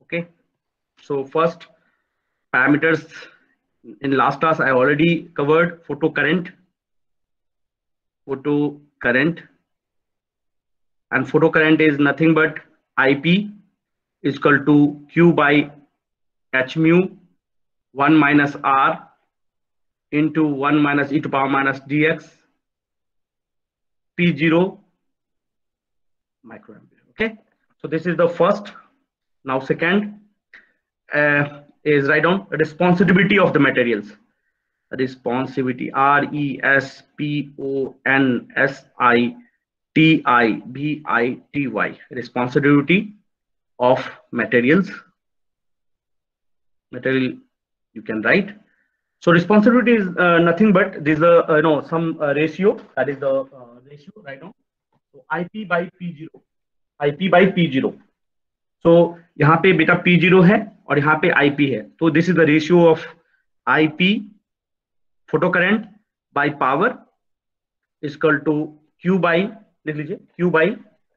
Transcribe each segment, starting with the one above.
Okay, so first parameters in last class I already covered. Photocurrent, and photocurrent is nothing but IP is equal to Q by H mu 1 minus R into 1 minus e to power minus dx P0 microampere. Okay, so this is the first. Now second is write down responsibility of the materials. Responsivity, RESPONSITIVITY, responsibility of materials. Material you can write. So responsibility is nothing but this is a some ratio, that is the ratio right now. So IP by P0, IP by P0. So यहाँ पे बेटा P0 है और यहाँ पे IP है, तो this is the ratio of IP photocurrent by power is equal to Q by, लिख लीजिए, Q by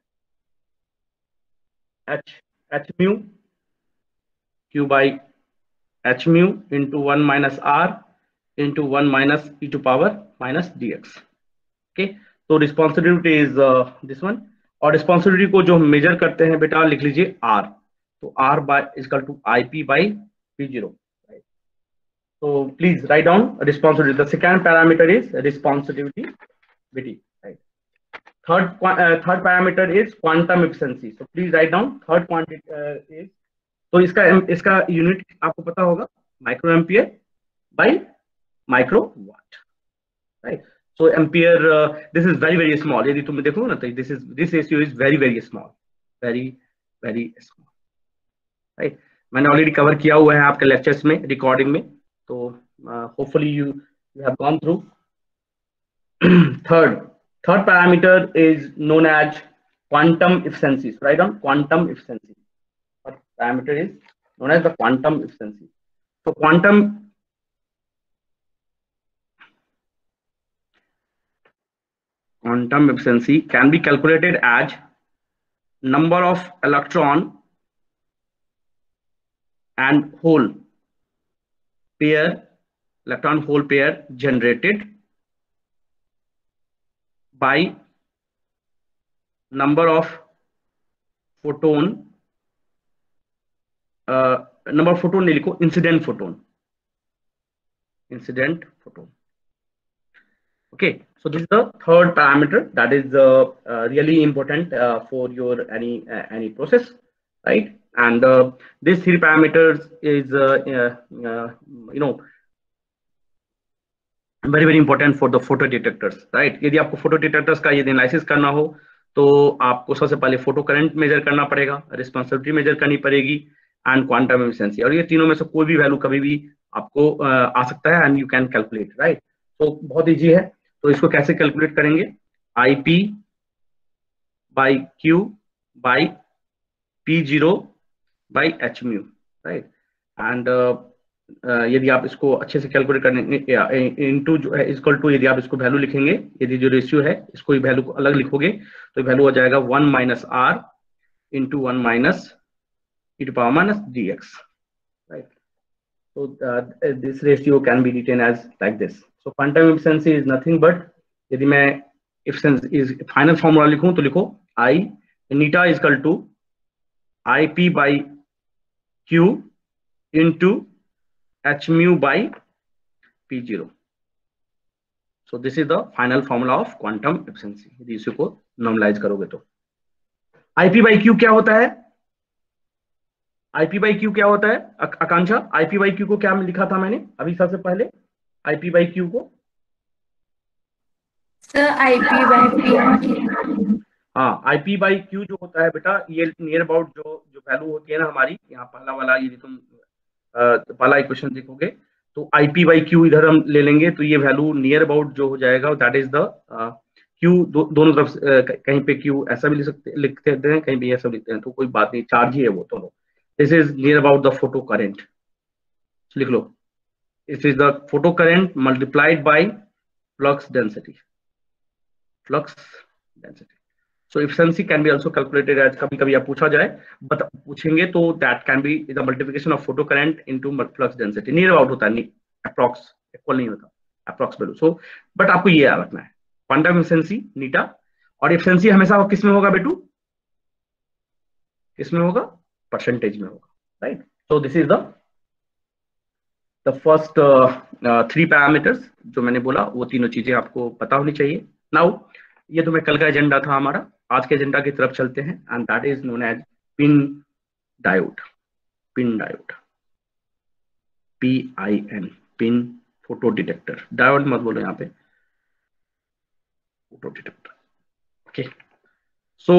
H mu, Q by H mu into 1 minus R into 1 minus e to power minus dx. Okay, तो responsibility is this one, और responsibility को जो हम major करते हैं बेटा लिख लीजिए R, तो R by is equal to IP by P0. Right? So please write down responsibility. The second parameter is responsibility. Right? Third parameter is quantum efficiency. So please write down third quantity is, तो इसका unit आपको पता होगा, micro ampere by micro watt. Right, so ampere this is very very small. यदि तुम देखो ना तो this ratio is very very small, very very small. Right, मैंने ऑलरेडी कवर किया हुआ है आपके लेक्चर्स में, रिकॉर्डिंग में, तो hopefully you have gone through. third parameter is known as quantum efficiency. So write down quantum efficiency. What parameter is known as the quantum efficiency? So quantum efficiency can be calculated as number of electron and hole pair generated by number of photon, नहीं लिखो, incident photon. Okay, so this is the third parameter that is really important for your any process, right? And these three parameters is very very important for the photo detectors, right? यदि आपको photo detectors का यदि analysis करना हो तो आपको सबसे पहले फोटो करंट मेजर करना पड़ेगा, रिस्पॉन्सिबिलिटी मेजर करनी पड़ेगी, एंड क्वांटम एफिशिएंसी. और ये तीनों में से कोई भी वैल्यू कभी भी आपको आ सकता है, and you can calculate, right? तो बहुत इजी है. तो इसको कैसे कैलकुलेट करेंगे? IP by Q by P0 by H mu, right? And यदि आप इसको अच्छे से कैलकुलेट करने इनटू जो है इक्वल टू, यदि आप इसको वैल्यू लिखेंगे, यदि जो रेशियो है इसको वैल्यू को अलग लिखोगे तो वैल्यू हो जाएगा 1 minus R into 1 minus e to power minus dx, right? So this ratio can be written as like this. So quantum efficiency is nothing but, यदि मैं efficiency is फाइनल फॉर्मूला लिखूं तो लिखो I neta is equal to IP by Q into H mu by P0. So this is the final formula of quantum efficiency. यदि इसी को normalise करोगे तो IP by Q क्या होता है? IP by Q क्या होता है आकांक्षा? IP by Q को क्या लिखा था मैंने अभी सबसे पहले? IP by Q को सर IP by P. हाँ, IP by Q जो होता है बेटा, ये नियर अबाउट जो वैल्यू होती है ना हमारी, यहाँ पहला वाला यदि तुम पहला इक्वेशन देखोगे तो IP by Q इधर हम ले लेंगे तो ये वैल्यू नियर अबाउट जो हो जाएगा दैट इज द Q. दोनों तरफ कहीं पे Q ऐसा भी लिखते हैं, कहीं भी ऐसा लिखते हैं, तो कोई बात नहीं, चार्ज ही है वो दोनों. This is near about the photo current. So लिख लो, this is the photo current multiplied by flux density. So efficiency can be also calculated as, कभी कभी आप पूछा जाए पूछेंगे तो that can be the multiplication of photo current into flux density, near about होता है, अप्रॉक्स इक्वल नहीं होता, अप्रॉक्स वैल्यू। सो बट आपको ये याद रखना है क्वांटम एफिशिएंसी नीटा, और एफिशिएंसी हमेशा किस में होगा बेटू, किस में होगा, परसेंटेज में होगा, right. So this is the first 3 parameters जो मैंने बोला, वो तीनों चीजें आपको पता होनी चाहिए। नाउ ये तो मैं कल का एजेंडा था हमारा, आज के एजेंडा की तरफ चलते हैं, and that is known as pin diode. Pin diode, PIN, pin photo detector, diode मत बोलो यहाँ पे, फोटो डिटेक्टर। ओके, सो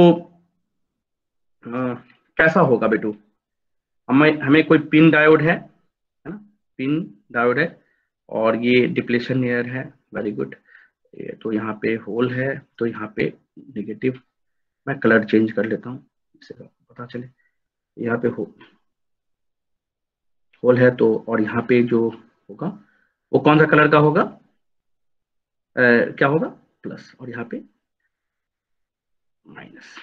कैसा होगा बेटू, हमें कोई पिन डायोड है ना, पिन डायोड है, और ये डिप्लेशन लेयर है, वेरी गुड। तो यहाँ पे होल है, तो यहाँ पे नेगेटिव, मैं कलर चेंज कर लेता हूँ इससे पता चले। यहाँ पे होल है, तो और यहाँ पे जो होगा वो कौन सा कलर का होगा, क्या होगा, प्लस, और यहाँ पे माइनस,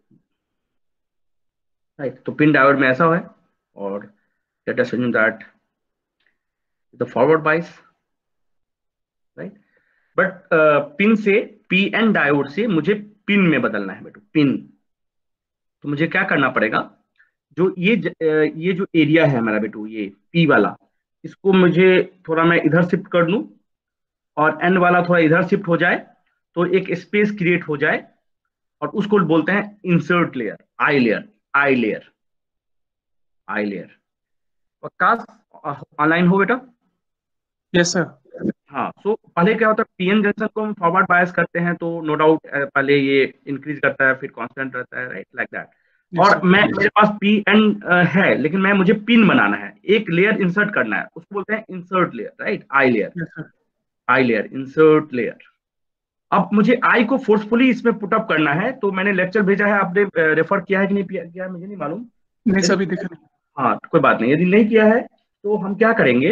राइट। तो पिन डायोड में ऐसा है, और let us assume that the forward bias, right. But pin से, PN डायोड से मुझे पिन में बदलना है बेटू, पिन। तो मुझे क्या करना पड़ेगा, जो ये जो एरिया है हमारा बेटू, ये P वाला, इसको मुझे थोड़ा मैं इधर शिफ्ट कर लूं, और N वाला थोड़ा इधर शिफ्ट हो जाए, तो एक स्पेस क्रिएट हो जाए, और उसको बोलते हैं insert layer, I layer, I layer, I layer. Prakash online हो बेटा? Yes sir. हाँ, सो पहले क्या होता है, PN जंक्शन को हम फॉरवर्ड बायस करते हैं, तो नो डाउट पहले ये इंक्रीज करता है, फिर कांस्टेंट रहता है, राइट, लाइक दैट। और मेरे पास PN है, लेकिन मुझे पिन बनाना है, एक लेयर इंसर्ट करना है, उसको बोलते हैं insert layer, right, I layer, I layer, insert layer. अब मुझे आई को फोर्सफुली इसमें पुटअप करना है, तो मैंने लेक्चर भेजा है, आपने रेफर किया है कि नहीं किया है, मुझे नहीं मालूम। नहीं सर, अभी देखा नहीं। हाँ, तो कोई बात नहीं, यदि नहीं किया है तो हम क्या करेंगे,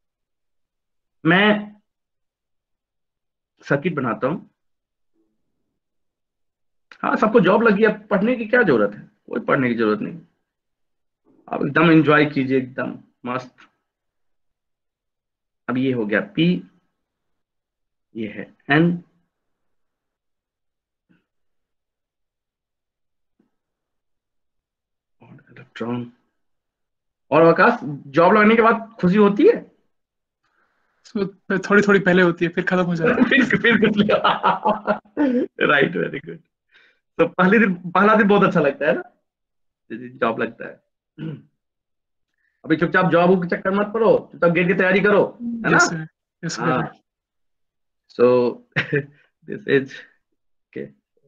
मैं सर्किट बनाता हूं। हाँ, सबको जॉब लगी, अब पढ़ने की क्या जरूरत है, कोई पढ़ने की जरूरत नहीं, आप एकदम एंजॉय कीजिए, एकदम मस्त। अब ये हो गया P, ये है N, और इलेक्ट्रॉन। और आकाश, जॉब लगने के बाद खुशी होती है? थोड़ी थोड़ी पहले होती है, फिर खत्म हो जाती है। फिर कुछ राइट, वेरी गुड। तो पहला दिन बहुत अच्छा लगता है ना, जॉब लगता है। अभी चुपचाप जॉब के चक्कर मत पड़ो, चुपचाप गेट की तैयारी करो, है ना? यस हाँ, सो दिस इज ओके।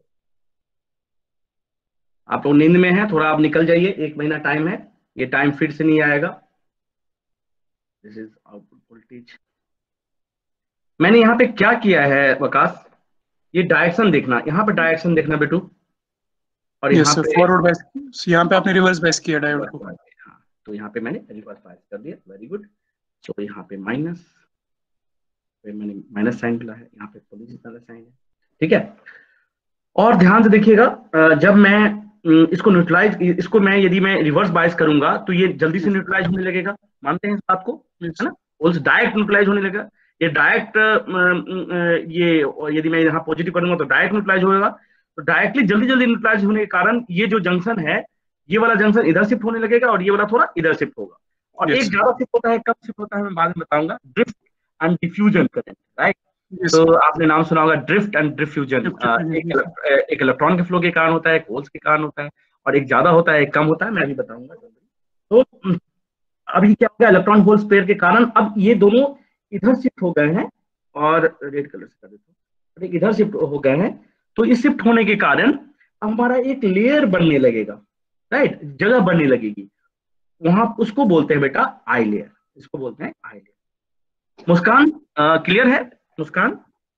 आप लोग नींद में हैं, थोड़ा आप निकल जाइए, 1 महीना टाइम है, ये टाइम फिर से नहीं आएगा। This is output voltage. मैंने यहाँ पे क्या किया है वकास, ये डायरेक्शन देखना, यहाँ पे डायरेक्शन देखना बेटू, और यहाँ पे फॉरवर्ड बायस, यहाँ पे आपने रिवर्स बायस किया डायोड को। हाँ, तो यहाँ पे मैंने रिवर्स बायस कर दिया, वेरी गुड। तो यहाँ पे माइनस, मैंने माइनस साइन मिला है, यहाँ पे पॉजिटिव साइन है, ठीक है। और ध्यान से देखिएगा, जब मैं इसको न्यूट्रलाइज, इसको मैं यदि मैं रिवर्स बायस करूंगा, तो ये जल्दी से न्यूट्रलाइज होने लगेगा, मानते हैं इस बात को, है ना? बोल्स डायरेक्ट न्यूट्रलाइज होने लगेगा, ये डायरेक्ट, ये यदि मैं यहाँ पॉजिटिव करूंगा तो डायरेक्ट न्यूट्रलाइज होगा, तो डायरेक्टली जल्दी जल्दी न्यूट्रलाइज होने के कारण ये जो जंक्शन है, ये वाला जंक्शन इधर शिफ्ट होने लगेगा, और ये वाला थोड़ा इधर शिफ्ट होगा, और एक ज्यादा शिफ्ट होता है, कब शिफ्ट होता है मैं बाद में बताऊंगा, drift and diffusion current, right. तो आपने नाम सुना होगा ड्रिफ्ट एंड डिफ्यूजन, एक इलेक्ट्रॉन के फ्लो के कारण होता है, एक होल्स के कारण होता है, और एक ज्यादा होता है, एक कम होता है, मैं अभी बताऊंगा। तो अभी क्या हो गया, इलेक्ट्रॉन होल्स पेयर के कारण अब ये दोनों इधर शिफ्ट हो गए हैं, और रेड कलर से कर देता हूं, इधर शिफ्ट हो गए हैं, तो इस शिफ्ट होने के कारण हमारा एक लेयर बनने लगेगा, राइट, जगह बनने लगेगी, वहां उसको बोलते हैं बेटा आई लेयर, इसको बोलते हैं आई लेयर। मुस्कान, क्लियर है Muskan?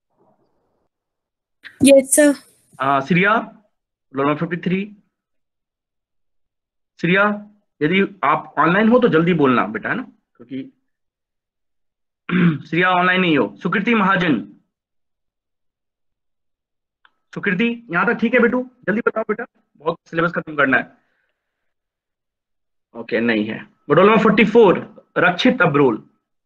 Yes sir. Shriya, roll number 53। Shriya, यदि आप ऑनलाइन हो तो जल्दी बोलना बेटा, है ना, क्योंकि श्रिया ऑनलाइन नहीं हो। सुकृति महाजन, सुकृति यहाँ तक ठीक है बेटू? जल्दी बताओ बेटा, बहुत सिलेबस खत्म करना है। ओके नहीं है। Roll number 44 Rakshit Abrol.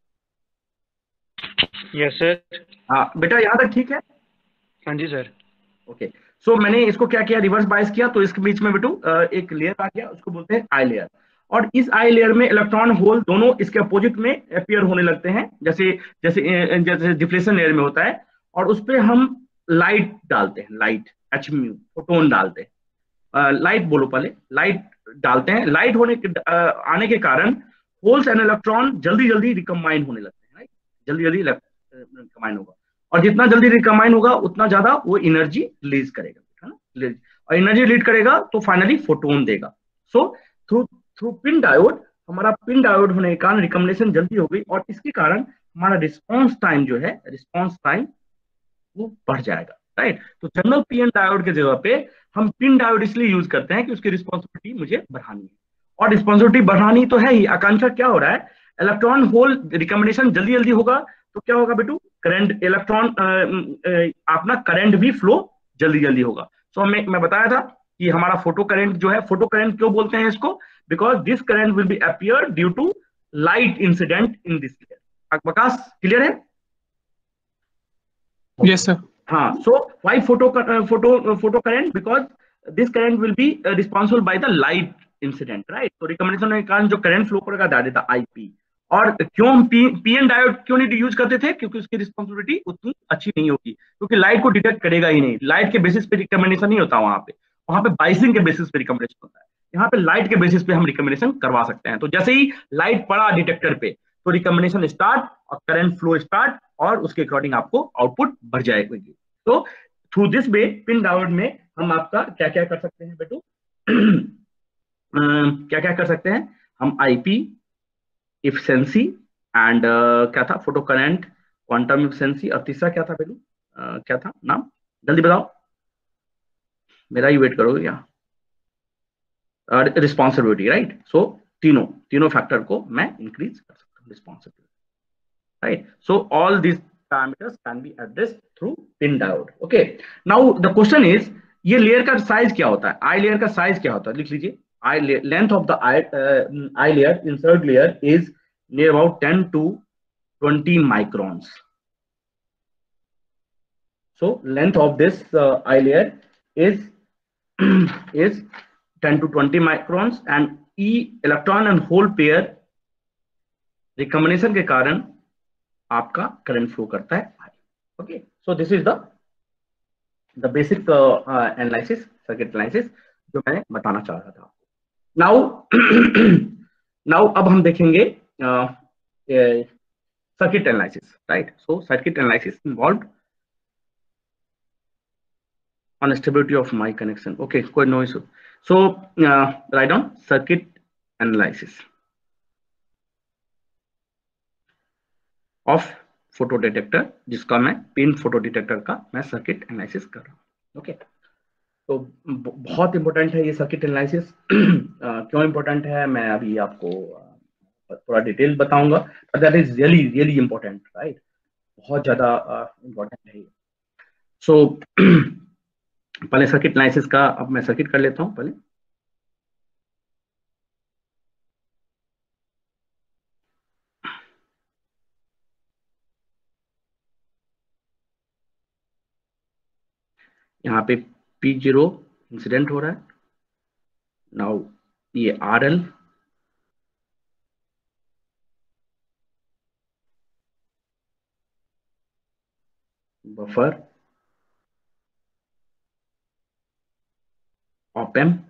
Yes sir. हाँ बेटा यहाँ तक ठीक है? हाँ जी सर। ओके सो मैंने इसको क्या किया, रिवर्स बायस किया, तो इसके बीच में बेटू एक लेयर आ गया, उसको बोलते हैं आई लेयर। और इस आई लेयर में इलेक्ट्रॉन होल दोनों इसके अपोजिट में अपीयर होने लगते हैं, जैसे जैसे जैसे डिफ्लेशन लेयर में होता है। और उस पर हम लाइट डालते हैं, लाइट एच म्यू फोटोन डालते हैं। लाइट बोलो पहले, लाइट डालते हैं। लाइट होने के आने के कारण होल्स एंड इलेक्ट्रॉन जल्दी जल्दी रिकम्बाइन होने लगते हैं, राइट? जल्दी जल्दी रिकम्बाइन होगा, और जितना जल्दी रिकम्बाइन होगा उतना ज्यादा वो एनर्जी रिलीज करेगा, है ना? और एनर्जी रिलीज करेगा तो फाइनली फोटोन देगा। So through through pin diode, हमारा पिन डायोड होने के कारण रिकम्बिनेशन जल्दी हो गई, और इसके कारण हमारा रिस्पॉन्स टाइम जो है, रिस्पॉन्स टाइम वो बढ़ जाएगा, राइट? तो जनरल पीएन डायोड के जगह पे हम पिन डायोड इसलिए यूज करते हैं कि उसकी रिस्पॉन्सिबिलिटी मुझे बढ़ानी है, और रिस्पॉन्सिबिलिटी बढ़ानी तो है ही। आकांक्षा क्या हो रहा है, इलेक्ट्रॉन होल रिकम्बिनेशन जल्दी जल्दी होगा तो क्या होगा बेटू, करंट इलेक्ट्रॉन अपना करंट भी फ्लो जल्दी जल्दी होगा। सो मैं बताया था कि हमारा फोटो करंट जो है, फोटो करंट क्यों बोलते हैं इसको, because this current will be appear due to light incident in this layer. Akash clear है? Yes sir. हाँ, so why photo current, because this current will be responsible by the light incident, right? तो recombination के कारण जो current flow करेगा that is the IP. और क्यों हम पीएन डायोड क्यों नहीं यूज करते थे, क्योंकि उसकी रिस्पॉन्सिबिलिटी उतनी अच्छी नहीं होगी, क्योंकि लाइट को डिटेक्ट करेगा ही नहीं। लाइट के बेसिस पे रिकमेंडेशन नहीं होता, वहां पे बाइसिंग के बेसिस पे रिकमेंडेशन होता है। यहाँ पे लाइट के बेसिस पे हम रिकमेंडेशन करवा सकते हैं। तो जैसे ही लाइट पड़ा डिटेक्टर पे तो रिकमेंडेशन स्टार्ट और करंट फ्लो स्टार्ट, और उसके अकॉर्डिंग आपको आउटपुट बढ़ जाएगी। तो through this way pin diode में हम आपका क्या क्या कर सकते हैं बेटू क्या क्या कर सकते हैं हम, आईपी इफिशिएंसी एंड क्या था, फोटो करंट, क्वांटम इफिशिएंसी, और तीसरा क्या था बेटू, क्या था नाम, जल्दी बताओ, मेरा ही वेट करोगे क्या? Responsibility, right? सो तीनों तीनों फैक्टर को मैं इंक्रीज कर सकता हूँ, responsibility, right? So all these parameters can be addressed through pin diode. Okay, now the question is ये लेयर का साइज क्या होता है, आई लेयर का साइज क्या होता है, लिख लीजिए। I length of the I layer, insert layer is near about 10 to 20 microns. So length of this eye layer is is 10 to 20 microns, and E electron and hole pair recombination के कारण आपका current flow करता है। Okay, so this is the basic analysis, circuit analysis जो मैं बताना चाह रहा था। नाउ अब हम देखेंगे circuit analysis, right? So circuit analysis involved on stability of my connection. Okay, कोई no issue. So write down circuit analysis of photo detector, जिसका मैं पिन फोटो डिटेक्टर का मैं सर्किट एनालिसिस कर रहा हूँ। ओके, तो बहुत इंपॉर्टेंट है ये सर्किट एनालिसिस। क्यों इंपॉर्टेंट है मैं अभी आपको थोड़ा डिटेल बताऊंगा, that is really really important, right? बहुत ज्यादा इंपॉर्टेंट है ये। सो पहले सर्किट एनालिसिस का अब मैं सर्किट कर लेता हूँ पहले। यहाँ पे P0 इंसिडेंट हो रहा है। नाउ ये RL, बफर, ऑप एम्प,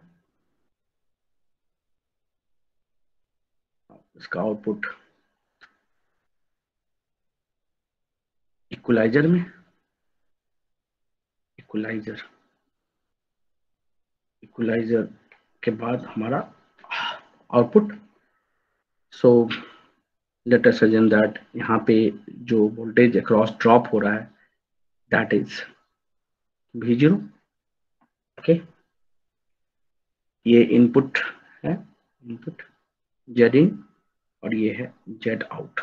इसका आउटपुट इक्वलाइजर में, इक्वलाइजर के बाद हमारा output. So let us assume that यहाँ पे जो वोल्टेज अक्रॉस ड्रॉप हो रहा है दैट इज V0। ओके, ये इनपुट है, इनपुट जेड इन, और ये है जेड आउट,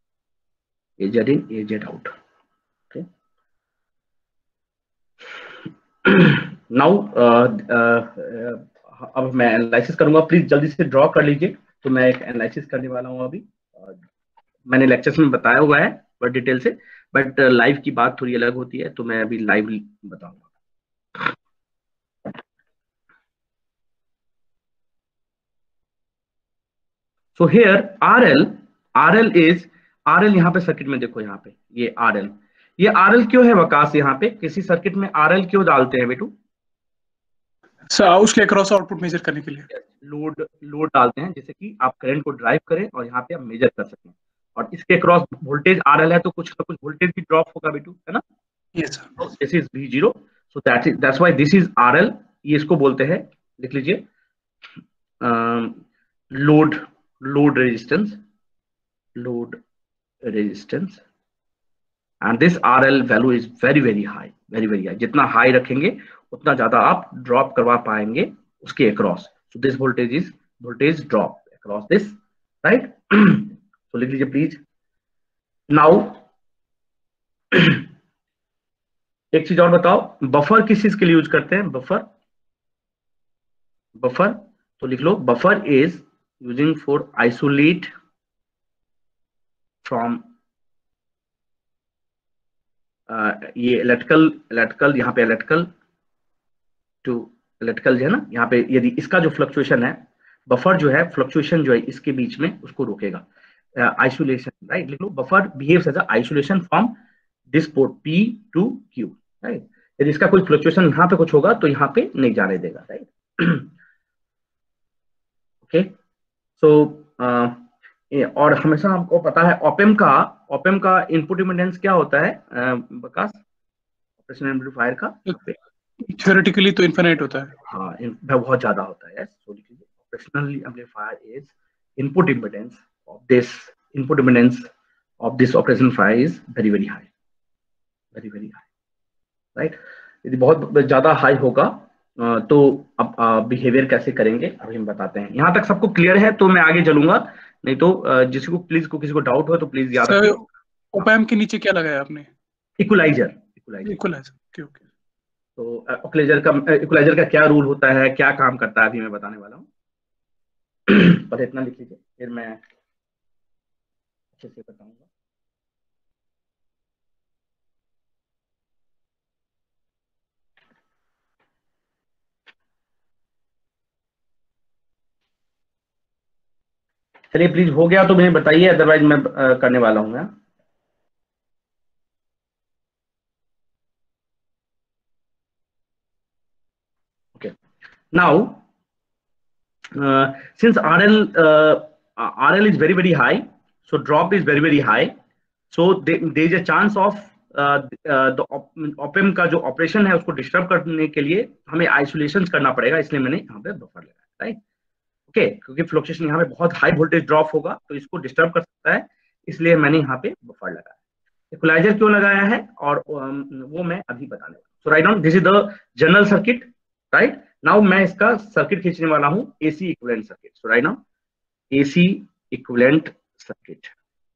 ये जेड इन, ये जेड आउट। ओके, नाउ अब मैं एनालिसिस करूंगा, प्लीज जल्दी से ड्रॉ कर लीजिए। तो मैं एक एनालिसिस करने वाला हूं अभी। मैंने लेक्चर्स में बताया हुआ है बट डिटेल से, बट लाइव की बात थोड़ी अलग होती है, तो मैं अभी लाइव बताऊंगा। सो हियर RL यहाँ पे सर्किट में देखो, यहाँ पे ये RL क्यों है वकास? यहाँ पे किसी सर्किट में RL क्यों डालते हैं बेटू? सर उसके अक्रॉस आउटपुट मेजर करने के लिए। लोड डालते हैं, जैसे कि आप करंट को ड्राइव करें और यहाँ पे आप मेजर कर सकें। और इसके क्रॉस वोल्टेज RL है, तो कुछ ना कुछ वोल्टेज भी ड्रॉप होगा बेटू, है ना? Yes sir. This is V0, so that's why this is RL। ये इसको बोलते हैं, लिख लीजिए, load resistance. And this RL value is very very high, very very high. जितना हाई रखेंगे उतना ज्यादा आप ड्रॉप करवा पाएंगे उसके across. So this voltage drop across this, right? तो लिख लीजिए प्लीज। नाउ एक चीज और बताओ, बफर किस चीज के लिए यूज करते हैं? बफर तो लिख लो, buffer is using for isolate from ये इलेक्ट्रिकल यहाँ पे इलेक्ट्रिकल टू इलेक्ट्रिकल जो है ना, यहाँ पे यदि इसका जो फ्लक्चुएशन है, बफर जो है फ्लक्चुएशन जो है इसके बीच में उसको रोकेगा। Isolation, right? लिख लो, buffer behaves as isolation from this port P to Q, right? यदि इसका कोई फ्लक्चुएशन यहाँ पे कुछ होगा तो यहाँ पे नहीं जाने देगा, राइट? ओके, सो और हमेशा आपको पता है ऑपेम का इनपुट इम्पीडेंस क्या होता है विकास, ऑपरेशनल एम्पलीफायर का? थ्योरेटिकली तो इनफिनिट होता है। हाँ, बहुत ज्यादा होता है। सो लिख लीजिए, operational amplifier is input impedance of this operational amplifier is very very high, very very high, right? यदि बहुत ज्यादा हाई होगा तो अब बिहेवियर कैसे करेंगे अभी हम बताते हैं। यहाँ तक सबको क्लियर है तो मैं आगे चलूंगा, नहीं तो किसी को डाउट हो तो प्लीज याद सर रखिए। ओपैम के नीचे क्या लगाया आपने? इक्वलाइजर। Equaliser, okay. तो इक्वलाइजर का क्या रूल होता है, क्या काम करता है, अभी मैं बताने वाला हूँ। पर इतना लिख लीजिए, फिर मैं अच्छे से बताऊंगा। चलिए प्लीज, हो गया तो मुझे बताइए, अदरवाइज मैं करने वाला हूँ। Okay, now since RL is very very high, so drop is very very high, so there is a chance of the op-amp का जो ऑपरेशन है उसको डिस्टर्ब करने के लिए हमें आइसोलेशन करना पड़ेगा, इसलिए मैंने यहाँ पे बफर लगाया, राइट? ओके, क्योंकि फ्लक्चुएशन यहाँ पे बहुत हाई वोल्टेज ड्रॉप होगा तो इसको डिस्टर्ब कर सकता है, इसलिए मैंने यहाँ पे बफर लगाया। इक्वलाइजर क्यों लगाया है और वो मैं अभी बताने वाला हूँ। So right now this is the general circuit, right? Now मैं इसका सर्किट खींचने वाला हूँ, AC equivalent circuit. So right now AC equivalent circuit,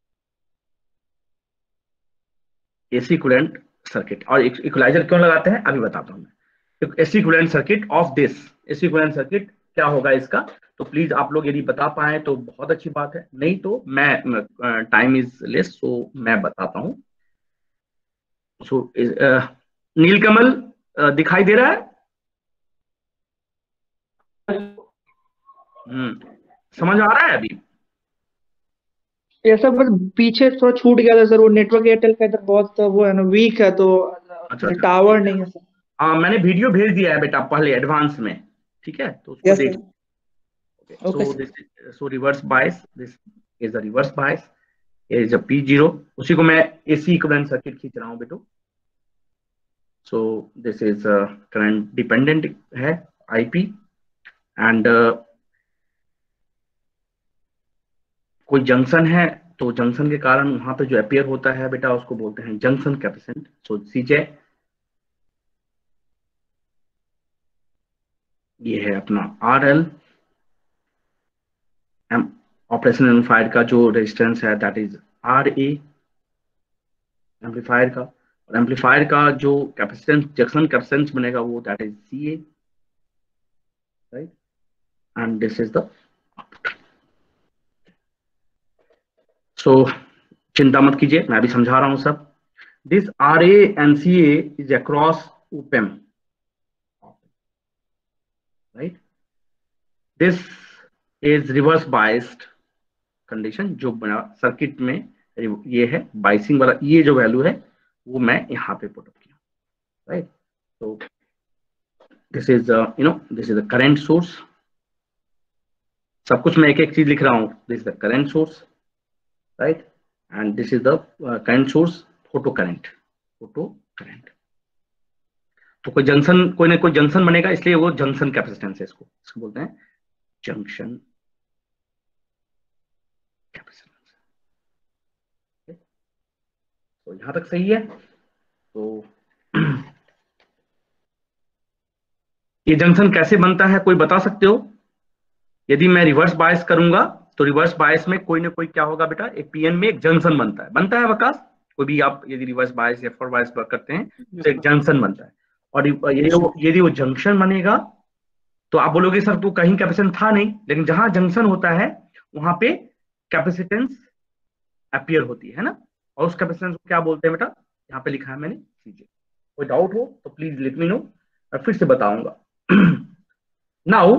AC equivalent circuit. और इक्वलाइजर क्यों लगाते हैं अभी बताता हूँ मैं। AC equivalent circuit of this, AC equivalent circuit क्या होगा इसका, तो प्लीज आप लोग यदि बता पाए तो बहुत अच्छी बात है, नहीं तो मैं टाइम इज लेस, सो मैं बताता हूँ। सो नीलकमल दिखाई दे रहा है? समझ आ रहा है अभी? ऐसा बस पीछे थोड़ा छूट गया था सर, वो नेटवर्क एयरटेल का इधर बहुत वो है ना, वीक है, तो अच्छा। टावर नहीं है सर। हाँ, मैंने वीडियो भेज दिया है बेटा पहले एडवांस में, ठीक है? तो उसको देख। So reverse bias, this is the reverse bias, is a P0, उसी को मैं AC इक्विवेलेंट सर्किट खींच रहा हूँ बेटो। So this is current dependent है IP, एंड कोई जंक्शन है तो जंक्शन के कारण वहां पे जो अपीयर होता है बेटा उसको बोलते हैं जंक्शन कैपेसिटेंस। सो CJ ये है अपना RL, ऑपरेशनल एम्पलीफायर का जो रेजिस्टेंस है दैट इज RA एम्पलीफायर का, और एम्पलीफायर का जो कैपेसिटेंस, जंक्शन कैपेसिटेंस बनेगा वो that is CA, right, and this is the output. So चिंता मत कीजिए, मैं भी समझा रहा हूं सब। This RA and CA is across op-amp, right? This is reverse biased condition, जो बना सर्किट में ये है बाइसिंग वाला, ये जो वैल्यू है वो मैं यहाँ पे पुट अप किया, राइट। तो this is this is the current source, सब कुछ मैं एक एक चीज लिख रहा हूँ। This is the current source, right, and this is the current source photo current, photo current. तो कोई जंक्शन, कोई ना कोई जंक्शन बनेगा, इसलिए वो जंक्शन कैपेसिटेंस है, इसको बोलते हैं जंक्शन कैपेसिटेंस। तो यहां तक सही है। तो ये जंक्शन कैसे बनता है, कोई बता सकते हो? यदि मैं रिवर्स बायस करूंगा तो रिवर्स बायस में कोई ना कोई क्या होगा बेटा, एक पीएन में एक जंक्शन बनता है वकास। कोई भी आप यदि रिवर्स बायस या फॉरवर्ड बायस करते हैं तो एक जंक्शन बनता है, और यदि वो जंक्शन बनेगा तो आप बोलोगे सर तो कहीं कैपेसिटेंस था नहीं, लेकिन जहां जंक्शन होता है वहां पे कैपेसिटेंस अपीयर होती है ना, और उस कैपेसिटेंस को क्या बोलते हैं बेटा, यहाँ पे लिखा है मैंने CJ। कोई डाउट हो तो प्लीज लेट मी नो, मैं फिर से बताऊंगा। नाउ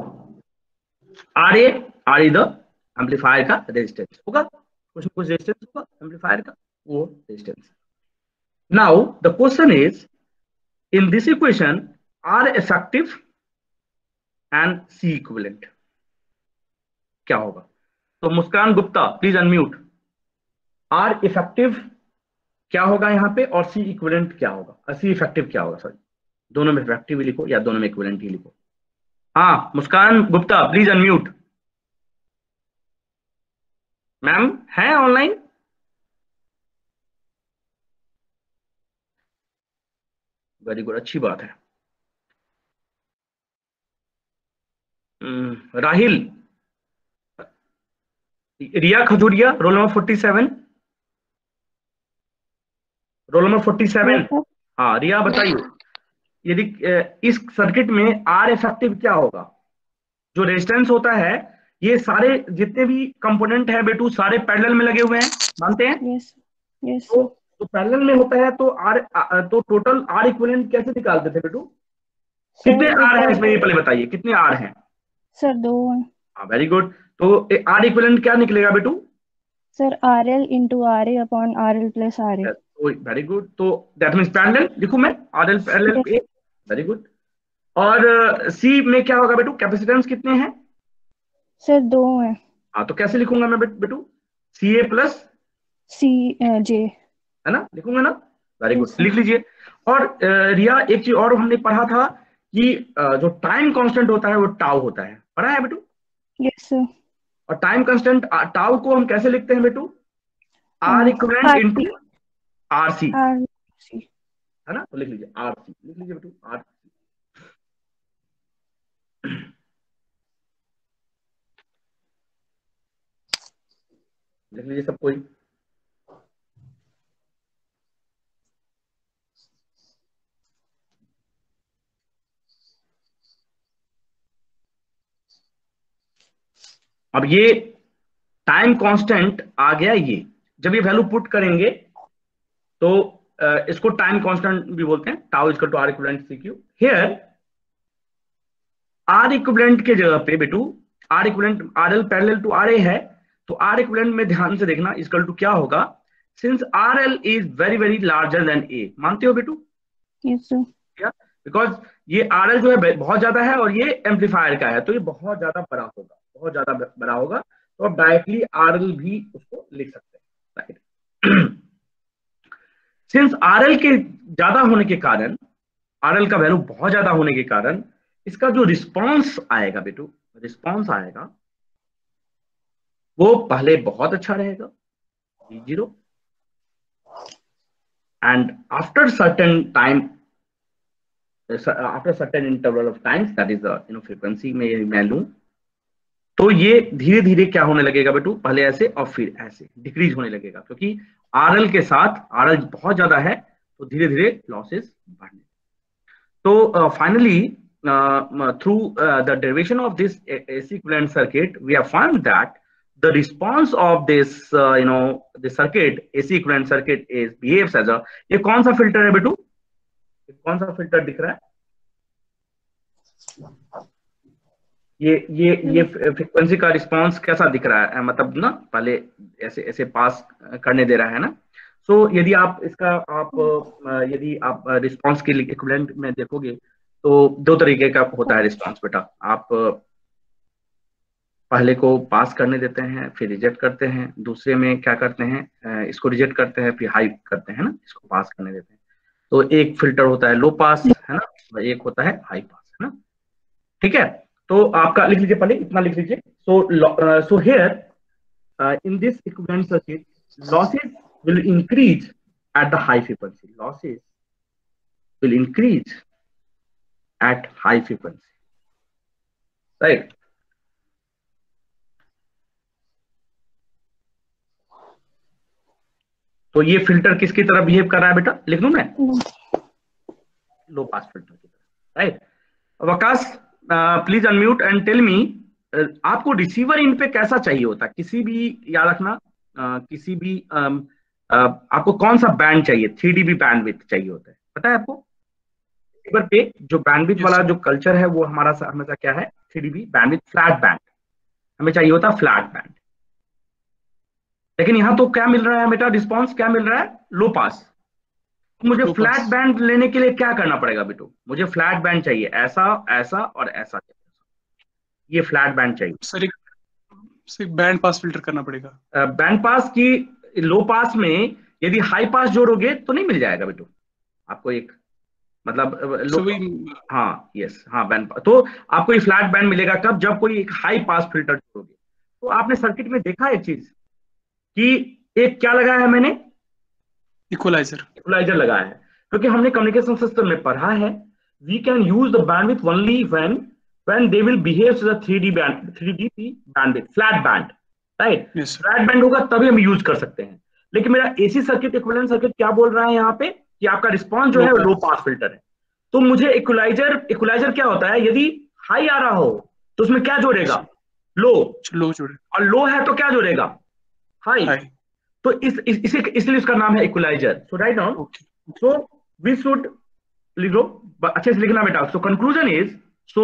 RA द एम्पलीफायर का रेजिस्टेंस होगा, कुछ ना कुछ रेजिस्टेंस होगा एम्पलीफायर का, वो resistance. Now the question is, in this equation R effective and C equivalent क्या होगा? तो Muskan Gupta please unmute. R effective क्या होगा यहाँ पे, और C इक्विवेलेंट क्या होगा? C इफेक्टिव क्या होगा, सॉरी, दोनों में इफेक्टिव ही लिखो या दोनों में इक्विवेलेंट ही लिखो। हाँ Muskan Gupta please unmute. Ma'am है ऑनलाइन? वेरी गुड, अच्छी बात है। Rahil, Riya Khajuria, roll number 47, roll number 47। हाँ रिया बताइए, यदि इस सर्किट में R इफेक्टिव क्या होगा? जो रेजिस्टेंस होता है, ये सारे जितने भी कंपोनेंट है बेटू सारे पैरेलल में लगे हुए हैं, मानते हैं? यस यस तो पैरेलल में होता है तो तो टोटल R इक्विवेलेंट कैसे निकालते थे बेटू? कितने R हैं इसमें, ये पहले बताइए कितने R हैं? सर 2 हैं। हाँ वेरी गुड। तो R इक्विवेलेंट क्या निकलेगा बेटू? Sir RL into RA upon RL plus RA। Very good, तो दैट मींस पैरेलल लिखूं मैं, RL parallel A, very good. और C में क्या होगा बेटू, कैपेसिटेंस कितने हैं? सर 2 हैं। हाँ तो कैसे लिखूंगा मैं बेटू? CA प्लस CJ है ना, लिखूंगा ना, वेरी गुड, लिख लीजिए। और रिया एक चीज और हमने पढ़ा था कि जो टाइम कांस्टेंट होता है वो टाउ होता है, पढ़ा है बेटू? Yes sir. और टाइम कांस्टेंट टाउ को हम कैसे लिखते हैं बेटू? R इक्विवेलेंट इनटू RC, है ना, तो लिख लीजिए RC, लिख लीजिए बेटू RC। लिख लीजिए सब कोई। अब ये टाइम कांस्टेंट आ गया, ये जब ये वैल्यू पुट करेंगे तो इसको टाइम कांस्टेंट भी बोलते हैं, tau equal to R equivalent CQ। Here R equivalent के जगह पे बेटू R equivalent RL parallel to RA है, तो R इक्विवेलेंट में ध्यान से देखना इक्वल टू क्या होगा, since RL is very very larger than A, मानते हो बेटू? Yes sir. क्या? बिकॉज ये RL जो है बहुत ज्यादा है और ये एम्पलीफायर का है, तो ये बहुत ज्यादा बड़ा होगा, बहुत ज्यादा बड़ा होगा, तो आप डायरेक्टली RL भी उसको लिख सकते हैं, राइट। सिंस RL के ज्यादा होने के कारण, RL का वैल्यू बहुत ज्यादा होने के कारण इसका जो रिस्पॉन्स आएगा बेटू, रिस्पॉन्स आएगा वो पहले बहुत अच्छा रहेगा, 0, and after certain time, after certain interval of times, that is the frequency में मैं लूं, तो ये धीरे धीरे क्या होने लगेगा बेटू, पहले ऐसे और फिर ऐसे डिक्रीज होने लगेगा, क्योंकि RL के साथ RL बहुत ज्यादा है तो धीरे धीरे लॉसेस बढ़ने। तो finally through the derivation of this AC equivalent circuit we have found that the response of this the circuit AC equivalent circuit is behaves as a, ये कौन सा फिल्टर है बेटू, कौन सा फिल्टर दिख रहा है, ये फ्रीक्वेंसी का रिस्पांस कैसा दिख रहा है, मतलब ना पहले ऐसे ऐसे पास करने दे रहा है ना। सो यदि आप इसका यदि आप रिस्पांस के इक्विवेलेंट में देखोगे तो दो तरीके का होता है रिस्पांस बेटा। आप पहले को पास करने देते हैं फिर रिजेक्ट करते हैं, दूसरे में क्या करते हैं इसको रिजेक्ट करते हैं फिर हाई करते हैं ना, इसको पास करने देते हैं। तो एक फिल्टर होता है लो पास है ना, एक होता है हाई पास है ना, ठीक है। तो आपका लिख लीजिए, पहले इतना लिख लीजिए। So here in this equivalent circuit losses will increase at the high frequency. Losses will increase at high frequency, right? तो ये फिल्टर किसकी तरह बिहेव कर रहा है बेटा, लिख दूं मैं, लो पास फिल्टर की तरह, right. Waqas please unmute and tell me, आपको रिसीवर इन पे कैसा चाहिए होता है, किसी भी याद रखना किसी भी आपको कौन सा बैंड चाहिए, 3 dB बैंडविड्थ चाहिए होता है, पता है आपको। रिसीवर पे जो बैंडविड्थ वाला जो कल्चर है वो हमारा हमेशा क्या है, 3 dB बैंडविड्थ, फ्लैट बैंड हमें चाहिए होता है, फ्लैट बैंड। लेकिन यहाँ तो क्या मिल रहा है बेटा, रिस्पॉन्स क्या मिल रहा है, लो पास। मुझे फ्लैट बैंड लेने के लिए क्या करना पड़ेगा बेटू, मुझे फ्लैट बैंड चाहिए, ऐसा ऐसा और ऐसा, ये फ्लैट बैंड चाहिए। सर एक बैंड पास फिल्टर करना पड़ेगा। बैंड पास की लो पास में यदि हाई पास जोड़ोगे तो नहीं मिल जाएगा बेटू आपको, एक मतलब हाँ यस हाँ बैंड पास, तो आपको ये फ्लैट बैंड मिलेगा कब, जब कोई एक हाई पास फिल्टर जोड़ोगे। तो आपने सर्किट में देखा एक चीज कि एक क्या लगाया है मैंने, इक्वलाइजर लगाया है, क्योंकि हमने कम्युनिकेशन सिस्टम में पढ़ा है we can use the bandwidth only when they will behave to the 3 dB bandwidth, flat band, right? Flat band होगा तभी हम यूज कर सकते हैं। लेकिन मेरा AC सर्किट इक्विवेलेंट सर्किट क्या बोल रहा है यहाँ पे कि आपका रिस्पॉन्स जो है लो पास फिल्टर है। तो मुझे इक्वलाइजर क्या होता है, यदि हाई आ रहा हो तो उसमें क्या जोड़ेगा, लो जोड़ेगा, और लो है तो क्या जोड़ेगा, हाई। तो इसलिए उसका नाम है equaliser. So right now so we should लिख लो अच्छे से लिखना बेटा। सो कंक्लूजन इज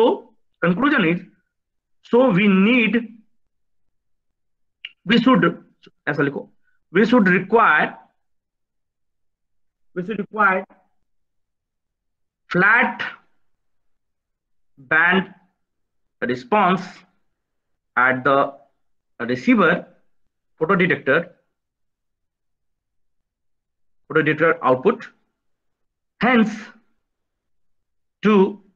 we should ऐसा लिखो, we should require flat band response at the receiver photodetector output. Hence to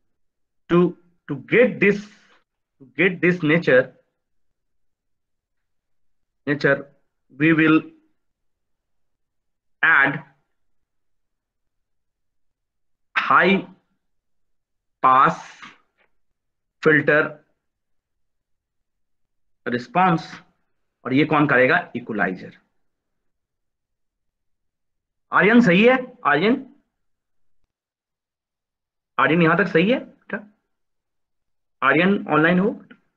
get this nature we will add high pass filter response, और ये कौन करेगा, इक्वलाइजर। आर्यन सही है, आर्यन यहां तक सही है बेटा, आर्यन ऑनलाइन हो।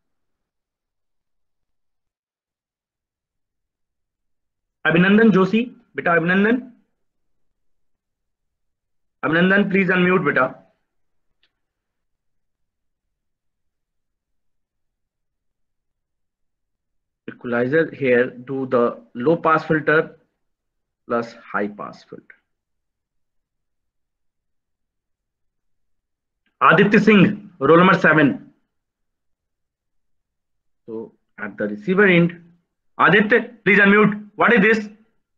अभिनंदन जोशी बेटा, अभिनंदन प्लीज अनम्यूट बेटा। Equalizer here do the low pass filter plus high pass filter. Aditya Singh, roll number 7. So at the receiver end, Aditya, please unmute. What is this?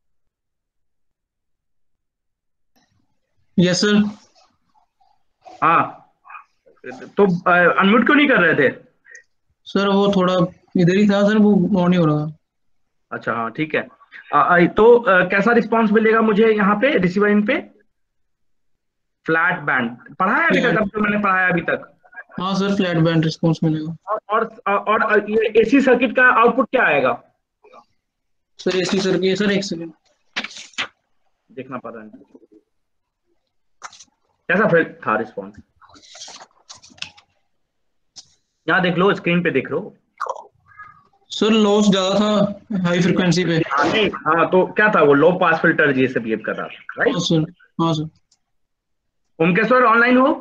Yes sir. हाँ, तो unmute क्यों नहीं कर रहे थे sir? वो थोड़ा इधर ही था सर, वो ऑन नहीं हो रहा। अच्छा हाँ ठीक है। तो कैसा रिस्पांस मिलेगा मुझे यहाँ पे रिसीवर इन पे, फ्लैट बैंड पढ़ा है अभी तक, अब तो मैंने पढ़ाया अभी तक। हाँ सर, फ्लैट बैंड रिस्पांस मिलेगा। और ये AC सर्किट का आउटपुट क्या आएगा सर? AC सर्किट सर, एक सेकंड देखना पड़ रहा है। कैसा फिर था रिस्पॉन्स? यहाँ देख लो, स्क्रीन पे देख लो। सर लॉस ज्यादा था हाई फ्रिक्वेंसी पे। हाँ नहीं, हाँ तो क्या था, वो लो पास फिल्टर जैसे बिहेव कर रहा था, हाँ राइट? सर, हाँ सर। ओमकेश्वर ऑनलाइन हो?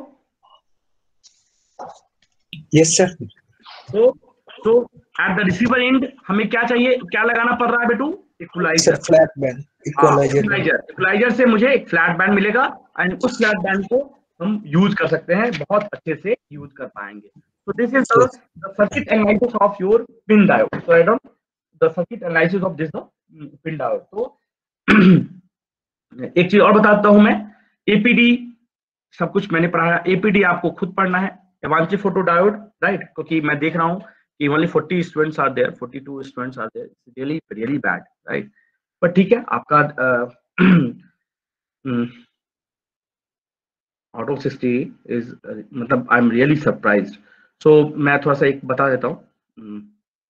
Yes sir. तो एट द रिसीवर एंड हमें क्या चाहिए, क्या लगाना पड़ रहा है बेटू? Equaliser. Sir flat band equaliser. Equaliser से मुझे एक फ्लैट बैंड मिलेगा एंड उस फ्लैट बैंड को हम यूज कर सकते हैं, बहुत अच्छे से यूज कर पाएंगे। So this is the circuit analysis of your pin diode. So I don't the circuit analysis of this pin diode. तो एक चीज और बताता हूं मैं, एपीडी सब कुछ मैंने पढ़ा है, एपीडी आपको खुद पढ़ना है, एवांची फोटो डायोड, राइट? क्योंकि मैं देख रहा हूं कि only 40 students are there, 42 students are there, really really bad, right? पर ठीक है, आपका आउट ऑफ 60 इज मतलब I am really surprised. So मैं थोड़ा सा एक बता देता हूँ।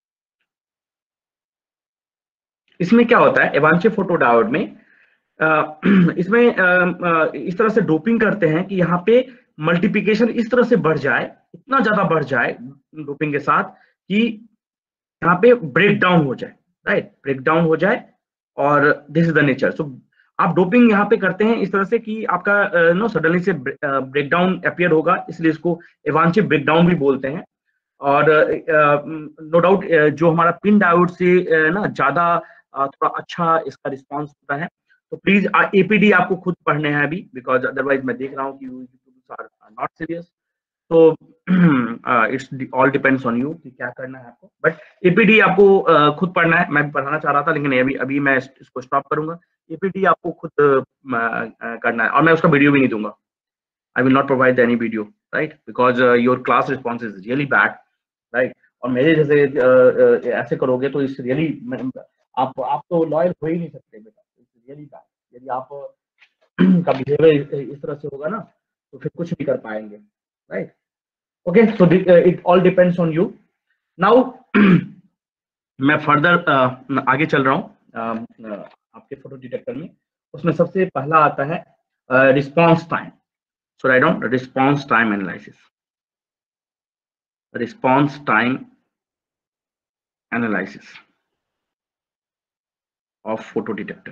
इसमें क्या होता है एवांची फोटो डायोड में, इसमें इस तरह से डोपिंग करते हैं कि यहाँ पे मल्टीप्लिकेशन इस तरह से बढ़ जाए, इतना ज्यादा बढ़ जाए डोपिंग के साथ कि यहाँ पे ब्रेक डाउन हो जाए, राइट? ब्रेक डाउन हो जाए, और this is the nature. So आप डोपिंग यहाँ पे करते हैं इस तरह से कि आपका नो सडनली से ब्रेक डाउन अपीयर होगा, इसलिए इसको एवांची ब्रेक डाउन भी बोलते हैं। और नो डाउट जो हमारा पिन डायोड से ना ज्यादा थोड़ा अच्छा इसका रिस्पांस होता है। तो प्लीज एपीडी आपको खुद पढ़ने हैं अभी, बिकॉज अदरवाइज मैं देख रहा हूँ कि यू आर नॉट सीरियस। तो it's all depends on you कि क्या करना है आपको, बट एपीडी आपको खुद पढ़ना है। मैं भी पढ़ाना चाह रहा था लेकिन अभी मैं इसको स्टॉप करूंगा। एपीडी आपको खुद करना है, और मैं उसका वीडियो भी नहीं दूंगा। I will not provide any video, right? Because your class response is really bad, right? और मेरे जैसे ऐसे करोगे तो इस रियली आप तो लॉयल हो ही नहीं सकते बेटा, इट्स रियली बैड। यदि आप का बिहेवियर इस तरह से होगा ना तो फिर कुछ नहीं कर पाएंगे, right? Okay, so it all depends on you. Now मैं फर्दर आगे चल रहा हूँ आपके फोटो डिटेक्टर में। उसमें सबसे पहला आता है response time. So right down response time analysis, response time analysis of photo detector.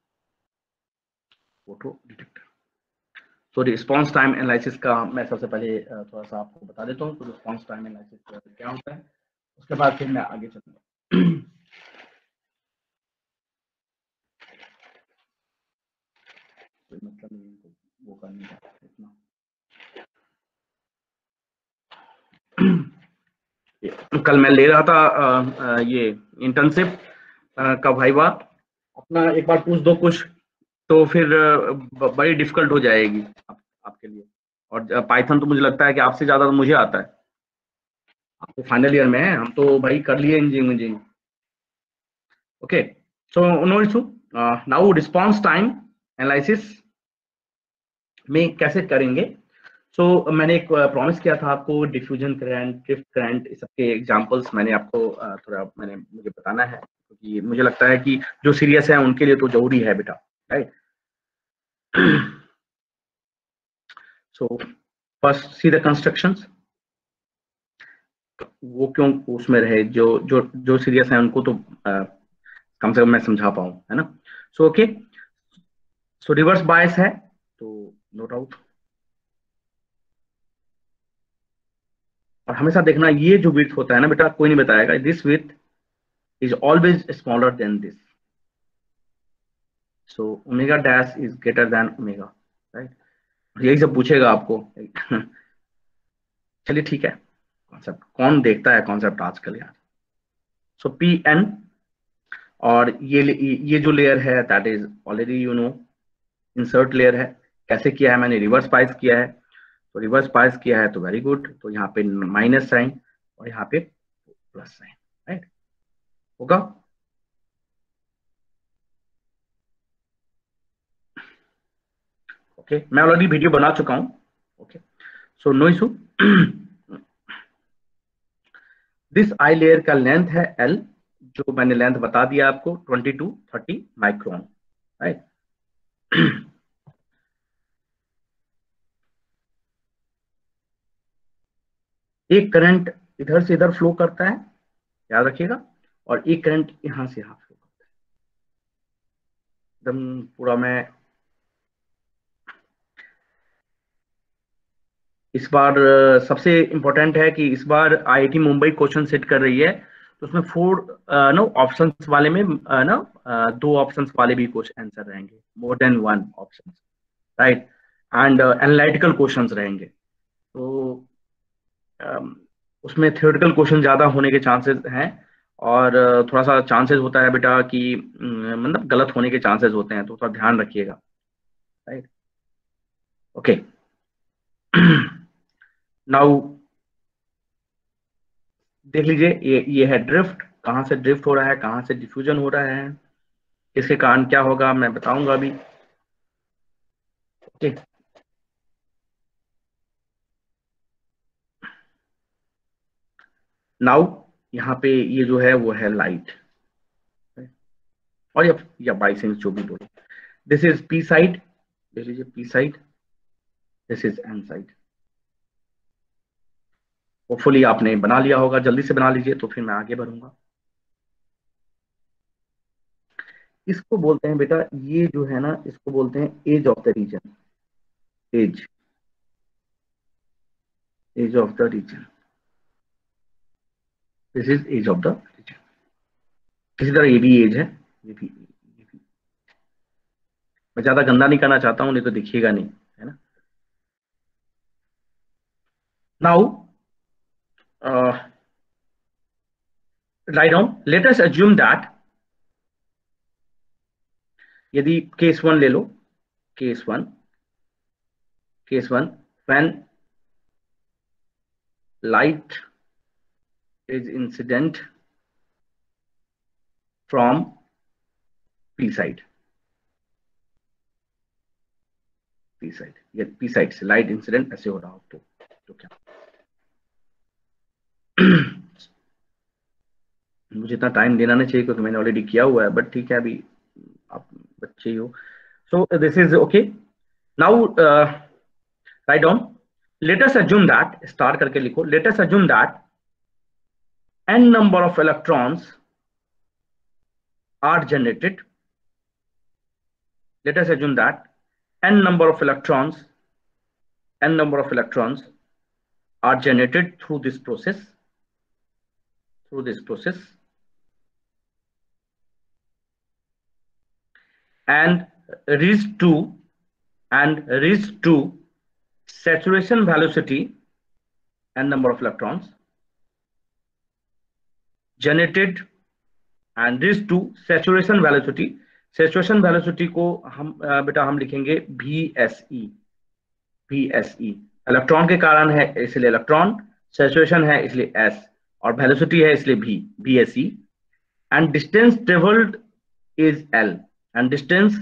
तो रिस्पॉन्स टाइम एनालिसिस का मैं सबसे पहले थोड़ा सा आपको बता देता हूँ। तो रिस्पॉन्स टाइम एनालिसिस क्या होता है, उसके बाद फिर मैं आगे चलूंगा। मतलब वो करने का इतना कल मैं ले रहा था ये इंटर्नशिप का भाईवा, अपना एक बार पूछ दो कुछ तो फिर बड़ी डिफिकल्ट हो जाएगी आपके लिए। और पाइथन तो मुझे लगता है कि आपसे ज्यादा तो मुझे आता है, आप तो फाइनल ईयर में है, हम तो भाई कर लिए engineering. Okay, so no issue. Now response time analysis में कैसे करेंगे? सो मैंने एक प्रॉमिस किया था आपको, डिफ्यूजन करंट, ड्रिफ्ट करंट, इस सबके एग्जांपल्स मैंने आपको थोड़ा मुझे बताना है, क्योंकि मुझे लगता है कि जो सीरियस है उनके लिए तो जरूरी है बेटा, right? So first see the constructions, वो क्यों उसमें रहे, जो सीरियस है उनको तो कम से कम मैं समझा पाऊं, है ना? सो ओके, सो रिवर्स बायस है तो नो डाउट, और हमेशा देखना ये जो विड्थ होता है ना बेटा, कोई नहीं बताएगा, this width is always smaller than this, so omega dash is greater than omega, right? यही सब पूछेगा आपको। चलिए ठीक है, कॉन्सेप्ट कौन देखता है कॉन्सेप्ट आजकल यार। सो पी एन, और ये जो लेयर है that is already you know insert layer है। कैसे किया है मैंने, रिवर्स बायस किया है। तो रिवर्स बायस किया है तो वेरी गुड, तो यहाँ पे माइनस साइन और यहाँ पे प्लस साइन, राइट? होगा। ओके, मैं ऑलरेडी वीडियो बना चुका हूं। Okay, so no issue. This I layer का लेंथ है L, जो मैंने लेंथ बता दिया आपको 20 to 30 माइक्रोन, राइट? एक करंट इधर से इधर फ्लो करता है, याद रखिएगा, और एक करंट यहां से यहां फ्लो करता है। एकदम पूरा मैं इस बार सबसे इंपॉर्टेंट है कि इस बार आईआईटी मुंबई क्वेश्चन सेट कर रही है, तो उसमें 4 नो ऑप्शंस वाले में ना 2 ऑप्शंस वाले भी कुछ आंसर रहेंगे, more than 1 option, right, and analytical questions रहेंगे। तो उसमें थ्योरेटिकल क्वेश्चन ज्यादा होने के चांसेस हैं, और थोड़ा सा चांसेस होता है बेटा कि मतलब गलत होने के चांसेस होते हैं, तो थोड़ा ध्यान रखिएगा, राइट। ओके, नाउ देख लीजिए, ये है ड्रिफ्ट, कहाँ से ड्रिफ्ट हो रहा है, कहाँ से डिफ्यूजन हो रहा है, इसके कारण क्या होगा मैं बताऊंगा अभी। ओके, नाउ यहाँ पे ये जो है वो है लाइट, और या बाइसेंस जो भी बोलो। दिस इज पी साइड, देख लीजिए P side, this is N side. Hopefully आपने बना लिया होगा, जल्दी से बना लीजिए तो फिर मैं आगे बढ़ूंगा। इसको बोलते हैं बेटा, ये जो है ना इसको बोलते हैं edge of the region, edge, edge of the region, this is edge of the region. इसी तरह ये भी एज है, ये भी। मैं ज्यादा गंदा नहीं करना चाहता हूं, नहीं तो दिखिएगा नहीं, है ना। Now write down, let us assume that, यदि केस 1 ले लो, case 1, case 1, when light is incident from P side, P side, ये P side से लाइट इंसिडेंट ऐसे हो रहा हो तो क्या मुझे इतना टाइम देना नहीं चाहिए क्योंकि मैंने ऑलरेडी किया हुआ है, बट ठीक है, अभी आप बच्चे ही हो। So this is okay. Now write down, let us assume that, start करके लिखो, let us assume that n number of electrons are generated, let us assume that n number of electrons are generated through this process, and reach to saturation velocity, n number of electrons generated and reach to saturation velocity, saturation velocity को हम बेटा हम लिखेंगे VSE, electron के कारण है इसलिए electron, saturation है इसलिए S, और वेलोसिटी है इसलिए VSE, and distance traveled is L, and distance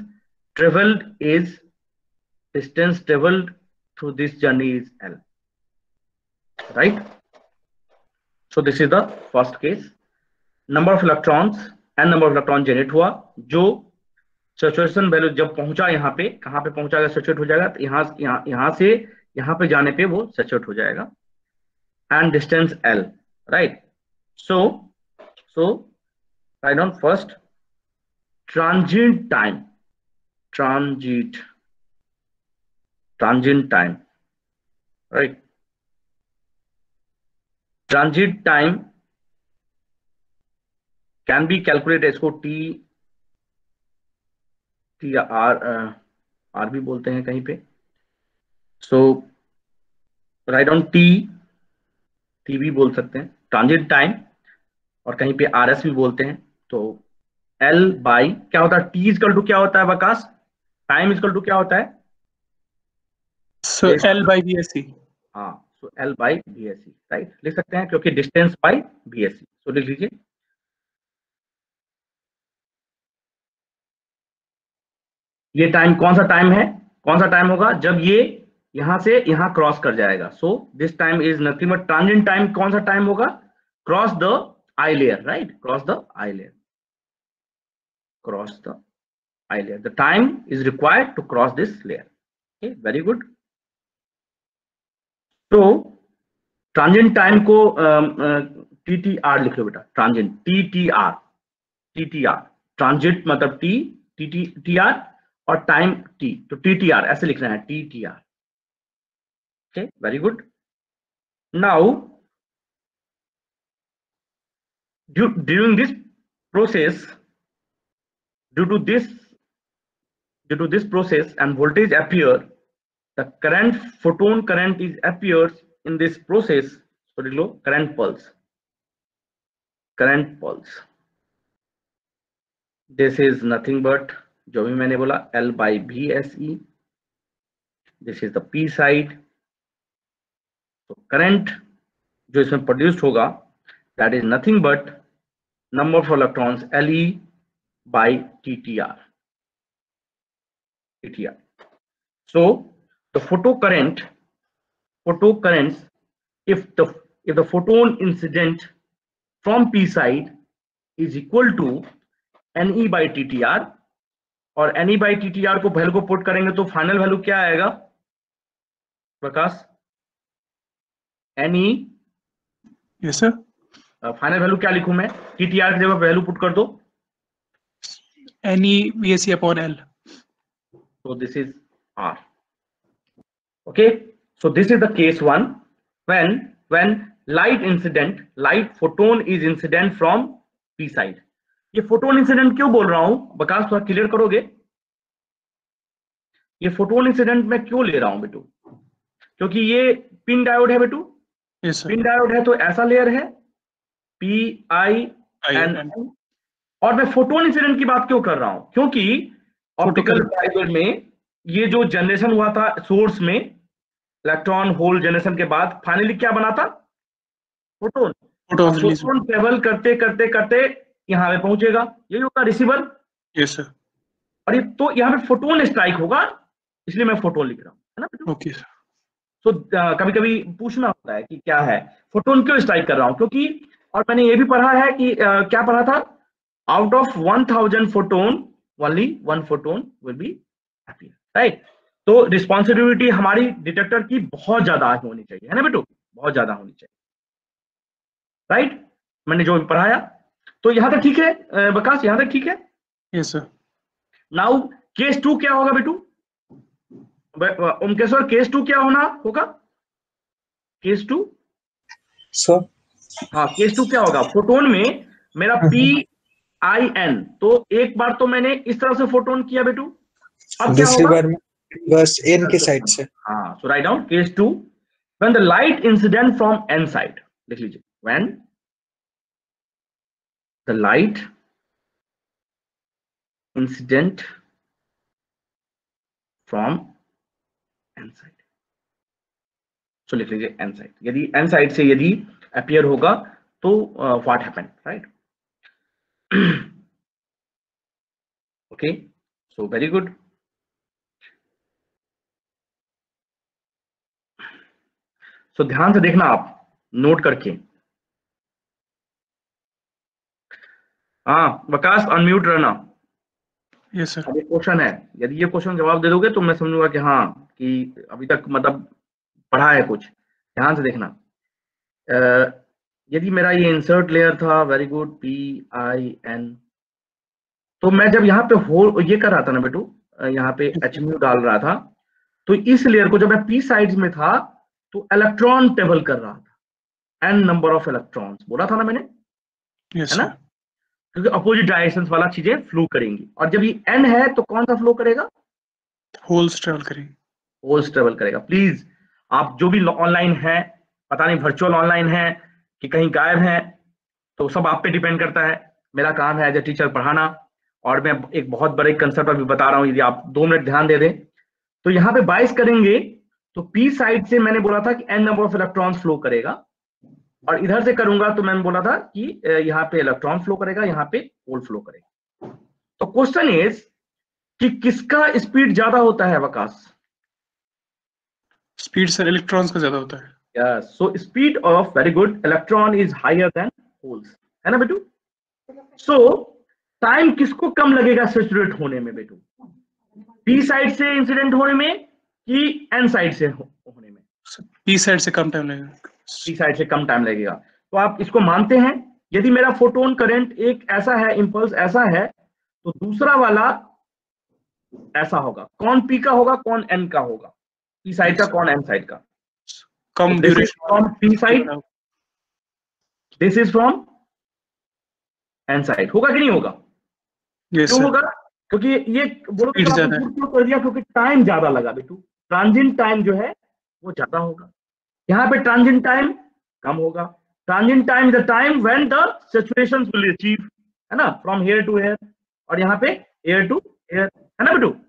traveled through this journey is L, right? So this is the first case. Number of electrons, n number of electron generate हुआ, जो saturation value जब पहुंचा यहाँ पे, कहाँ पे पहुंचाएगा, saturate हो जाएगा, तो यहाँ से यहाँ पे जाने पे वो सैचुरेट हो जाएगा, and distance L, right. So write on first transient time, right, transient time can be calculated, इसको T या R भी बोलते हैं कहीं पे। सो राइट ऑन T भी बोल सकते हैं ट्रांजिट टाइम, और कहीं पे RS भी बोलते हैं। तो L बाई क्या होता है, T इजकल टू क्या होता है वकास, टाइम इजकल टू क्या होता है, So L by VSE. हाँ, so L by VSE, right, लिख सकते हैं क्योंकि डिस्टेंस बाई VSE। सो लिख लीजिए, ये टाइम कौन सा टाइम है, कौन सा टाइम होगा जब ये यहां से यहां क्रॉस कर जाएगा। So this time is nothing but transient time, कौन सा टाइम होगा, cross the I layer, right, cross the I layer, the time is required to cross this layer. Okay, very good. तो ट्रांजिएंट टाइम को TTR लिख लो बेटा, transient TTR, transit मतलब TTR और टाइम T, तो TTR ऐसे लिखना है, TTR। Okay, very good. Now during this process, due to this process and voltage appear, the photon current is appears in this process, so लिख लो current pulse। This is nothing but जो भी मैंने बोला L/VSE, this is the P side, so current जो इसमें produced होगा that is nothing but number of electrons Le/TTR। So the photocurrents, if the photon incident from P side is equal to Ne/TTR, और Ne/TTR को value को put करेंगे तो final value क्या आएगा Prakash? Ne, yes sir, final value क्या लिखूं मैं? TTR की जगह वैल्यू पुट कर दो, Ne/VSE/L। so this is R। okay, so this is the case one when light photon is incident from P side। ये फोटोन इंसिडेंट क्यों बोल रहा हूं बकास, थोड़ा क्लियर करोगे? ये फोटोन इंसिडेंट मैं क्यों ले रहा हूं बेटू? क्योंकि ये पिन डायोड है बेटू। यस सर, पिन डायोड है तो ऐसा लेयर है PIN, और मैं फोटोन इंसिडेंट की बात क्यों कर रहा हूं? क्योंकि ऑप्टिकल फाइबर में ये जो जनरेशन हुआ था सोर्स में, इलेक्ट्रॉन होल जनरेशन के बाद फाइनली क्या बना था? फोटोन। फोटोन ट्रेवल करते करते करते यहां पे पहुंचेगा, यही होगा रिसीवर। यस सर, और ये तो यहाँ पे फोटोन स्ट्राइक होगा, इसलिए मैं फोटोन लिख रहा हूं, है ना? Okay sir. तो कभी कभी पूछना होता है कि क्या है फोटोन क्यों स्ट्राइक कर रहा हूं, क्योंकि और मैंने ये भी पढ़ा है कि क्या पढ़ा था, out of 1000 photon only 1 photon will be appear, right? तो रिस्पॉन्सिबिलिटी हमारी डिटेक्टर की बहुत ज्यादा होनी चाहिए, है ना बेटू? बहुत ज्यादा होनी चाहिए, राइट? मैंने जो भी पढ़ाया, तो यहां तक ठीक है बकास, यहां तक ठीक है? Yes sir. नाउ केस 2 क्या होगा बेटू? ओमकेश्वर, केस 2 क्या होगा? केस 2 सर, हाँ, केस 2 क्या होगा? फोटोन में मेरा PIN, तो एक बार तो मैंने इस तरह से फोटोन किया बेटू, अब क्या दूसरी होगा? बार में बस N के साइड से। हाँ, so right down case 2 when the light incident from N side, लिख लीजिए, when the light incident from N side, so लिख लीजिए N साइड। यदि N साइड से यदि अपीयर होगा तो what happen, right? Okay, so very good. So ध्यान से देखना, आप नोट करके। हाँ वकास, अनम्यूट रहना। Yes sir. अब ये क्वेश्चन है, यदि ये क्वेश्चन जवाब दे दोगे तो मैं समझूंगा कि हाँ, कि अभी तक मतलब पढ़ा है कुछ। ध्यान से देखना, यदि मेरा ये इंसर्ट लेयर था, वेरी गुड, PIN, तो मैं जब यहाँ पे होल ये कर रहा था ना बेटू, यहाँ पे HMU डाल रहा था, तो इस लेयर को जब मैं P साइड्स में था तो इलेक्ट्रॉन ट्रेवल कर रहा था, N नंबर ऑफ इलेक्ट्रॉन्स बोला था ना मैंने, यस है ना? सर। क्योंकि अपोजिट डायरेक्शंस वाला चीजें फ्लो करेंगी, और जब ये N है तो कौन सा फ्लो करेगा? होल्स ट्रेवल करेंगे। होल्स ट्रेवल करेगा। प्लीज आप जो भी ऑनलाइन है, पता नहीं वर्चुअल ऑनलाइन है कि कहीं गायब है, तो सब आप पे डिपेंड करता है। मेरा काम है एज ए टीचर पढ़ाना, और मैं एक बहुत बड़े कंसेप्ट अभी बता रहा हूँ, यदि आप 2 मिनट ध्यान दे दें तो यहाँ पे 22 करेंगे तो P साइड से मैंने बोला था कि N number of electrons flow करेगा, और इधर से करूंगा तो मैंने बोला था कि यहाँ पे इलेक्ट्रॉन फ्लो करेगा, यहाँ पे होल फ्लो करेगा। तो क्वेश्चन इज कि किसका स्पीड ज्यादा होता है वकास? स्पीड सर इलेक्ट्रॉन्स का ज्यादा होता है। Yes, so speed of, very good, electron is higher than holes, है ना बेटू? So टाइम किसको कम लगेगा सैचुरेट होने में बेटू? P साइड से इंसिडेंट होने में कि N साइड से होने में? P साइड से कम टाइम लगेगा। पी साइड से कम टाइम लगेगा। तो आप इसको मानते हैं, यदि मेरा फोटोन करंट एक ऐसा है, इम्पल्स ऐसा है, तो दूसरा वाला ऐसा होगा। कौन पी का होगा, कौन एन का होगा, पी साइड का कौन एन साइड का। कम this is from P side, this is from N side. होगा कि नहीं होगा? क्यों होगा? क्योंकि ये बोलो तो आपने झूठ क्यों कर दिया? क्योंकि टाइम ज्यादा लगा बेटू, ट्रांजिट टाइम जो है वो ज्यादा होगा। यहाँ पे ट्रांजिट टाइम कम होगा। Transit time is the time when the saturation will achieve, है ना, फ्रॉम हियर टू हियर, और यहाँ पे एयर टू एयर, है ना बेटू।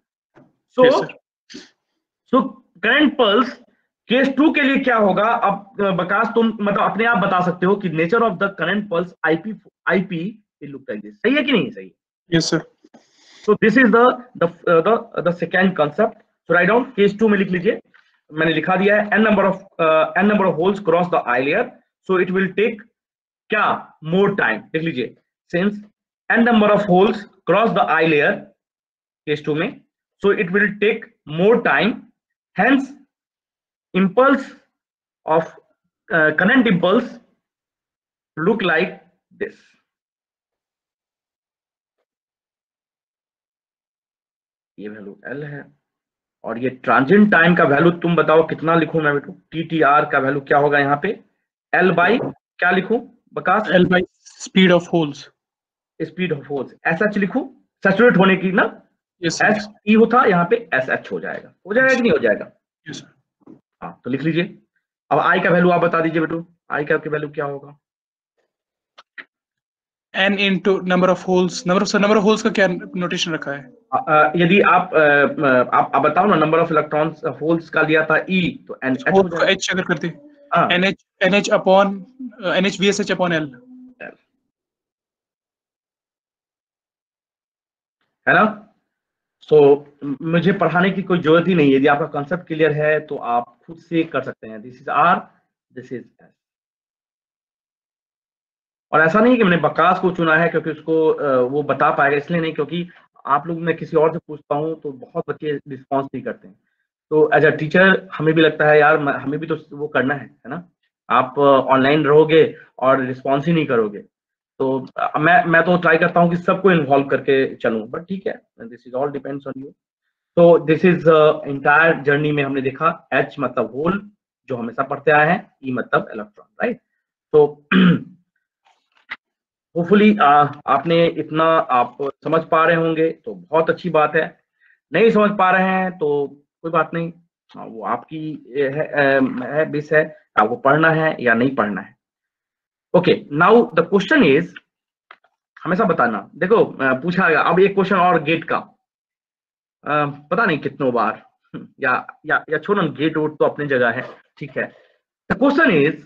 सो करंट पल्स केस 2 के लिए क्या होगा? अब बकास तुम मतलब अपने आप बता सकते हो कि nature of the current pulse IP will look like this. सही है कि नहीं सही? Yes sir. So this is the second concept. So write down case 2 में लिख लीजिए, मैंने लिखा दिया है n number of holes cross the eye layer, so it will take क्या more time, लिख लीजिए, since n number of holes cross the eye layer case 2 में, so it will take more time, hence impulse of current impulse look like this. ये value L है, और ये transit time का value तुम बताओ कितना लिखूं मैं बेटू? TTR का वैल्यू क्या होगा यहाँ पे? L बाई क्या लिखूं Waqas? L by speed of holes. Speed of holes SH लिखूं, सैचुरेट होने की ना। यस SE होता, यहाँ पे SH हो जाएगा। हो जाएगा कि नहीं हो जाएगा? Yes sir. हाँ, तो लिख लीजिए। अब I का वैल्यू आप बता दीजिए बेटू, I का वैल्यू क्या होगा? n into number of holes। Number of holes का क्या नोटेशन रखा है? यदि आप बताओ ना, नंबर ऑफ इलेक्ट्रॉन्स होल्स का लिया था E, तो NH हो जाएगा। H अगर करते NH upon NH VSH upon L, है ना। सो मुझे पढ़ाने की कोई जरूरत ही नहीं है, यदि आपका कॉन्सेप्ट क्लियर है तो आप खुद से कर सकते हैं। This is R, this is S। और ऐसा नहीं कि मैंने बकास को चुना है क्योंकि उसको वो बता पाएगा, इसलिए नहीं, क्योंकि आप लोग, मैं किसी और से पूछता हूँ तो बहुत बच्चे रिस्पॉन्स नहीं करते हैं। तो एज अ टीचर हमें भी लगता है यार, हमें भी तो वो करना है ना। आप ऑनलाइन रहोगे और रिस्पॉन्स ही नहीं करोगे, तो मैं तो ट्राई करता हूँ कि सबको इन्वॉल्व करके चलूँ, बट ठीक है, this is all depends on you. तो दिस इज इंटायर जर्नी में हमने देखा H मतलब होल, जो हमेशा पढ़ते आए हैं, E मतलब इलेक्ट्रॉन, राइट। तो होपफुली आपने इतना आप समझ पा रहे होंगे तो बहुत अच्छी बात है। नहीं समझ पा रहे हैं तो कोई बात नहीं, वो आपकी है बिस है, आपको पढ़ना है या नहीं पढ़ना है। Okay, now the question is, हमेशा बताना, देखो पूछा गया। अब एक क्वेश्चन और गेट का, पता नहीं कितनों बार, या छोड़ो, गेट वोट तो अपनी जगह है, ठीक है। द क्वेश्चन इज,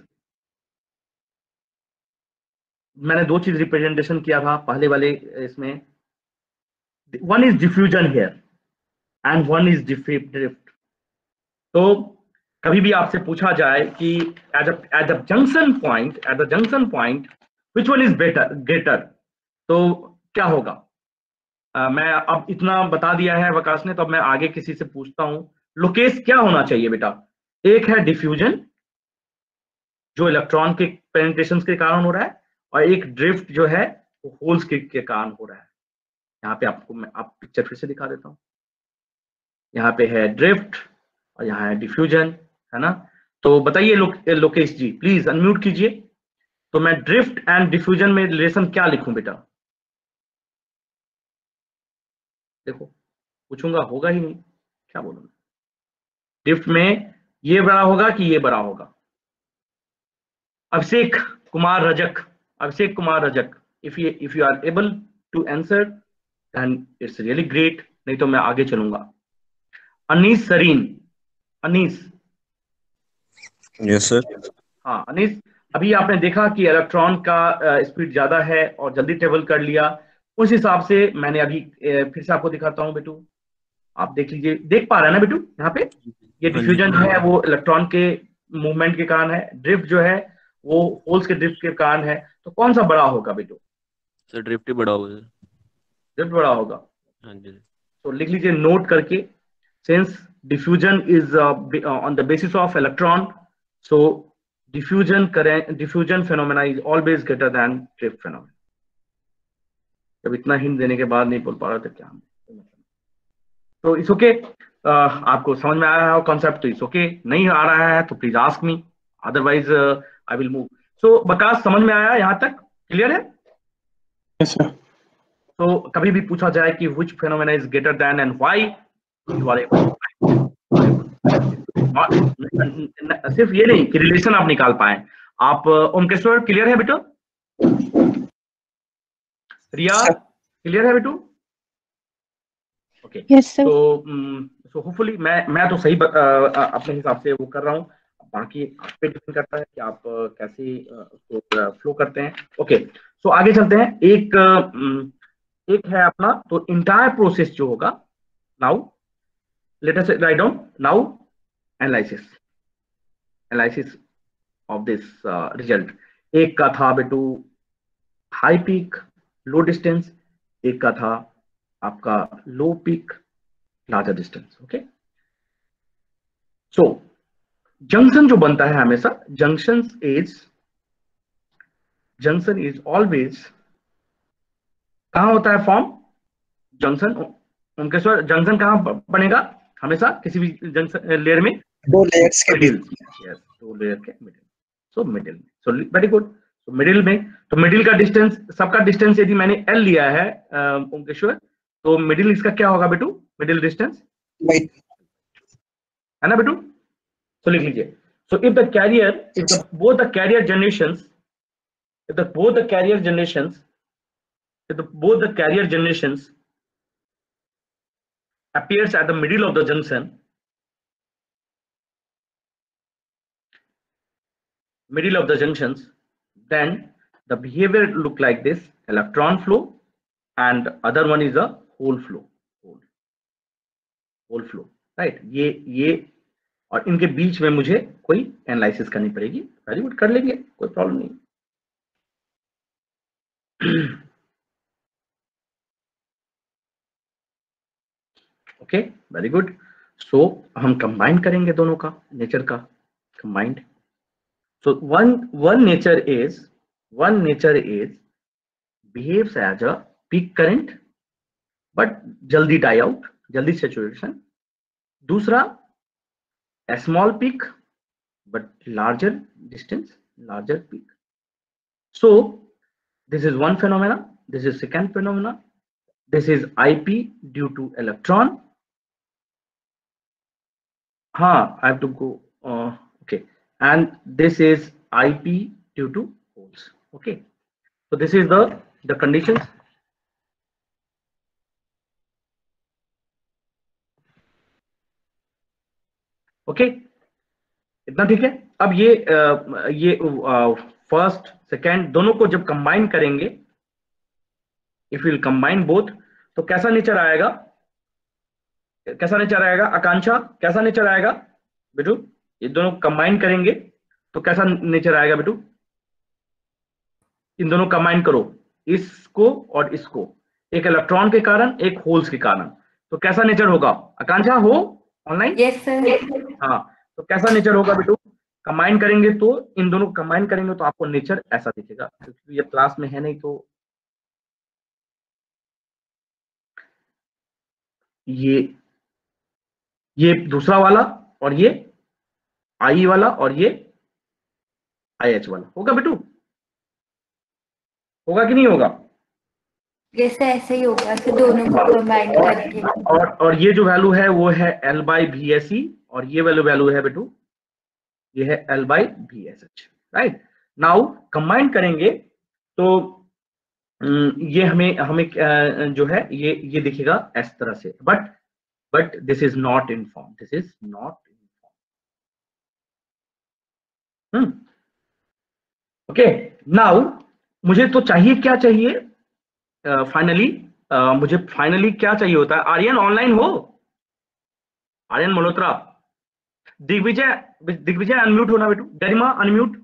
मैंने दो चीज रिप्रेजेंटेशन किया था पहले वाले इसमें, one is diffusion here and one is drift. तो कभी भी आपसे पूछा जाए कि at the junction point which one is greater, तो क्या होगा? मैं अब इतना बता दिया है वकास ने, तो अब मैं आगे किसी से पूछता हूं, लोकेश क्या होना चाहिए बेटा? एक है डिफ्यूजन जो इलेक्ट्रॉन के पेनिट्रेशन के कारण हो रहा है, और एक ड्रिफ्ट जो है वो होल्स के कारण हो रहा है। यहाँ पे आपको मैं पिक्चर फिर से दिखा देता हूँ। यहाँ पे है ड्रिफ्ट और यहाँ है डिफ्यूजन, है ना। तो बताइए लोकेश जी, प्लीज अनम्यूट कीजिए। तो मैं ड्रिफ्ट एंड डिफ्यूजन में रिलेशन क्या लिखूं बेटा? देखो पूछूंगा, होगा ही नहीं, क्या बोलूंगा? ड्रिफ्ट में ये बड़ा होगा कि ये बड़ा होगा? Abhishek Kumar Rajak, if you are able to answer then it's really great, नहीं तो मैं आगे चलूंगा। अनीस सरीन, अनीस। Yes sir. हाँ अनीस, अभी आपने देखा कि इलेक्ट्रॉन का स्पीड ज्यादा है और जल्दी ट्रेवल कर लिया, उस हिसाब से मैंने अभी फिर से आपको दिखाता हूँ बेटू, आप देख लीजिए, देख पा रहे हैं ना बेटू? यहाँ पे ये डिफ्यूजन है वो इलेक्ट्रॉन के मूवमेंट के कारण है, ड्रिफ्ट जो है वो होल्स के ड्रिफ्ट के कारण है। तो कौन सा बड़ा होगा बेटू? सर ड्रिफ्ट ही बड़ा होगा। ड्रिफ्ट बड़ा होगा। हाँ जी। तो लिख लीजिए नोट करके, since diffusion is on the basis of electron, so diffusion phenomena is always greater than drift phenomena. जब इतना हिंट देने के बाद नहीं बोल पा रहा था क्या तो इट्स ओके। आपको समझ में आया है कॉन्सेप्ट तो इट्स ओके, नहीं आ रहा है तो please ask me, otherwise I will move. So Waqas समझ में आया यहाँ तक, क्लियर है? Yes, sir. तो कभी भी पूछा जाए कि which phenomena is greater than and why, you are able to सिर्फ ये नहीं कि रिलेशन आप निकाल पाए आप। ओमकेश्वर क्लियर है बेटो? रिया क्लियर है बेटो? Okay Yes, sir. तो होपफुली मैं तो सही अपने हिसाब से वो कर रहा हूँ, बाकी आप पे डिपेंड करता है कि आप कैसे उसको फ्लो करते हैं। ओके सो आगे चलते हैं। एक है अपना तो इंटायर प्रोसेस जो होगा, now let us write down now analysis of this result. एक का था बेटू हाई पीक लो डिस्टेंस, एक का था आपका low peak larger distance. Okay so junction जो बनता है हमेशा, जंक्शन इज ऑलवेज कहां होता है फॉर्म? जंक्शन उनके स्वर जंक्शन कहां बनेगा हमेशा किसी भी जंक्शन लेयर में? दो लेयर्स के बीच। यस, दो लेयर के मिडिल। सो मिडिल में, सो वेरी गुड। तो मिडिल में, तो मिडिल का डिस्टेंस, सबका डिस्टेंस यदि मैंने एल लिया है ओमकेश्वर, तो मिडिल इसका क्या होगा बेटू? मिडिल डिस्टेंस है ना बेटू? तो लिख लीजिए। So if the carrier, if both the carrier generations, if both the carrier generations appears at the middle of the junction, then the behavior look like this: electron flow, and other one is a hole flow, right? ये और इनके बीच में मुझे कोई analysis करनी पड़ेगी। Very good, कर लेंगे, कोई प्रॉब्लम नहीं। Okay very good. सो हम कंबाइन करेंगे दोनों का नेचर का, combined. So one nature is behaves as a peak current but जल्दी die out, जल्दी saturation। दूसरा a small peak but larger distance, larger peak। So this is one phenomena, this is second phenomena, this is IP due to electron। I have to go okay, and this is IP due to holes। Okay, so this is the conditions। okay, इतना ठीक है। अब ये first second दोनों को जब combine करेंगे, if will combine both, तो कैसा नेचर आएगा? आकांक्षा कैसा नेचर आएगा बेटू? ये दोनों कंबाइन करेंगे तो कैसा नेचर आएगा बेटू? इन दोनों कंबाइन करो, इसको और इसको, एक इलेक्ट्रॉन के कारण एक होल्स के कारण, तो कैसा नेचर होगा? आकांक्षा हो ऑनलाइन? Yes sir. हाँ, तो कैसा नेचर होगा बेटू? कंबाइन करेंगे तो, इन दोनों कंबाइन करेंगे तो आपको नेचर ऐसा दिखेगा। क्योंकि ये क्लास में है नहीं, तो ये दूसरा वाला और ये आई वाला और ये IH वाला होगा बेटू? होगा कि नहीं होगा? जैसे ऐसे ही होगा, ऐसे दोनों को कंबाइन करके। और ये जो वैल्यू है वो है L/VSE, और ये वैल्यू है बेटू, ये है L/VSH, राइट? नाउ कंबाइन करेंगे तो ये हमें जो है ये दिखेगा इस तरह से, but this is not in form, this is not in form. Okay, now मुझे तो चाहिए, क्या चाहिए फाइनली? मुझे फाइनली क्या चाहिए होता है? आर्यन ऑनलाइन हो? आर्यन मल्होत्रा, दिग्विजय अनम्यूट होना बेटू, गरिमा अनम्यूट।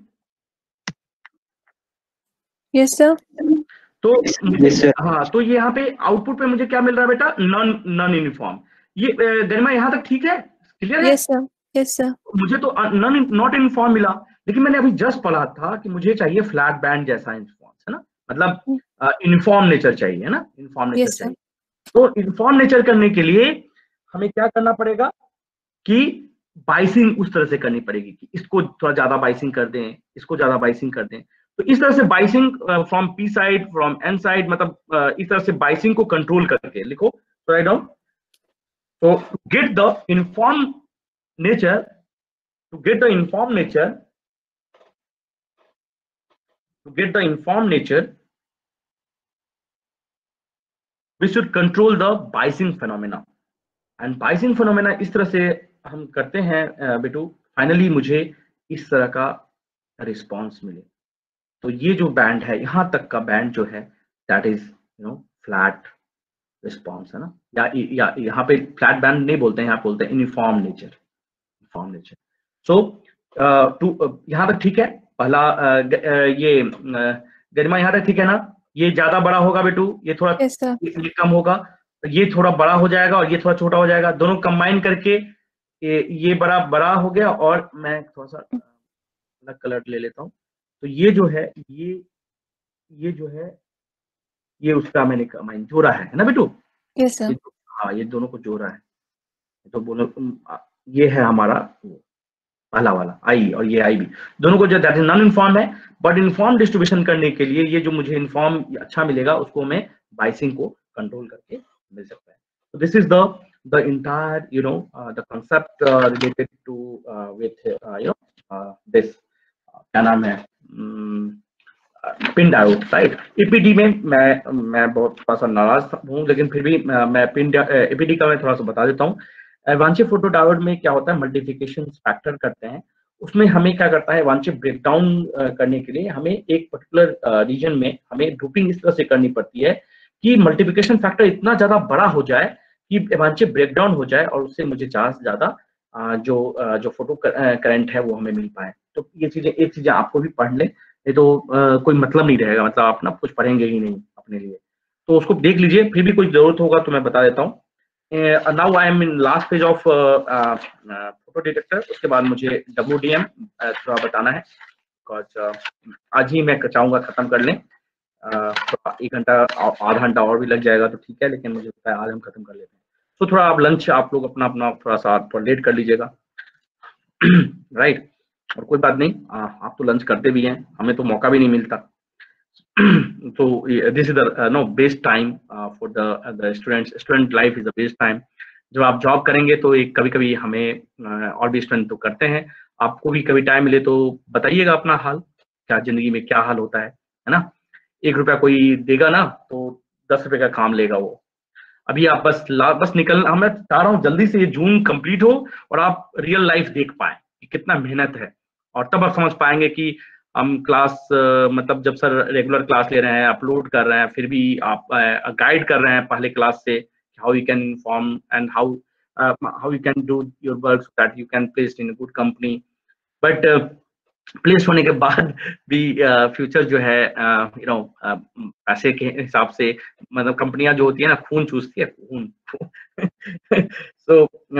Yes, sir. तो हाँ, तो ये यहाँ पे आउटपुट पे मुझे क्या मिल रहा है बेटा? Non uniform. ये गरिमा यहाँ तक ठीक है, क्लियर है? Yes, sir. Yes, sir. मुझे तो नॉट यूनिफॉर्म मिला, लेकिन मैंने अभी जस्ट पढ़ा था कि मुझे चाहिए फ्लैट बैंड जैसा रिस्पॉन्स, है ना, मतलब यूनिफॉर्म नेचर चाहिए, है ना, यूनिफॉर्म नेचर Yes, sir. चाहिए। तो यूनिफॉर्म नेचर करने के लिए हमें क्या करना पड़ेगा कि बाइसिंग उस तरह से करनी पड़ेगी कि इसको थोड़ा ज्यादा बाइसिंग कर दें, इसको ज्यादा बाइसिंग कर दें। तो इस तरह से biasing from P side, from N side, मतलब इस तरह से बाइसिंग को कंट्रोल करके लिखो, राइट डाउन। तो get the uniform nature, to get the uniform nature, we should control the biasing phenomena, and biasing phenomena इस तरह से हम करते हैं बेटू, फाइनली मुझे इस तरह का रिस्पॉन्स मिले। तो ये जो बैंड है, यहाँ तक का बैंड जो है, दैट इज फ्लैट रिस्पॉन्स, है ना, या यहाँ पे फ्लैट बैंड नहीं बोलते हैं, यहाँ बोलते हैं यूनिफॉर्म नेचर। सो यहाँ तक ठीक है। पहला ये गरिमा यहाँ तक ठीक है ना? ये ज्यादा बड़ा होगा बेटू, ये थोड़ा Yes, sir. ये कम होगा, ये थोड़ा बड़ा हो जाएगा और ये थोड़ा छोटा हो जाएगा, दोनों कंबाइन करके ये बड़ा हो गया। और मैं थोड़ा सा अलग कलर ले लेता हूँ। तो ये जो है, ये जो है, ये उसका मैंने कंबाइन जोड़ा है ना बेटू? Yes, sir. हाँ, ये दोनों को जोड़ा है। तो बोलो, ये है हमारा पहला वाला आई, और ये आई भी, दोनों को जो दैट इज नॉन इन्फॉर्म है, बट इन्फॉर्म डिस्ट्रीब्यूशन करने के लिए ये जो मुझे इन्फॉर्म अच्छा मिलेगा उसको मैं बाइसिंग को कंट्रोल करके मिल सकता है। तो this is the entire the concept related to with this क्या नाम है, पिन डायोड, राइट। ईपीडी में मैं बहुत थोड़ा सा नाराज हूँ, लेकिन फिर भी मैं ईपीडी का मैं थोड़ा सा बता देता हूँ। वांछित फोटो डायोड में क्या होता है, मल्टीप्लिकेशन फैक्टर करते हैं, उसमें हमें क्या करता है, वांछित ब्रेकडाउन करने के लिए हमें एक पर्टिकुलर रीजन में हमें ग्रुपिंग इस तरह से करनी पड़ती है कि मल्टीप्लिकेशन फैक्टर इतना ज्यादा बड़ा हो जाए कि वांछित ब्रेकडाउन हो जाए, और उससे मुझे ज्यादा से ज्यादा जो फोटो करंट है वो हमें मिल पाए। तो ये चीजें, एक चीजें आपको भी पढ़ लें, नहीं तो कोई मतलब नहीं रहेगा, मतलब आप ना कुछ पढ़ेंगे ही नहीं अपने लिए। तो उसको देख लीजिए, फिर भी कोई जरूरत होगा तो मैं बता देता हूँ। Now I am in last page of photo detector. उसके बाद मुझे WDM थोड़ा बताना है, बिकॉज आज ही मैं चाहूंगा खत्म कर लें। थोड़ा 1 घंटा आधा घंटा और भी लग जाएगा तो ठीक है, लेकिन मुझे लगता है आज हम खत्म कर लेते हैं। तो थोड़ा आप लंच आप लोग अपना थोड़ा सा थोड़ा लेट कर लीजिएगा, राइट। और कोई बात नहीं, आप तो लंच करते भी हैं, हमें तो मौका भी नहीं मिलता। तो this is the best time for the student life is the best time. जब आप जॉब करेंगे तो एक कभी कभी हमें और भी स्टूडेंट तो करते हैं, आपको भी कभी टाइम मिले तो बताइएगा अपना हाल, क्या जिंदगी में क्या हाल होता है ना। 1 रुपया कोई देगा ना तो 10 रुपए का काम लेगा वो। अभी आप बस निकल, मैं चाह रहा हूँ जल्दी से ये जून कंप्लीट हो और आप रियल लाइफ देख पाए कि कितना मेहनत है, और तब आप समझ पाएंगे कि हम क्लास मतलब जब सर रेगुलर क्लास ले रहे हैं, अपलोड कर रहे हैं, फिर भी आप गाइड कर रहे हैं पहले क्लास से, how you can inform and how you can do your work so that you can place in good company. But place होने के बाद भी फ्यूचर जो है पैसे के हिसाब से, मतलब कंपनियां जो होती है ना, खून चूसती है, खून। सो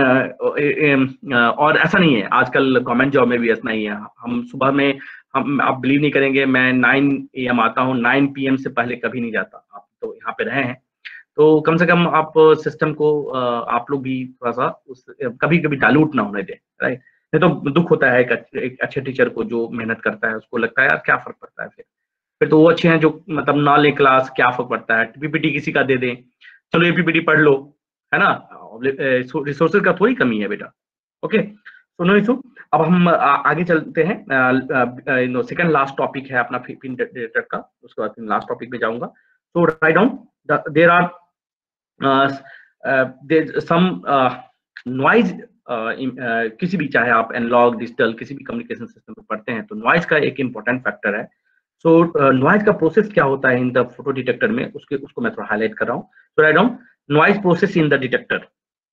और ऐसा नहीं है, आजकल गवर्नमेंट जॉब में भी ऐसा नहीं है। हम सुबह में, आप बिलीव नहीं करेंगे, मैं 9 AM आता हूँ, 9 PM से पहले कभी नहीं जाता। आप तो यहाँ पे रहे हैं तो कम से कम आप सिस्टम को आप लोग भी थोड़ा सा कभी कभी डाइल्यूट ना होने दें, राइट। नहीं तो दुख होता है एक अच्छे टीचर को जो मेहनत करता है, उसको लगता है यार क्या फर्क पड़ता है, फिर तो वो अच्छे हैं जो मतलब ना ले क्लास, क्या फर्क पड़ता है, PPT किसी का दे दें, चलो ये PPT पढ़ लो, है ना। रिसोर्सेज का थोड़ी कमी है बेटा। ओके, सुनो इशू, अब हम आगे चलते हैं। सेकंड लास्ट टॉपिक है अपना पिन डिटेक्टर का, उसके बाद लास्ट टॉपिक पे जाऊंगा। तो right down, there are some noise, किसी भी, चाहे आप एनालॉग डिजिटल किसी भी कम्युनिकेशन सिस्टम पे पढ़ते हैं तो नॉइज का एक इंपॉर्टेंट फैक्टर है। सो नॉइज का प्रोसेस क्या होता है इन द फोटो डिटेक्टर में, उसको मैं थोड़ा हाईलाइट कर रहा हूँ। तो right down, noise process in the detector,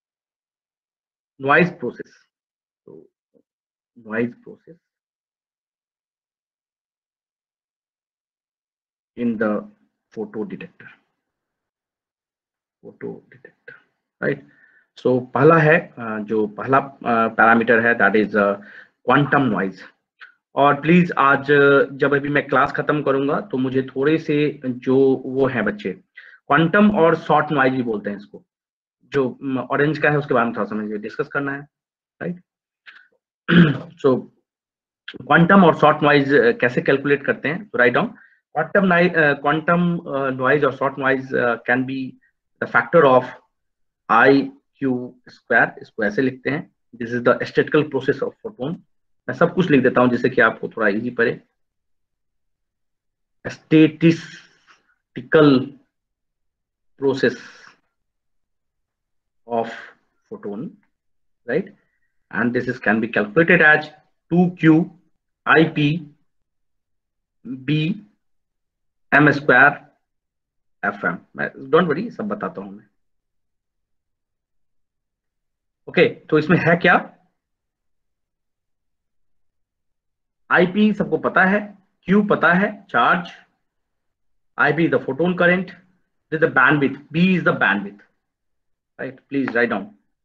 noise process, तो noise process in the photo detector, right. So पहला है जो पहला पैरामीटर है, दैट इज क्वांटम नॉइज। और प्लीज आज जब अभी मैं क्लास खत्म करूंगा तो मुझे थोड़े से जो वो हैं बच्चे, क्वांटम और शॉर्ट नॉइज भी बोलते हैं इसको, जो ऑरेंज का है उसके बारे में थोड़ा सा मुझे डिस्कस करना है, राइट। सो क्वांटम और शॉर्ट नॉइज कैसे कैलकुलेट करते हैं, तो राइट डाउन क्वांटम नॉइज और short noise can be the factor of I Q square, इसको ऐसे लिखते हैं, this is the statistical process of photon. मैं सब कुछ लिख देता हूं जिससे कि आपको थोड़ा इजी पड़े। Statistical process of photon, right, and this is can be calculated as 2q ip b m square fm। Don't worry, सब बताता हूं मैं। ओके, तो इसमें है क्या, ip सबको पता है, q पता है charge, ip is the photon current, this is the bandwidth, b is the bandwidth, right? Please write down.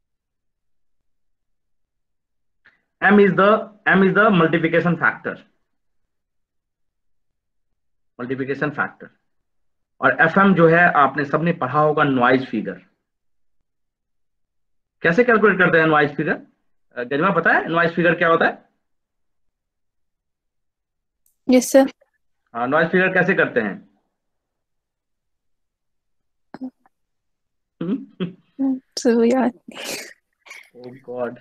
m is the multiplication factor, और fm जो है आपने सबने पढ़ा होगा नॉइज फिगर। कैसे कैलकुलेट करते हैं नॉइज फिगर, गरिमा पता है नॉइज फिगर क्या होता है? Yes sir. हाँ, नॉइज फिगर कैसे करते हैं? सो यार, ओह गॉड,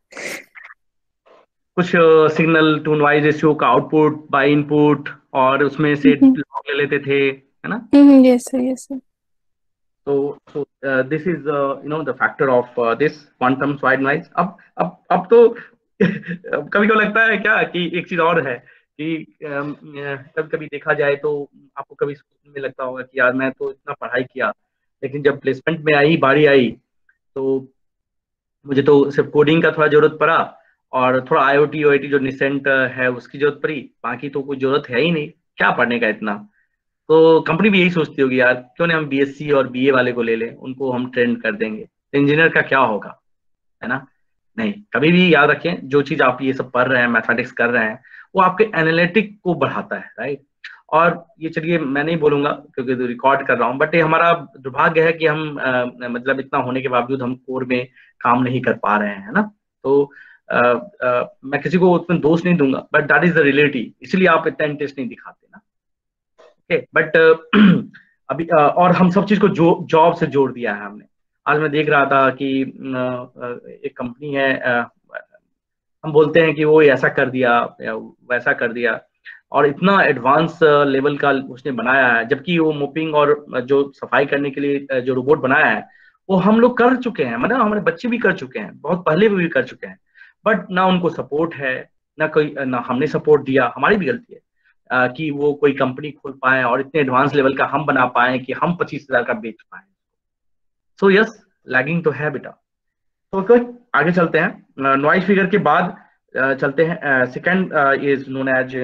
कुछ सिग्नल टू नॉइज रेशियो का आउटपुट बाय इनपुट, और उसमें से लॉग ले लेते थे, है ना? Yes sir, yes sir. So this is the factor of this quantum swide noise। अब तो कभी कभी लगता है क्या कि एक चीज और है कि कभी कभी देखा जाए तो आपको कभी स्कूल में लगता होगा कि यार मैं तो इतना पढ़ाई किया, लेकिन जब प्लेसमेंट में बारी आई तो मुझे तो सिर्फ कोडिंग का थोड़ा जरूरत पड़ा और थोड़ा IoT OIT जो निसेंट है उसकी जरूरत पड़ी, बाकी तो कोई जरूरत है ही नहीं, क्या पढ़ने का इतना। तो कंपनी भी यही सोचती होगी यार क्यों नहीं हम BSc और BA वाले को ले लें, उनको हम ट्रेन कर देंगे, इंजीनियर का क्या होगा, है ना? नहीं, कभी भी याद रखें जो चीज आप ये सब पढ़ रहे हैं, मैथमेटिक्स कर रहे हैं, वो आपके एनालिटिक को बढ़ाता है, राइट। और ये चलिए मैं नहीं बोलूंगा क्योंकि तो रिकॉर्ड कर रहा हूँ, बट ये हमारा दुर्भाग्य है कि हम मतलब इतना होने के बावजूद हम कोर में काम नहीं कर पा रहे हैं, है ना? तो मैं किसी को उसमें दोष नहीं दूंगा, but that is the reality, इसलिए आप इतना इंटरेस्ट नहीं दिखाते ना। ओके, बट अभी और हम सब चीज को जॉब से जोड़ दिया है हमने। आज मैं देख रहा था कि एक कंपनी है, हम बोलते हैं कि वो ऐसा कर दिया या वैसा कर दिया, और इतना एडवांस लेवल का उसने बनाया है, जबकि वो मोपिंग और जो सफाई करने के लिए जो रोबोट बनाया है वो हम लोग कर चुके हैं, मतलब हमारे बच्चे भी कर चुके हैं, बहुत पहले भी कर चुके हैं, बट ना उनको सपोर्ट है, ना हमने सपोर्ट दिया, हमारी भी गलती है कि वो कोई कंपनी खोल पाए और इतने एडवांस लेवल का हम बना पाए कि हम 25,000 का बेच पाए। सो यस, लैगिंग तो है बेटा। तो आगे चलते हैं, नॉइज फिगर के बाद चलते हैं, second is known as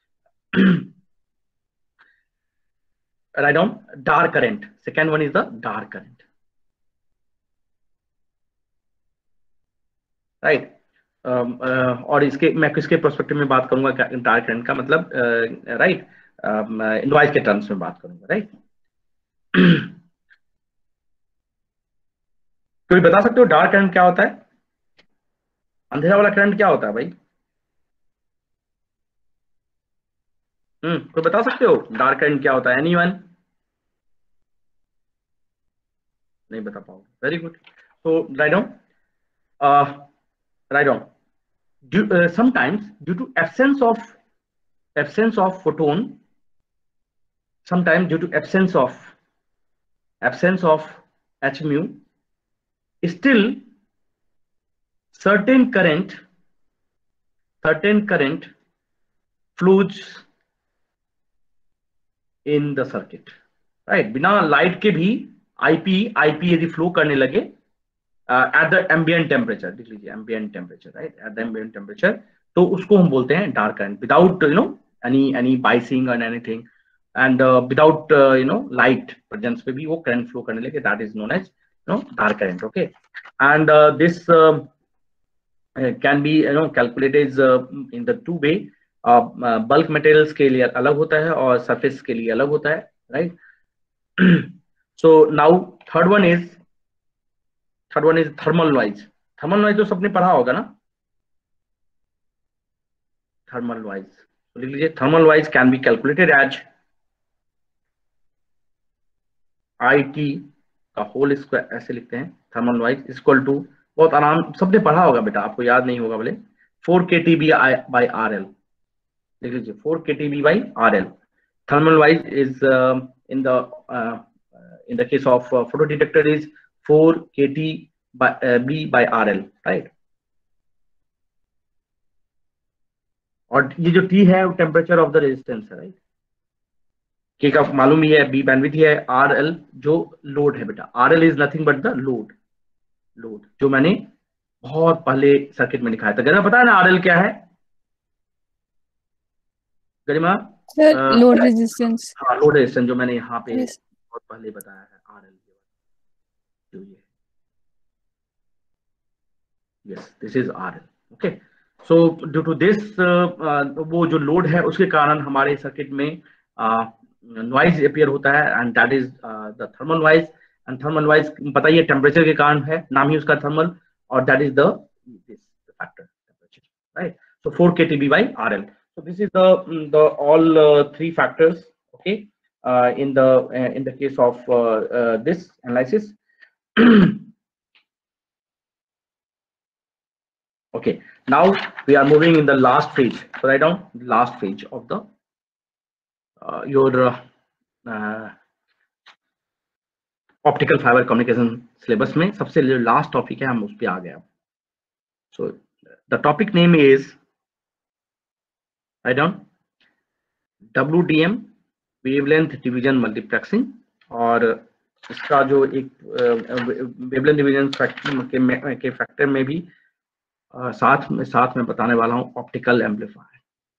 right down dark current. Second one is the dark current, right. और इसके मैं किसके पर्सपेक्टिव में बात करूंगा, डार्क करंट का मतलब, राइट, नॉइज के टर्म्स में बात करूंगा, राइट। कोई बता सकते हो डार्क करंट क्या होता है? अंधेरा वाला करंट क्या होता है भाई? कोई बता सकते हो डार्क करंट क्या होता है? एनीवन? नहीं बता पाओगे, वेरी गुड। तो right down sometimes due to absence of photon, sometimes due to absence of h mu, still certain current flows in the circuit, right? बिना लाइट के भी IP यदि फ्लो करने लगे at the ambient temperature, देख लीजिए ambient temperature, right, at the ambient temperature, तो उसको हम बोलते हैं dark current without any biasing or anything, and without light presence पे भी वो current flow करने लगे, that is known as dark current। okay, and this can be calculated in the two way, bulk materials के लिए अलग होता है और सरफेस के लिए अलग होता है, right. So now third one is thermal noise. Thermal noise तो सबने पढ़ा होगा ना, थर्मल नॉइज लिख लीजिए। Thermal noise can be calculated as IT का होल स्क्वायर, ऐसे लिखते हैं। थर्मल नॉइज इक्वल टू, बहुत आराम, सबने पढ़ा होगा बेटा, आपको याद नहीं होगा बोले, 4 kTB by RL लिख लीजिए, 4 kTB by RL। Thermal noise is in the case of photo detector is 4 kTB by RL, right। और ये जो T है वो टेम्परेचर ऑफ द रेजिस्टेंस है, राइट। K का मालूम ही है, B बैंडविड्थ ही है, RL जो लोड है बेटा, RL is nothing but the load, जो मैंने बहुत पहले सर्किट में दिखाया था। गरिमा पता है ना RL क्या है? Garima, load resistance. हाँ, लोड रेजिस्टेंस, जो मैंने यहाँ पे Yes. बहुत पहले बताया है, RL जो ये, yes this is RL, okay. So due to this, वो जो लोड है उसके कारण हमारे सर्किट में नॉइज अपीयर होता है, and that is the thermal noise. And thermal noise पता ही है टैम्परेचर के कारण है, नाम ही उसका थर्मल, और that is the factor temperature, right. So 4 kTB by RL। So this is the all three factors, okay, in the case of this analysis. Okay, now we are moving in the last phase. So write down the last phase of the your optical fiber communication syllabus में सबसे last topic है, हम उस पे आ गए। So the topic name is, write down, WDM wavelength division multiplexing. और इसका जो एक वेवलेंथ डिवीजन के फैक्टर में भी साथ में बताने वाला हूं ऑप्टिकल एम्पलीफायर।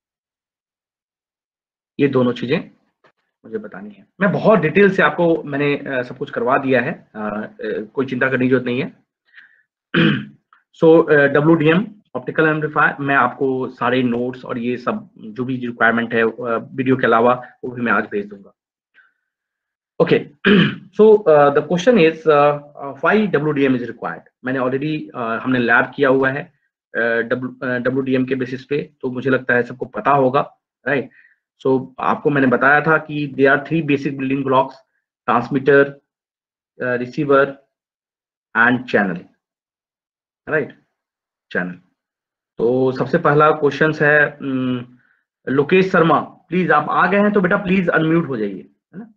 ये दोनों चीजें मुझे बतानी है। मैं बहुत डिटेल से आपको मैंने सब कुछ करवा दिया है, कोई चिंता करने की जरूरत नहीं है। सो WDM ऑप्टिकल एम्पलीफायर, मैं आपको सारे नोट्स और ये सब जो भी रिक्वायरमेंट है वीडियो के अलावा वो भी मैं आज भेज दूंगा। Okay, so the question is why WDM is required. मैंने ऑलरेडी हमने लैब किया हुआ है WDM के बेसिस पे, तो मुझे लगता है सबको पता होगा, राइट। सो आपको मैंने बताया था कि they are 3 basic building blocks, transmitter, receiver and channel, right, channel. तो सबसे पहला क्वेश्चन है, लोकेश शर्मा, प्लीज आप आ गए हैं तो बेटा प्लीज अनम्यूट हो जाइए, है ना।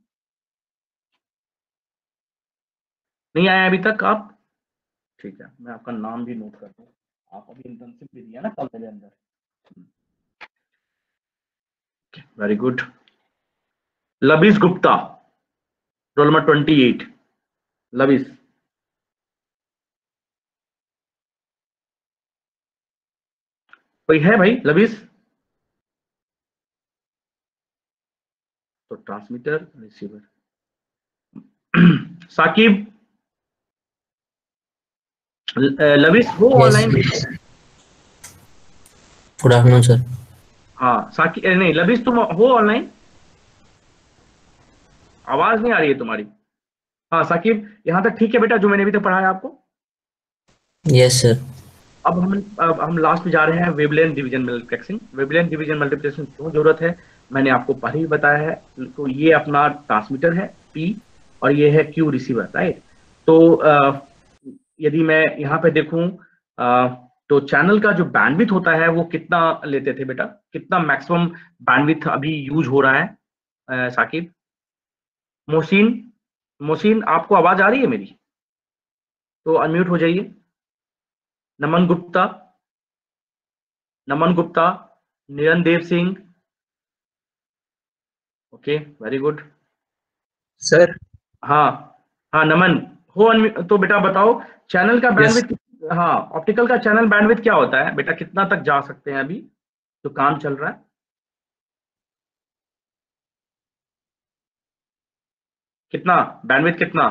नहीं आए अभी तक आप? ठीक है, मैं आपका नाम भी नोट कर दूं। आप अभी इंटर्नशिप भी दिया ना कल मेरे अंदर, very good. Labis Gupta, roll number 28। Labis, कोई है भाई? लबीस, तो ट्रांसमीटर रिसीवर। साकिब, लबीस हो ऑनलाइन? Good afternoon sir. हाँ साकिब, नहीं लबीस तुम हो ऑनलाइन? आवाज नहीं आ रही है तुम्हारी। हाँ साकिब, यहाँ तक ठीक है बेटा जो मैंने अभी तक पढ़ाया आपको? Yes sir. अब हम लास्ट में जा रहे हैं, wavelength division multiplexing. Wavelength division multiplexing क्यों जरूरत है मैंने आपको पहले ही बताया है। तो ये अपना ट्रांसमीटर है P और ये है Q रिसीवर, राइट। तो यदि मैं यहाँ पे देखूं तो चैनल का जो बैंडविड्थ होता है वो कितना लेते थे बेटा? कितना मैक्सिमम बैंडविड्थ अभी यूज हो रहा है साकिब? मोहसिन आपको आवाज आ रही है मेरी? तो अनम्यूट हो जाइए। Naman Gupta, Nirandev Singh, okay very good sir. हाँ नमन हो तो बेटा बताओ चैनल का बैंडविड्थ। हाँ, ऑप्टिकल का चैनल बैंडविड्थ क्या होता है बेटा? कितना तक जा सकते हैं अभी जो काम चल रहा है? कितना बैंडविड्थ, कितना?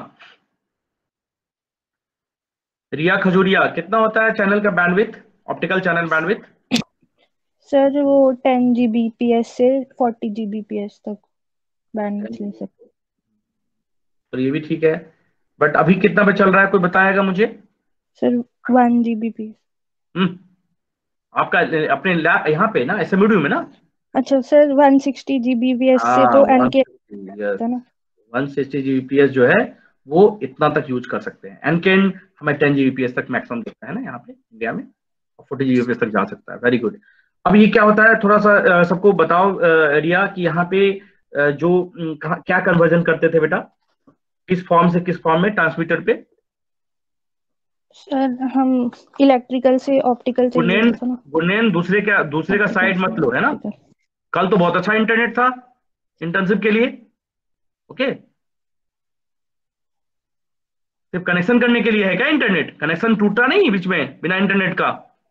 रिया खजूरिया, कितना होता है चैनल का bandwidth, optical channel bandwidth? Sir वो 10 Gbps से 40 Gbps तक बैंडविड्थ ले सकते। तो ये भी ठीक है, बट अभी कितना पे चल रहा है, कोई बताएगा मुझे? Sir 1 Gbps। आपका अपने लैब यहाँ पे ना SMU में ना? अच्छा सर 160 Gbps से तो NK था ना। 160 Gbps जो है वो इतना तक यूज कर सकते हैं। एनकेन हमें 10 Gbps तक मैक्सिमम देता है ना यहाँ पे इंडिया में, और 40 Gbps तक जा सकता है। Very good. अब ये क्या होता है, थोड़ा सा सबको बताओ रिया, कि यहाँ पे जो क्या कन्वर्जन करते थे बेटा, किस फॉर्म से किस फॉर्म में ट्रांसमीटर पे? सर हम इलेक्ट्रिकल से ऑप्टिकल चाहिए था ना। गुणेन दूसरे का साइड मत लो, है ना। कल तो बहुत अच्छा इंटरनेट था इंटर्नशिप के लिए, ओके। सिर्फ कनेक्शन करने के लिए है क्या इंटरनेट? कनेक्शन टूटा नहीं बीच में बिना इंटरनेट का?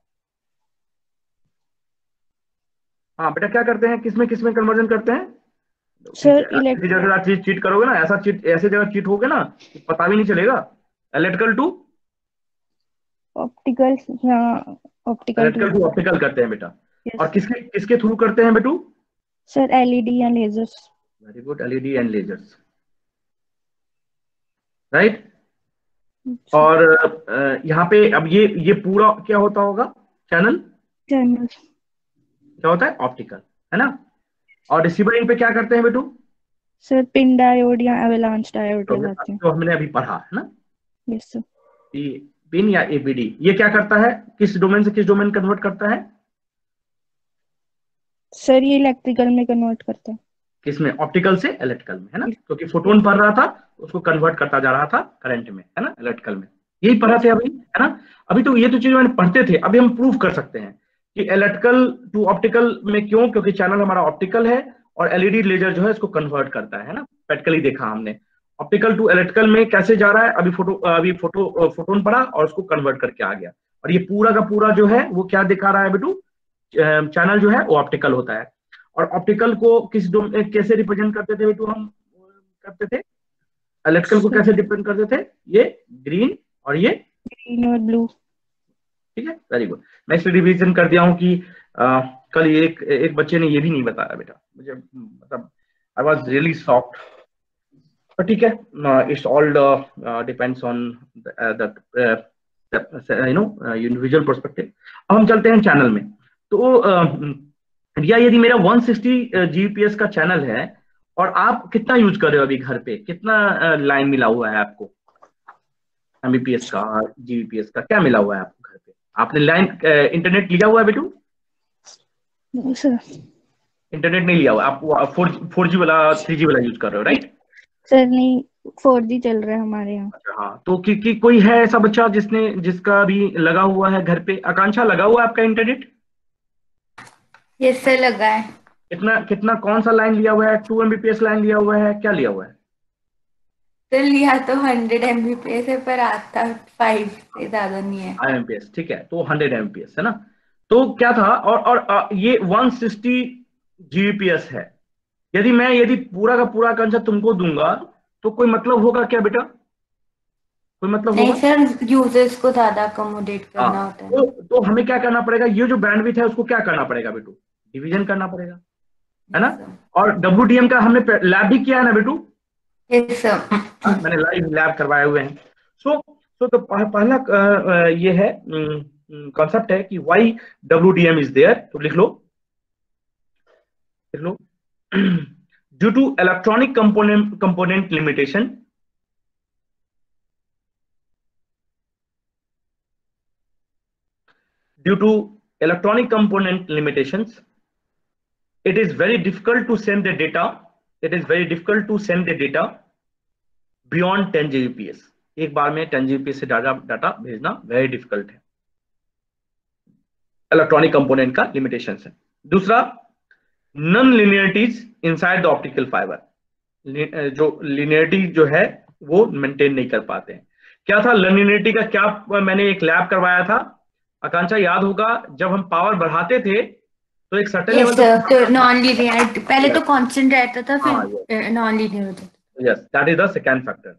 हाँ बेटा, क्या करते हैं, किसमें कन्वर्जन करते हैं? सर जगह चीट करोगे ना, ऐसे जगह चीट होगे ना, पता भी नहीं चलेगा। Electrical to optical, optical to optical करते हैं बेटा। और किसके थ्रू करते हैं बेटू? Sir LED and lasers. Very good, LED and lasers, right. और यहाँ पे अब ये पूरा क्या होता होगा, चैनल क्या होता है? ऑप्टिकल, है ना। और रिसीवर इन पे क्या करते हैं बेटू? सर पिन डायोड या एवलांच डायोड लगाते हैं, जो हमने अभी पढ़ा है ना। Yes sir. पिन या एबीडी, ये क्या करता है, किस डोमेन से किस डोमेन कन्वर्ट करता है? सर ये इलेक्ट्रिकल में कन्वर्ट करता है। किसमें? ऑप्टिकल से इलेक्ट्रिकल में, है ना। क्योंकि फोटोन पढ़ रहा था, उसको कन्वर्ट करता जा रहा था करंट में, है ना, इलेक्ट्रिकल में। यही पढ़ा थे अभी, है ना। अभी तो ये तो चीज मैंने पढ़ते थे, अभी हम प्रूव कर सकते हैं कि इलेक्ट्रिकल टू ऑप्टिकल में क्यों, क्योंकि चैनल हमारा ऑप्टिकल है और एलईडी लेजर जो है इसको कन्वर्ट करता है ना। प्रैक्टिकली देखा हमने ऑप्टिकल टू इलेक्ट्रिकल में कैसे जा रहा है। अभी फोटोन पढ़ा और उसको कन्वर्ट करके आ गया। और ये पूरा का पूरा जो है वो क्या दिखा रहा है बेटू, चैनल जो है वो ऑप्टिकल होता है। और ऑप्टिकल को कैसे रिप्रेजेंट करते थे बेटू, हम करते थे इलेक्ट्रिकल को कैसे डिपेंड करते थे, ये ग्रीन और ये ग्रीन और ब्लू, ठीक है। Very good. मैं इस रिवीजन कर दिया हूँ कि कल एक बच्चे ने ये भी नहीं बताया बेटा मुझे, मतलब आई वाज रियली शॉक्ड, पर ठीक है, it's all depends on the individual perspective. अब हम चलते हैं चैनल में। तो या यदि मेरा 160 Gbps का चैनल है और आप कितना यूज कर रहे हो अभी घर पे, कितना लाइन मिला हुआ है आपको, Mbps का, Gbps का क्या मिला हुआ है आपको घर पे? आपने लाइन इंटरनेट लिया हुआ है बेटू? सर इंटरनेट नहीं लिया हुआ, आप 4G वाला 3G वाला यूज कर रहे हो, राइट? सर नहीं, 4G चल रहा है हमारे यहाँ। अच्छा, हाँ। तो कोई है ऐसा बच्चा जिसका भी लगा हुआ है घर पे? आकांक्षा, लगा हुआ है आपका इंटरनेट? यस सर, लगा है। कितना कौन सा लाइन लिया हुआ है? 2 Mbps लाइन लिया हुआ है, क्या लिया हुआ है? सर लिया तो 100 Mbps है, पर आता 5 से ज्यादा नहीं है। 5 Mbps, ठीक है, तो 100 Mbps है ना। तो क्या था, और ये 160 Gbps है। यदि पूरा का पूरा आकांक्षा तुमको दूंगा तो कोई मतलब होगा क्या बेटा? कोई मतलब नहीं होगा? सर, यूजर्स को ज्यादा अकोमोडेट करना होता है। तो हमें क्या करना पड़ेगा, ये जो बैंडविड्थ है उसको क्या करना पड़ेगा बेटू? डिवीजन करना पड़ेगा, है ना। और WDM का हमने लैब भी किया है ना बेटू? यस सर, मैंने लाइव लैब करवाए हुए हैं। सो तो पहला ये है कॉन्सेप्ट है कि व्हाई WDM इज देयर। तो लिख लो due to electronic component limitation, due to electronic component limitations, it is very difficult to send the data beyond 10 Gbps। एक बार में 10 Gbps से डाटा भेजना वेरी डिफिकल्ट है, इलेक्ट्रॉनिक कंपोनेंट का लिमिटेशन है। दूसरा, non linearities inside the optical fibre, जो linearity जो है वो मेंटेन नहीं कर पाते हैं। क्या था लिनियरिटी का, क्या मैंने एक लैब करवाया था आकांक्षा, याद होगा, जब हम पावर बढ़ाते थे तो एक सर्टेन लेवल तो नॉन लीनियर, पहले तो कांस्टेंट रहता था, फिर नॉन लीनियर होता था। Yes, that is the second factor.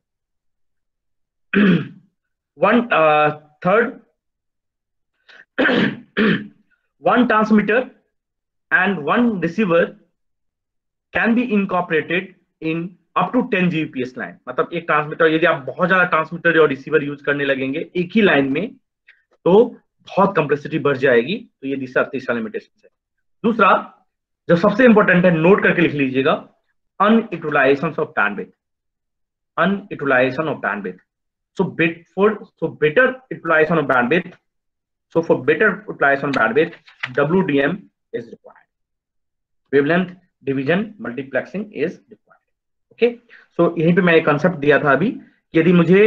Third, one transmitter and one receiver can be incorporated in up to 10 Gbps line. मतलब एक ट्रांसमीटर, यदि आप बहुत ज्यादा ट्रांसमीटर और रिसीवर यूज करने लगेंगे एक ही लाइन में तो बहुत कंप्लेक्सिटी बढ़ जाएगी। तो ये तीसरा लिमिटेशन है। दूसरा जो सबसे इंपॉर्टेंट है, नोट करके लिख लीजिएगा, unutilization of bandwidth, unutilization of bandwidth. So better utilization of bandwidth. So for better utilization of bandwidth, WDM is required. Wavelength division multiplexing is required. Okay. So यहीं पे मैं एक कंसेप्ट दिया था अभी कि यदि मुझे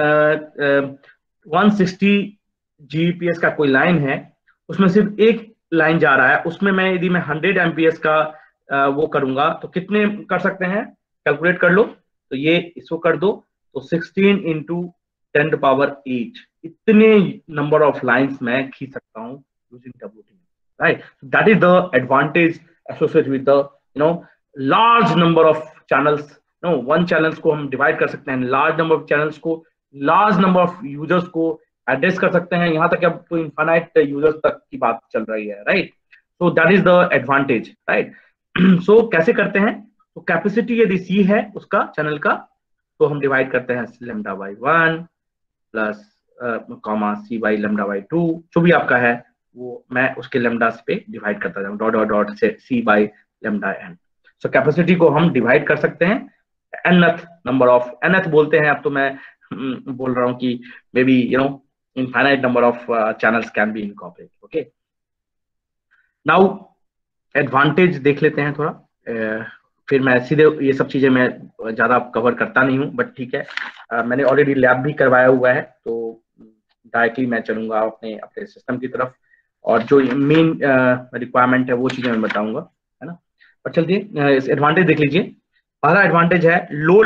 160 Gbps का कोई लाइन है, उसमें सिर्फ एक लाइन जा रहा है, उसमें मैं यदि मैं 100 Mbps का वो करूंगा तो कितने कर सकते हैं, कैलकुलेट कर लो। तो ये इसको कर दो तो 16 into 10 to the power 8 इतने नंबर ऑफ लाइंस मैं खींच सकता हूँ using WDM, right. That is the advantage associated with the large number of channels. One channels को हम डिवाइड कर सकते हैं, लार्ज नंबर ऑफ चैनल्स को, लार्ज नंबर ऑफ यूजर्स को एड्रेस कर सकते हैं। यहाँ तक अब तो इनफाइनाइट यूजर्स तक की बात चल रही है, right. So that is the advantage, right. So कैसे करते हैं, तो कैपेसिटी यदि C है उसका चैनल का, तो हम डिवाइड करते हैं lambda by 1 plus comma C by lambda by 2, जो भी आपका है वो मैं उसके लैम्डा पे डिवाइड करता जाऊँ, डॉट डॉट डॉट से C by lambda n। So capacity को हम डिवाइड कर सकते हैं nth नंबर ऑफ, nth बोलते हैं, अब तो मैं बोल रहा हूँ कि maybe infinite number of channels can be incorporated. Okay, now advantage देख लेते हैं थोड़ा, फिर मैं सीधे ये सब चीजें मैं ज्यादा कवर करता नहीं हूँ, बट ठीक है, मैंने ऑलरेडी लैब भी करवाया हुआ है तो डायरेक्टली मैं चलूंगा अपने सिस्टम की तरफ, और जो मेन रिक्वायरमेंट है वो चीजें मैं बताऊंगा, है ना। और चलिए इस एडवांटेज देख लीजिए। पहला एडवांटेज है low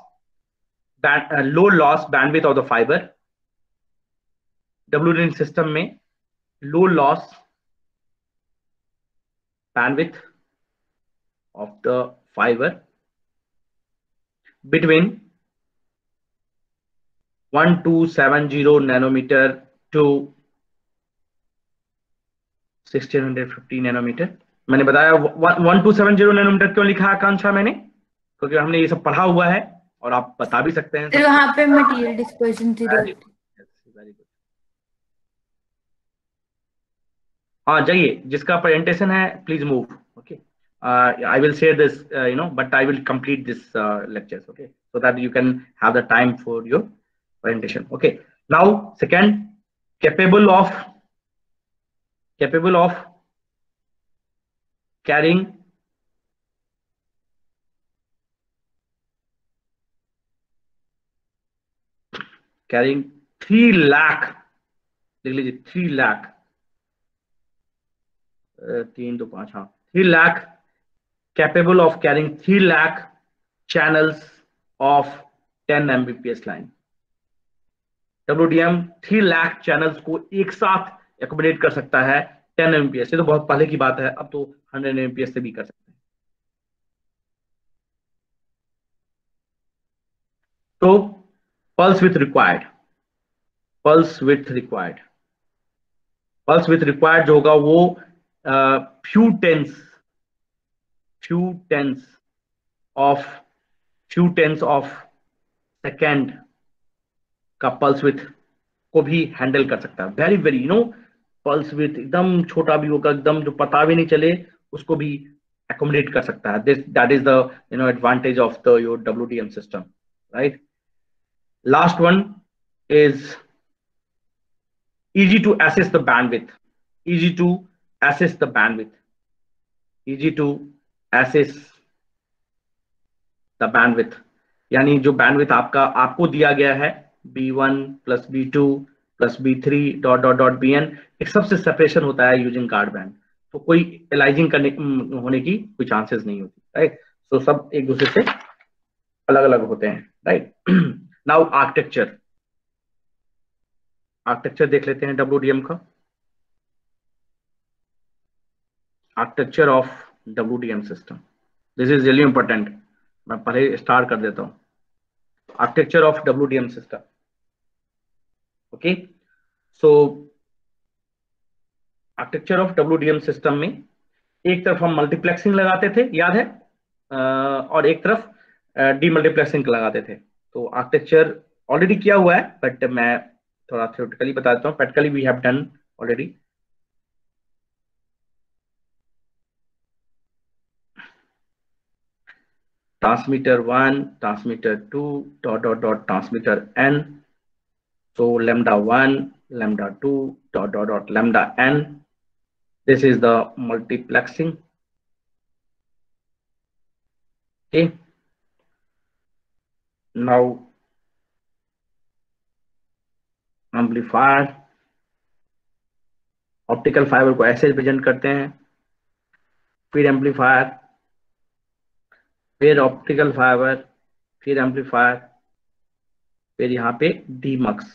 loss bandwidth of the fibre. WDM system में low loss bandwidth of the fiber between 1270 nanometer to 1650 nanometer। मैंने बताया 1270 नैनोमीटर क्यों लिखा आकांक्षा मैंने, क्योंकि हमने ये सब पढ़ा हुआ है और आप बता भी सकते हैं। तो वहां पे मटेरियल डिस्पर्शन थी। Very good. हाँ जाइए, जिसका प्रेजेंटेशन है please move. Okay, I will share this but I will complete this lectures, okay, so that you can have the time for your presentation। Okay, now second, capable of carrying carrying 3 lakh, देख लीजिए 3 लाख 3 2 5 हाँ 3 lakh, capable of carrying 3 lakh channels of 10 Mbps line। WDM 3 lakh channels को एक साथ accommodate कर सकता है 10 Mbps। ये तो बहुत पहले की बात है, अब तो 100 Mbps से भी कर सकते हैं। तो पल्स विथ रिक्वायर्ड जो होगा वो few tens of second का पल्स विथ को भी हैंडल कर सकता है। वेरी वेरी पल्स विथ एकदम छोटा भी होगा, एकदम जो पता भी नहीं चले उसको भी एकोमोडेट कर सकता है। That is the advantage of the your WDM system, right. Last one is easy to assess the bandwidth, easy to assess the bandwidth, यानी जो बैंडविथ आपको दिया गया है B1 plus B2 plus B3 dot dot dot BN, एक सबसे separation होता है यूजिंग गार्ड बैंड, तो कोई एलाइजिंग करने होने की कोई चांसेस नहीं होती, राइट। तो सब एक दूसरे से अलग अलग होते हैं, राइट। नाउ आर्किटेक्चर देख लेते हैं WDM का। Architecture of WDM system, this is really important, मैं पहले स्टार्ट कर देता हूं। Architecture of WDM system, okay. So architecture of WDM system में एक तरफ हम मल्टीप्लेक्सिंग लगाते थे, याद है, और एक तरफ डीमल्टीप्लेक्सिंग लगाते थे। तो आर्किटेक्चर ऑलरेडी किया हुआ है, बट मैं थोड़ा थ्योरेटिकली बता देता हूँ। Practically we have done already. Transmitter 1, transmitter 2, dot dot dot transmitter n, so lambda 1, lambda 2, dot dot dot lambda n. This is the multiplexing. Okay, now amplifier optical fibre को ऐसे represent करते हैं, फिर amplifier, फिर optical fibre, फिर amplifier, फिर यहाँ पे डीमक्स।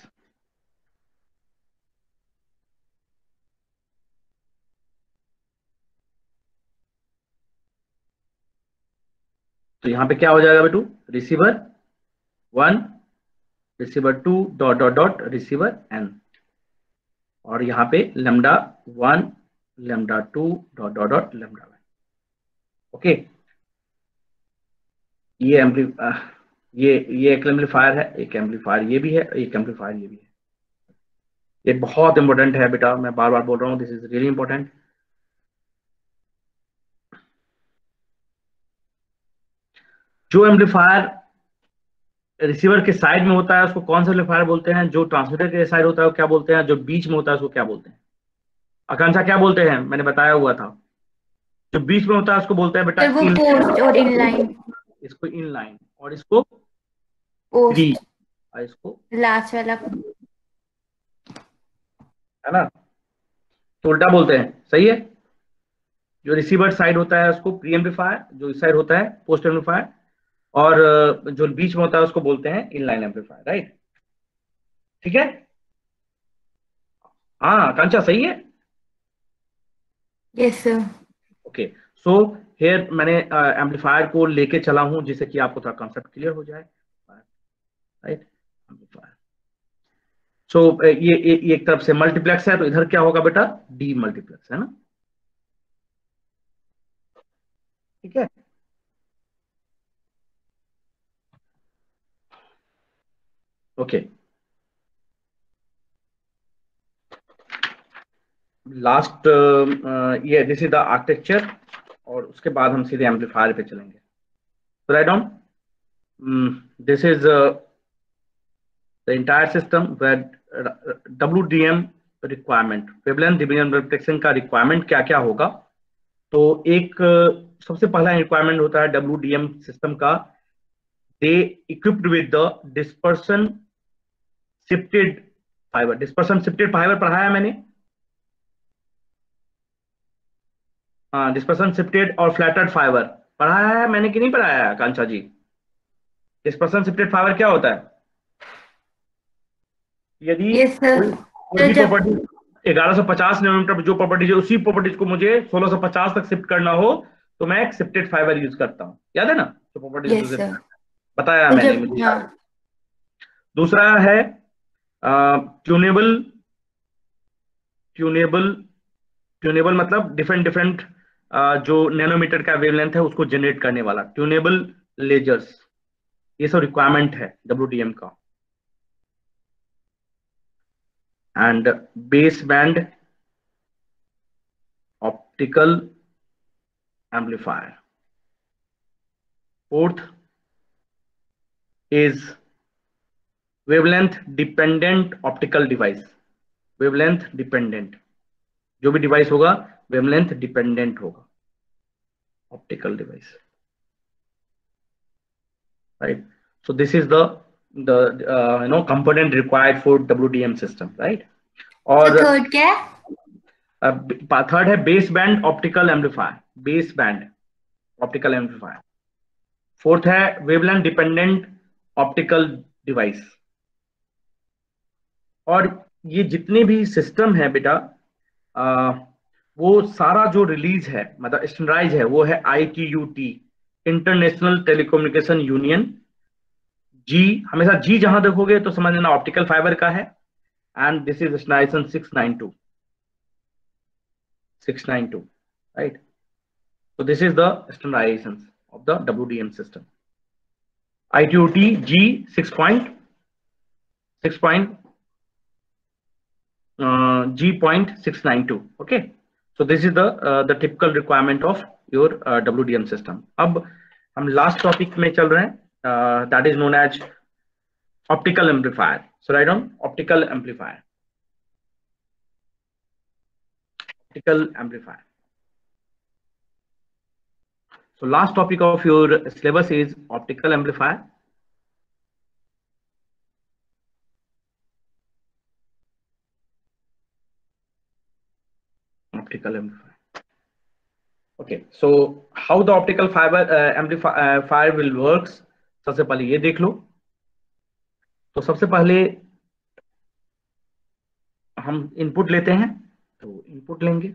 तो यहाँ पे क्या हो जाएगा बेटू, receiver 1, receiver 2, dot dot dot receiver n, और यहाँ पे lambda 1, lambda 2, dot dot dot lambda 1। Okay, ये एक एम्पलीफायर है, एक एम्पलीफायर ये भी है, एक एम्पलीफायर ये भी है। ये बहुत इंपॉर्टेंट है बेटा, मैं बार बार बोल रहा हूँ, दिस इज रियली इंपॉर्टेंट। जो एम्पलीफायर रिसीवर के साइड में होता है उसको कौन सा एम्पलीफायर बोलते हैं, जो ट्रांसमीटर के साइड होता है वो क्या बोलते हैं, जो बीच में होता है उसको क्या बोलते हैं? आकांक्षा क्या बोलते हैं, मैंने बताया हुआ था। जो बीच में होता है उसको बोलते हैं बेटा पोस्ट और इनलाइन, इसको इनलाइन, और इसको पोस्ट, और इसको लास्ट वाला, है ना, तो उल्टा बोलते हैं, सही है। जो रिसीवर साइड होता है उसको प्री एम्पलीफायर, जो इस साइड होता है पोस्ट एम्पलीफायर, और जो बीच में होता है उसको बोलते हैं इनलाइन एम्पलीफायर, राइट? ठीक है, हाँ कांचा सही है। Yes sir. Okay, so here मैंने एम्पलीफायर को लेके चला हूं जिससे कि आपको थोड़ा कॉन्सेप्ट क्लियर हो जाए, राइट? एम्पलीफायर, सो ये एक तरफ से मल्टीप्लेक्स है, तो इधर क्या होगा बेटा, डी मल्टीप्लेक्स, है ना? ठीक है, ओके। लास्ट ये दिस इज द आर्किटेक्चर, और उसके बाद हम सीधे एम्पलीफायर पे चलेंगे। तो right down, this is the entire system where WDM requirement, wavelength division multiplexing का रिक्वायरमेंट क्या क्या होगा। तो एक सबसे पहला रिक्वायरमेंट होता है WDM सिस्टम का, they equipped with the dispersion shifted fibre. Dispersion shifted fibre पढ़ाया मैंने, हाँ, डिस्पर्सन शिफ्टेड और फ्लैटर्ड फाइबर पढ़ाया है मैंने कि नहीं पढ़ाया है Kancha ji? Dispersion shifted fibre क्या होता है? यदि कोई प्रॉपर्टी 1150 नैनोमीटर पर जो प्रॉपर्टी है उसी प्रॉपर्टीज को मुझे 1650 तक शिफ्ट करना हो तो मैं एक शिफ्टेड फाइबर यूज करता हूँ, याद है ना? जो प्रॉपर्टीज बताया मैंने, मुझे याद है। दूसरा है ट्यूनेबल मतलब डिफरेंट जो नैनोमीटर का वेवलेंथ है उसको जनरेट करने वाला ट्यूनेबल लेजर्स, ये सब रिक्वायरमेंट है WDM का। And base band optical amplifier. Fourth is wavelength dependent optical device. Wavelength dependent, जो भी डिवाइस होगा वेवलेंथ डिपेंडेंट होगा, optical device, right? So this is the component required for WDM system, right? और third क्या है? Third है base band optical amplifier, base band optical amplifier. Fourth है wavelength dependent optical device. और ये जितने भी सिस्टम है बेटा, वो सारा जो रिलीज है मतलब स्टैंडर्डाइज है वो है ITU-T, international telecommunication union. G, हमेशा G जहां देखोगे तो समझ लेना ऑप्टिकल फाइबर का है। एंड दिस इज स्टैंडर्डाइजेशन 692, राइट? So this is the standardization of the WDM system. ITOT G 6.692. Okay, so this is the typical requirement of your WDM system. अब हम last topic में चल रहे हैं, that is known as optical amplifier. So write down optical amplifier. Optical amplifier. So last topic of your syllabus is optical amplifier. Optical amplifier. Okay, so how the optical fiber amplifier will works. सबसे पहले ये देख लो. तो सबसे पहले हम input लेते हैं, तो इनपुट लेंगे.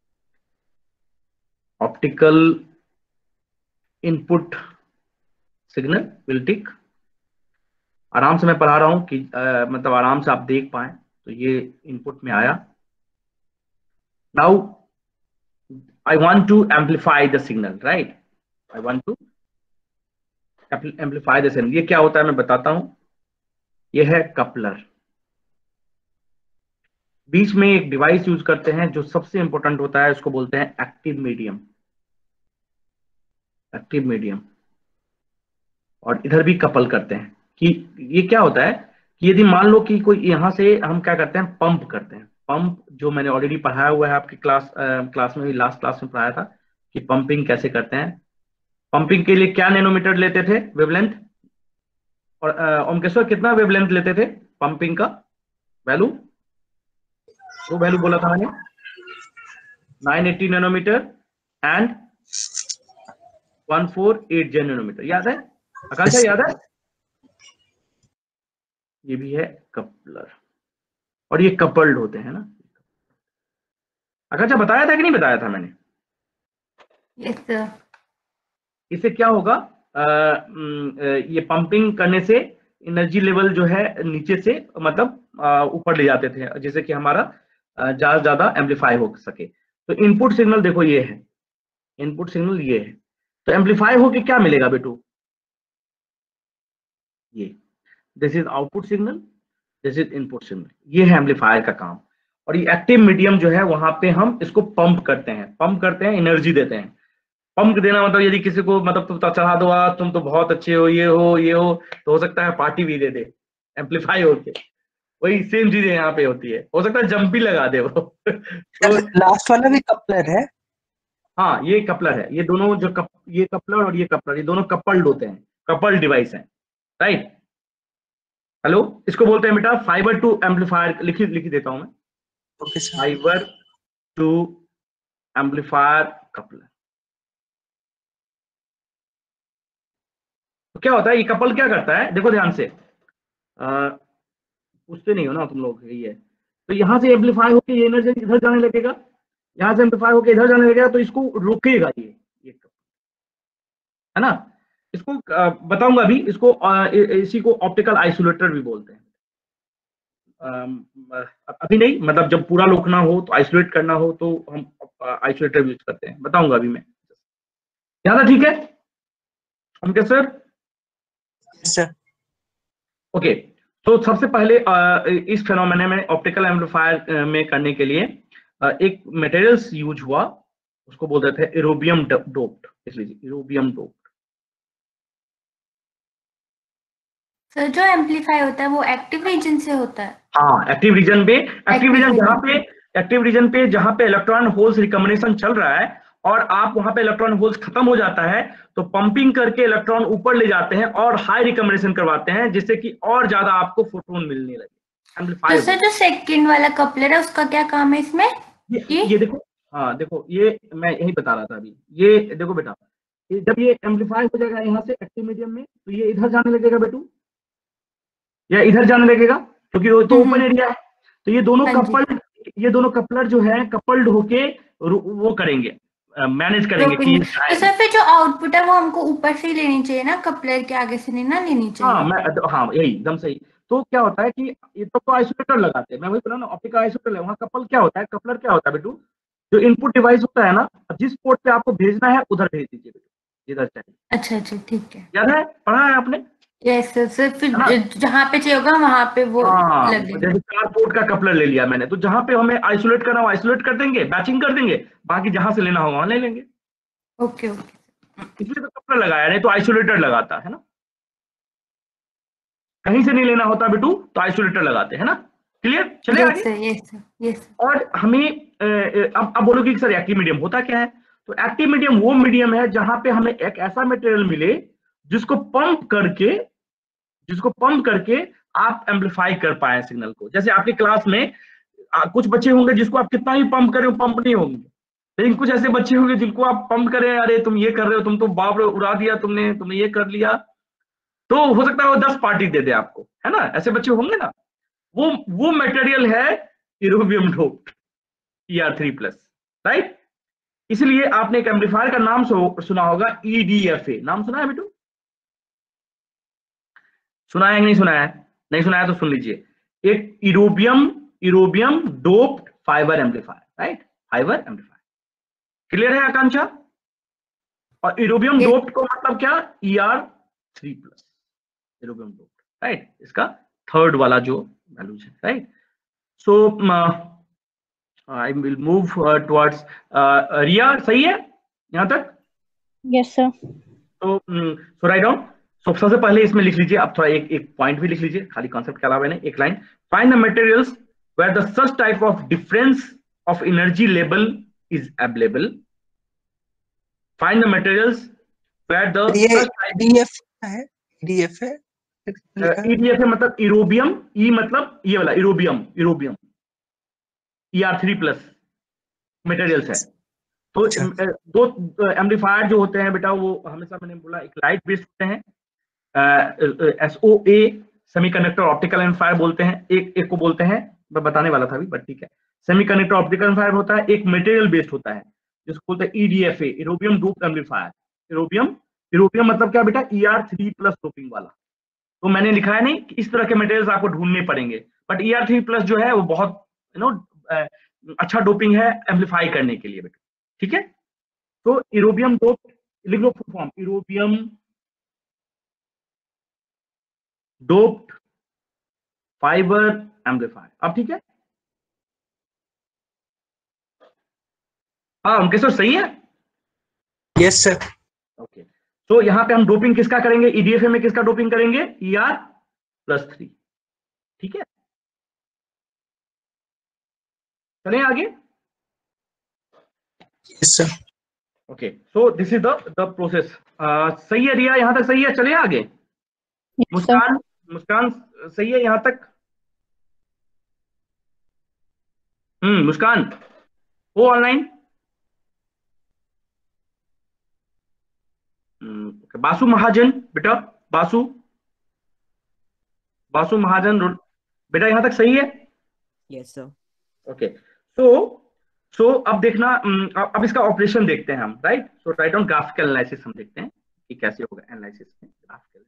Optical input signal will tick. आराम से मैं पढ़ा रहा हूं कि मतलब आराम से आप देख पाए. तो ये इनपुट में आया. Now I want to amplify the signal, right? I want to amplify the signal. ये क्या होता है मैं बताता हूं. ये है कपलर. बीच में एक डिवाइस यूज करते हैं जो सबसे इंपॉर्टेंट होता है, उसको बोलते हैं एक्टिव मीडियम. Active medium. और इधर भी कपल करते हैं. कि ये क्या होता है कि यदि मान लो कि कोई यहां से हम क्या करते हैं, पंप करते हैं. पंप जो मैंने ऑलरेडी पढ़ाया हुआ है आपकी क्लास में भी, लास्ट क्लास में पढ़ाया था कि पंपिंग कैसे करते हैं. पंपिंग के लिए क्या नैनोमीटर लेते थे वेवलेंथ, और ओमकेश्वर कितना वेवलेंथ लेते थे पंपिंग का वैल्यू? वो वैल्यू बोला था मैंने 980 नैनोमीटर एंड 148 नैनोमीटर. याद है आकांक्षा, याद है? ये भी है कपलर. और ये कपल्ड होते हैं ना. आकांक्षा बताया था कि नहीं बताया था मैंने? Yes sir. इससे क्या होगा, ये पंपिंग करने से एनर्जी लेवल जो है नीचे से मतलब ऊपर ले जाते थे, जैसे कि हमारा ज्यादा एम्पलीफाई हो सके. तो इनपुट सिग्नल देखो ये है, इनपुट सिग्नल ये है. तो एम्पलीफाई होके क्या मिलेगा बेटू? ये this is output signal, this is input signal. ये है एम्पलीफायर का काम. और ये एक्टिव मीडियम जो है वहां पे हम इसको पंप करते हैं, एनर्जी देते हैं. पंप देना मतलब यदि किसी को मतलब तुम चढ़ा दो, तुम तो बहुत अच्छे हो, ये हो, तो हो सकता है पार्टी भी दे दे एम्पलीफाई होके. वही सेम चीज यहाँ पे होती है. हो सकता है जंप भी लगा दे वो. तो लास्ट वाला भी कपलर है. हाँ ये कपलर है. ये दोनों जो ये कपलर और ये कपलर, ये दोनों कपल्ड होते हैं, कपल्ड डिवाइस हैं, राइट? हेलो, इसको बोलते हैं बेटा फाइबर टू एम्पलीफायर. लिखी देता हूं मैं. Okay sir. Fibre to amplifier coupler. तो क्या होता है, ये कपल क्या करता है, देखो ध्यान से. पूछते नहीं हो ना तुम लोग, यही है. तो यहां से एम्पलीफाई होकर ये एनर्जी इधर जाने लगेगा, यहां से एम्पलीफाई होकर इधर जाने लगेगा, तो इसको रोकेगा ये है ना. इसको बताऊंगा अभी. इसको इसी को ऑप्टिकल आइसोलेटर भी बोलते हैं. अभी नहीं, मतलब जब पूरा रोकना हो तो आइसोलेट करना हो तो हम आइसोलेटर यूज करते हैं. बताऊंगा अभी मैं. ज्यादा ठीक है उनके सर? Sir okay. तो सबसे पहले इस फेनोमेना में ऑप्टिकल एम्पलीफायर में करने के लिए एक मटेरियल्स यूज हुआ, उसको बोलते थे इरोबियम डोप्ड. इसलिए इरोबियम डोप्ड. सर जो एम्पलीफाई होता है वो एक्टिव रीजन से होता है? हाँ, एक्टिव रीजन पे. एक्टिव रीजन पे जहां पे इलेक्ट्रॉन होल्स रिकॉम्बिनेशन चल रहा है और आप वहां पे इलेक्ट्रॉन होल्स खत्म हो जाता है, तो पंपिंग करके इलेक्ट्रॉन ऊपर ले जाते हैं और हाई रिकॉम्बिनेशन करवाते हैं, जिससे कि और ज्यादा आपको फोटोन मिलने लगे. तो सर जो सेकंड वाला कपलर है उसका क्या काम है इसमें? ये देखो. हाँ देखो, ये मैं यही बता रहा था अभी. ये देखो बेटा, जब ये एम्पलीफाई हो जाएगा यहाँ से एक्टिव मीडियम में, तो ये इधर जाने लगेगा बेटू, या इधर जाने लगेगा, क्योंकि वो तो ओपन एरिया है. तो ये दोनों कपलर जो है कपल्ड होके वो करेंगे, मैनेज करेंगे कि. तो सर फिर जो आउटपुट है वो हमको ऊपर से ही लेनी चाहिए ना, कपलर के आगे से नहीं ना लेनी चाहिए? हाँ यही एकदम सही. तो क्या होता है कि ये तो आइसोलेटर लगाते हैं, मैं वही बोला ना, ऑप्टिकल आइसोलेटर है. वहाँ कपल क्या होता है, कपलर क्या होता है बेटू, जो इनपुट डिवाइस होता है ना, जिस पोर्ट पे आपको भेजना है उधर भेज दीजिए, जिधर चाहिए। अच्छा अच्छा ठीक है। याद है, पढ़ा है आपने? यस सर, फिर जहाँ पे चाहिए होगा वहां पे वो लग जाएगा। जैसे 4 पोर्ट का कपलर ले लिया मैंने, तो जहां पे हमें आइसोलेट करना हो आइसोलेट कर देंगे, बैचिंग कर देंगे, बाकी जहां से लेना होगा वहां ले लेंगे। ओके ओके, इसलिए तो कपलर लगाया, नहीं तो आइसोलेटर लगाता है ना, कहीं से नहीं लेना होता बेटू तो आइसोलेटर लगाते हैं ना। क्लियर? चले आगे। Yes sir yes. और हमें अब बोलोगे कि सर एक्टिव मीडियम होता क्या है? तो एक्टिव मीडियम वो मीडियम है जहां पे हमें एक ऐसा मटेरियल मिले जिसको पंप करके आप एम्पलीफाई कर पाए सिग्नल को। जैसे आपके क्लास में कुछ बच्चे होंगे जिसको आप कितना ही पंप करें पंप नहीं होंगे, लेकिन कुछ ऐसे बच्चे होंगे जिनको आप पंप करें, अरे तुम ये कर रहे हो, तुम तो बाप रे उड़ा दिया तुमने ये कर लिया, तो हो सकता है वो 10 पार्टी दे दे आपको, है ना? ऐसे बच्चे होंगे ना। वो मटेरियल है इरोबियम डोप्ड ER3+, राइट? इसलिए आपने एक एम्पलीफायर का नाम सुना होगा, EDFA। नाम सुना है बेटू? सुना है कि नहीं सुना है? नहीं सुना है तो सुन लीजिए। एक erbium doped fibre amplifier, right? Fibre amplifier. Clear है आकांक्षा? और इरोबियम डोप्ड को मतलब क्या? ER3+, erbium doped, right? इसका थर्ड वाला जो वैल्यूज है, right? So I will move towards Riya, सही है यहाँ तक? Yes sir. तो राइट डाउन। सो सबसे पहले इसमें लिख लीजिए, आप थोड़ा एक पॉइंट भी लिख लीजिए, खाली कॉन्सेप्ट के अलावा एक line. Find the materials where the such type of difference of energy level is available. Find the materials where the EDFA मतलब इरोबियम, ई मतलब ये वाला इरोबियम ER3+ मटेरियल्स है। तो दो एम्पलीफायर जो होते हैं बेटा, वो हमेशा मैंने बोला एक लाइट बेस्ड होते हैं, SOA सेमीकंडक्टर ऑप्टिकल एम्पलीफायर बोलते हैं, एक को बोलते हैं, मैं बताने वाला था अभी बट ठीक है, सेमीकंडक्टर ऑप्टिकल एम्पलीफायर होता है, एक मटेरियल बेस्ड होता है जिसको बोलते हैं EDFA erbium doped amplifier. Erbium मतलब क्या बेटा? ER3+ डोपिंग वाला। तो मैंने लिखा है नहीं कि इस तरह के मटेरियल्स आपको ढूंढने पड़ेंगे, बट ER3+ जो है वो बहुत अच्छा डोपिंग है एम्पलीफाई करने के लिए बेटा, ठीक है? तो इरोबियम डोप्ड, लिख लो full form, erbium doped fibre amplifier. अब ठीक है? हाँ उनके सर सही है? Yes sir. ओके, तो यहाँ पे हम डोपिंग किसका करेंगे? EDFA में किसका डोपिंग करेंगे? ER+3, ठीक है? चलें आगे। Yes sir. Okay, so this is the process. सही है रिया, यहाँ तक सही है? चलिए आगे। मुस्कान सही है यहाँ तक? मुस्कान वो ऑनलाइन? बासु महाजन बेटा, बासु महाजन बेटा यहाँ तक सही है? Yes sir. ओके, सो अब देखना, अब इसका ऑपरेशन देखते हैं हम, right? So write on graphical analysis हम देखते हैं कि कैसे होगा एनालिसिस में ग्राफिकल।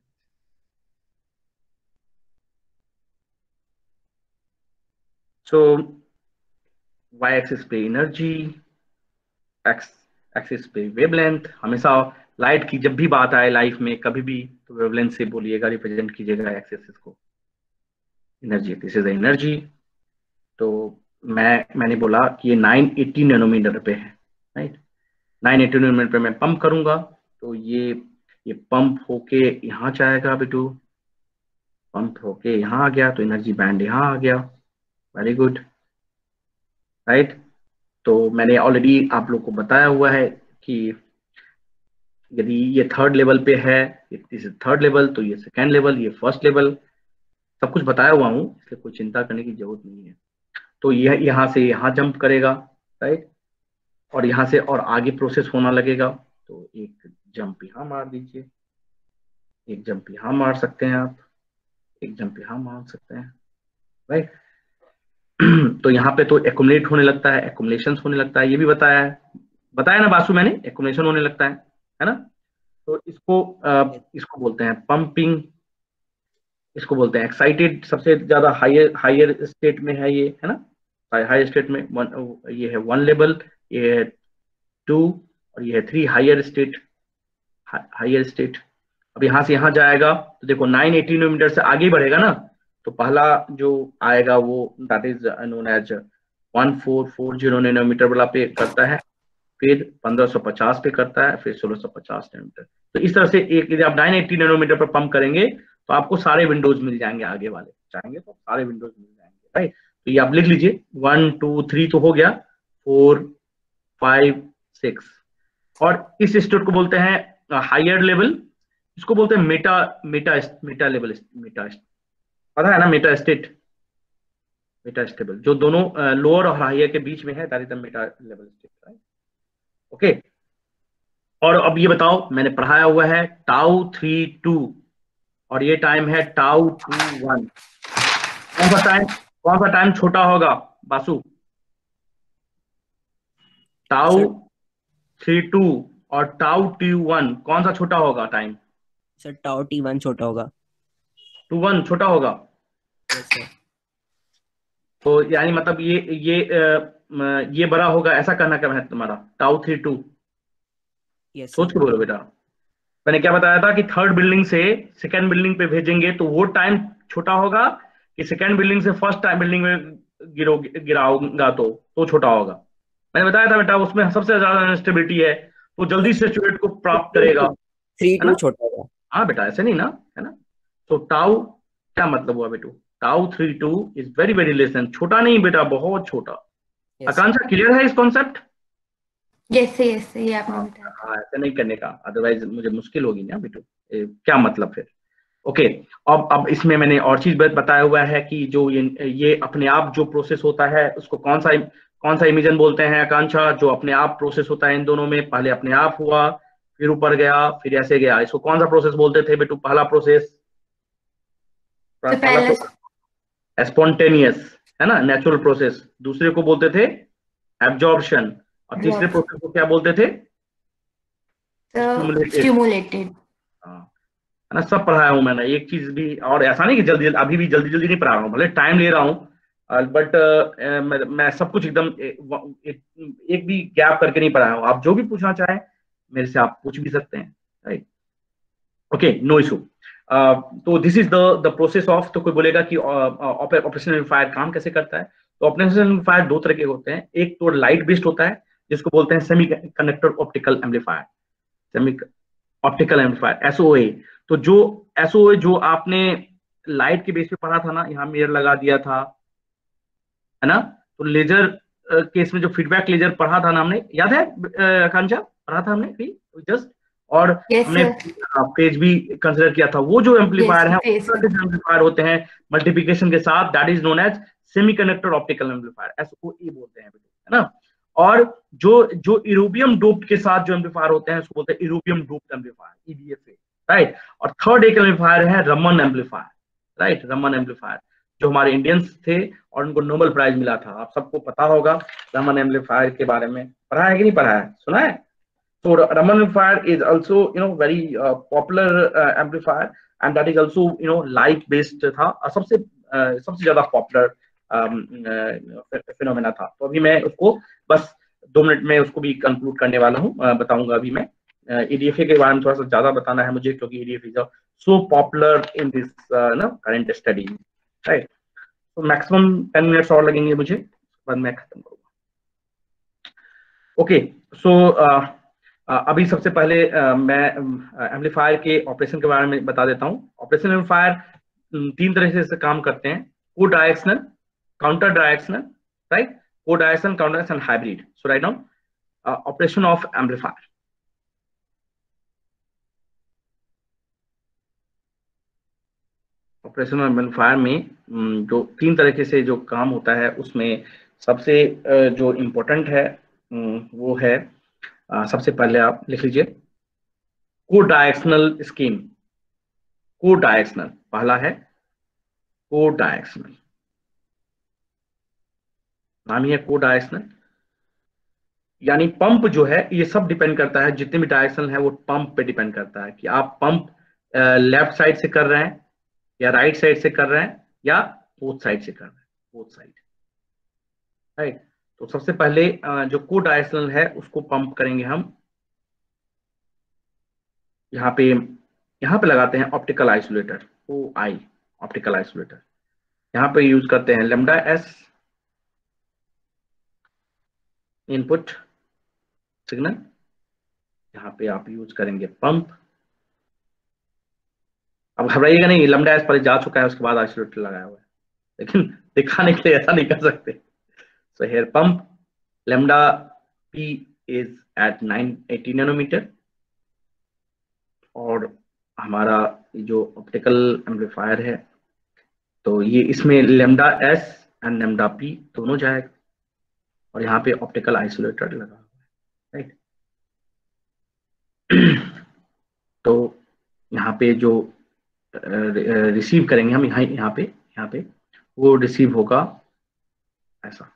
सो y एक्सिस पे एनर्जी, x एक्सिस पे वेवलेंथ। हमेशा लाइट की जब भी बात आए लाइफ में कभी भी, तो वेवलेंथ से बोलिएगा, रिप्रेजेंट कीजिएगा x एक्सिस को, एनर्जी, दिस इज एनर्जी। तो मैंने बोला कि ये 980 नैनोमीटर पे है, राइट? 980 नैनोमीटर पे मैं पंप करूंगा, तो ये पंप होके यहाँ जाएगा बेटू, पंप होके यहाँ आ गया, तो एनर्जी बैंड यहाँ आ गया। Very good, right? तो मैंने ऑलरेडी आप लोग को बताया हुआ है कि यदि ये थर्ड लेवल पे है, दिस इज थर्ड लेवल, तो ये सेकेंड लेवल, ये फर्स्ट लेवल, सब कुछ बताया हुआ हूँ, इसलिए कोई चिंता करने की जरूरत नहीं है। तो यह यहाँ से यहाँ जंप करेगा, राइट? और यहाँ से और आगे प्रोसेस होना लगेगा, तो एक जंप यहाँ मार दीजिए, एक जंप यहाँ मार सकते हैं आप, एक जंप यहाँ मार सकते हैं, राइट? तो यहाँ पे तो एक्युमुलेट होने लगता है, एक्युमुलेशन होने लगता है, ये भी बताया ना बासु मैंने, एक्युमुलेशन होने लगता है ना? तो इसको बोलते हैं पंपिंग, इसको बोलते हैं एक्साइटेड। सबसे ज्यादा हायर स्टेट में है ये, है ना? हाई स्टेट में ये है 1 लेवल, ये है 2 और ये है 3 हायर स्टेट, हायर स्टेट। अब यहाँ से यहाँ जाएगा तो देखो 980 नैनोमीटर से आगे बढ़ेगा ना, तो पहला जो आएगा वो that is known as 1440 nanometre वाला पे करता है, फिर 1550 पे करता है, फिर 1650 नैनोमीटर। तो इस तरह से एक यदि आप 980 नैनोमीटर पर पंप करेंगे तो आपको सारे विंडोज मिल जाएंगे, आगे वाले चाहेंगे तो सारे विंडोज मिल जाएंगे, राइट। तो ये आप लिख लीजिए 1 2 3 तो हो गया, 4 5 6। और इस स्टेट को बोलते हैं हायर लेवल, इसको बोलते हैं मेटा लेवल, पता है ना, मेटा स्टेट, मेटा स्टेबल, जो दोनों लोअर और हायर के बीच में है, that is the meta level state, right. Okay, और अब ये बताओ, मैंने पढ़ाया हुआ है टाउ 3 2 और ये टाइम है टाउ 2 1। कौन सा टाइम छोटा होगा बासु? टाउ 3 2 और टाउ T1 कौन सा छोटा होगा टाइम? सर टाउ T1 छोटा होगा। 2 1 छोटा होगा। Yes sir. तो यानी मतलब ये बड़ा होगा, ऐसा कहना क्या है तुम्हारा? टाउ 3 2। यस सोच के बोलो बेटा। मैंने क्या बताया था कि थर्ड बिल्डिंग से सेकंड बिल्डिंग पे भेजेंगे तो वो टाइम छोटा होगा, कि सेकंड बिल्डिंग से फर्स्ट टाइम बिल्डिंग में गिराऊंगा तो छोटा होगा। मैंने बताया था बेटा, उसमें सबसे ज्यादा स्टेबिलिटी है, तो जल्दी से स्टूडेंट को प्राप्त करेगा। 3 2 छोटा होगा। हाँ बेटा, ऐसे नहीं ना, है ना। तो टाउ क्या मतलब हुआ बेटू? Tau 3 2 is very very less, छोटा नहीं बेटा, बहुत छोटा। आकांक्षा क्लियर है इस कॉन्सेप्ट? यस यस, ये आपने बताया। हाँ, ऐसे नहीं करने का, अदरवाइज मुझे मुश्किल होगी ना बेटू, क्या मतलब फिर। ओके, अब इसमें मैंने और चीज बताया हुआ है कि जो ये अपने आप जो प्रोसेस होता है उसको कौन सा इमेजन बोलते हैं आकांक्षा? जो अपने आप प्रोसेस होता है इन दोनों में, पहले अपने आप हुआ, फिर ऊपर गया, फिर ऐसे गया, इसको कौन सा प्रोसेस बोलते थे बेटू? पहला प्रोसेस स्पॉन्टेनियस, है ना, नेचुरल प्रोसेस। दूसरे को बोलते थे एब्जॉर्प्शन, और तीसरे प्रोसेस को क्या बोलते थे? स्टिमुलेटेड। हाँ, है ना, सब पढ़ाया हूं मैंने, एक चीज भी। और ऐसा नहीं कि जल्दी अभी भी जल्दी नहीं पढ़ा रहा हूँ, भले टाइम ले रहा हूँ, बट मैं सब कुछ एकदम एक भी गैप करके नहीं पढ़ाया हूँ। आप जो भी पूछना चाहें मेरे से आप पूछ भी सकते हैं, राइट। Okay, no issue. तो this is the process of. तो कोई बोलेगा कि ऑपरेशनल एम्पलीफायर काम कैसे करता है? तो ऑपरेशनल एम्पलीफायर दो तरह के होते हैं। एक तो लाइट बेस्ड होता है, जिसको बोलते हैं semiconductor optical amplifier, semi optical amplifier, SOA। तो जो SOA जो आपने लाइट के बेस पे पढ़ा था ना, यहाँ मिरर लगा दिया था, है ना। तो लेजर केस में जो फीडबैक लेजर पढ़ा था ना हमने, याद है आकांक्षा? पढ़ा था हमने जस्ट, और हमने पेज भी कंसिडर किया था। वो जो एम्पलीफायर है, एम्पलीफायर होते हैं मल्टीप्लिकेशन के साथ, that is known as semiconductor optical amplifier, SOE बोलते हैं, है ना। और जो इरोबियम डोप्ड के साथ जो एम्पलीफायर होते हैं उसको बोलते हैं erbium doped amplifier, EDFA, right. और थर्ड एक एम्पलीफायर है Raman amplifier, right, Raman amplifier, जो हमारे इंडियंस थे और उनको नोबेल प्राइज मिला था। आप सबको पता होगा रमन एम्पलीफायर के बारे में, पढ़ा है कि नहीं पढ़ा है, सुना है? So Raman amplifier is also very popular amplifier, and that is also light based था, सबसे ज्यादा पॉपुलर फिनोमेना था। तो अभी मैं उसको बस 2 मिनट में उसको भी कंक्लूड करने वाला हूँ, बताऊंगा अभी मैं। EDFA के बारे में थोड़ा सा ज्यादा बताना है मुझे, क्योंकि EDFA is so popular in this current study, right. तो मैक्सिमम 10 मिनट्स और लगेंगे मुझे, बाद मैं खत्म करूंगा। ओके, सो अभी सबसे पहले मैं एम्पलीफायर के ऑपरेशन के बारे में बता देता हूं। ऑपरेशन एम्पलीफायर 3 तरह से काम करते हैं: codirectional, counter directional, right, codirectional, counter directional, hybrid. So right now operation of amplifier. Operation of amplifier में जो 3 तरीके से जो काम होता है, उसमें सबसे जो इम्पोर्टेंट है वो है, सबसे पहले आप लिख लीजिए को डायरेक्शनल स्कीम। को डायरेक्शनल, पहला है को डायरेक्शनल, नाम ही है को डायरेक्शनल। यानी पंप जो है, ये सब डिपेंड करता है, जितने भी डायरेक्शनल है वो पंप पे डिपेंड करता है, कि आप पंप लेफ्ट साइड से कर रहे हैं या राइट साइड से कर रहे हैं या बोथ साइड से कर रहे हैं, बोथ साइड, राइट। तो सबसे पहले जो को डायरेक्शनल है उसको पंप करेंगे हम। यहाँ पे लगाते हैं optical isolator, OI optical isolator. यहाँ पे यूज करते हैं लैम्डा S इनपुट सिग्नल, यहाँ पे आप यूज करेंगे पंप। अब घबराइएगा नहीं, लैम्डा S पर जा चुका है, उसके बाद आइसोलेटर लगाया हुआ है, लेकिन दिखाने के लिए ऐसा नहीं कर सकते। So here pump lambda P is at 980 nanometre, और हमारा जो ऑप्टिकल एम्पलीफायर है तो ये इसमें lambda S and lambda P दोनों जाएगा, और यहाँ पे ऑप्टिकल आइसोलेटर लगा हुआ है, राइट। तो यहाँ पे जो रिसीव करेंगे हम यहाँ पे वो रिसीव होगा ऐसा,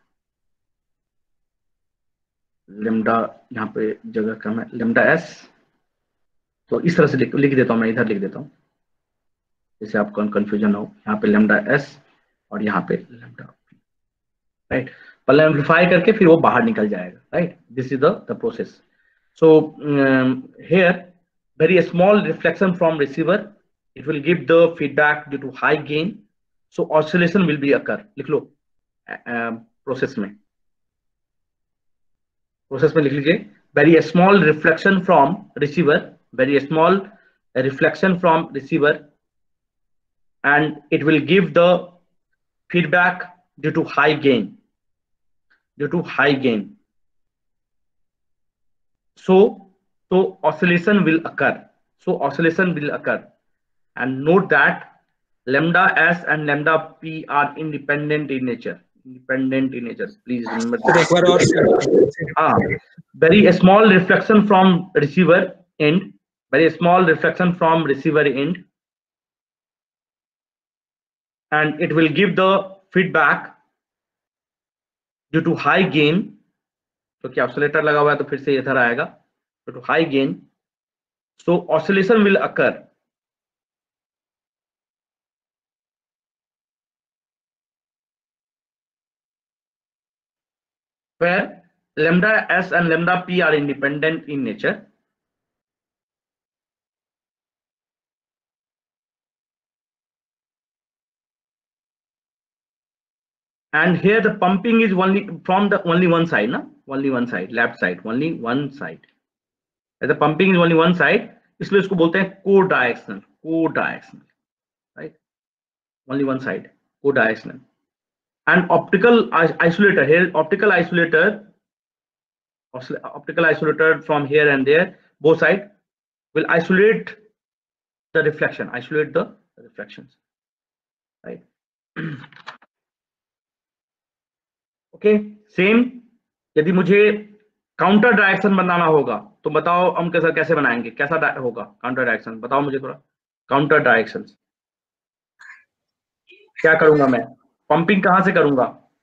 लैम्डा, यहाँ पे जगह कम है, लैम्डा S। तो इस तरह से लिख देता हूँ मैं, इधर लिख देता हूँ जिससे आपको कंफ्यूजन हो। यहाँ पे लैम्डा S और यहाँ पे लैम्डा P, राइट। पहले एम्पलीफाई करके फिर वो बाहर निकल जाएगा, right. This is the process. So here very small reflection from receiver, it will give the feedback due to high gain, so oscillation will be occur। लिख लो प्रोसेस में लिख लीजिए, very small reflection from receiver, very small reflection from receiver, and it will give the feedback due to high gain, so oscillation will occur, and note that lambda S and lambda P are independent in nature, please remember that. Very small reflection from receiver end, and it will give the feedback due to high gain, क्योंकि oscillator लगा हुआ है तो फिर से इधर आएगा, to high gain, so oscillation will occur where lambda S and lambda P are independent in nature, and here the pumping is only from the only one side, left side, only one side. As the pumping is only one side, इसलिए इसको बोलते हैं co-directional, right? Only one side, co-directional. And optical isolator, here optical isolator from here and there, both sides will isolate the reflections, right? Okay, same। यदि मुझे counter direction बनाना होगा तो बताओ हम कैसे बनाएंगे, कैसा होगा काउंटर डायरेक्शन, बताओ मुझे थोड़ा। काउंटर डायरेक्शन क्या करूंगा मैं, पंपिंग कहां से करूंगा?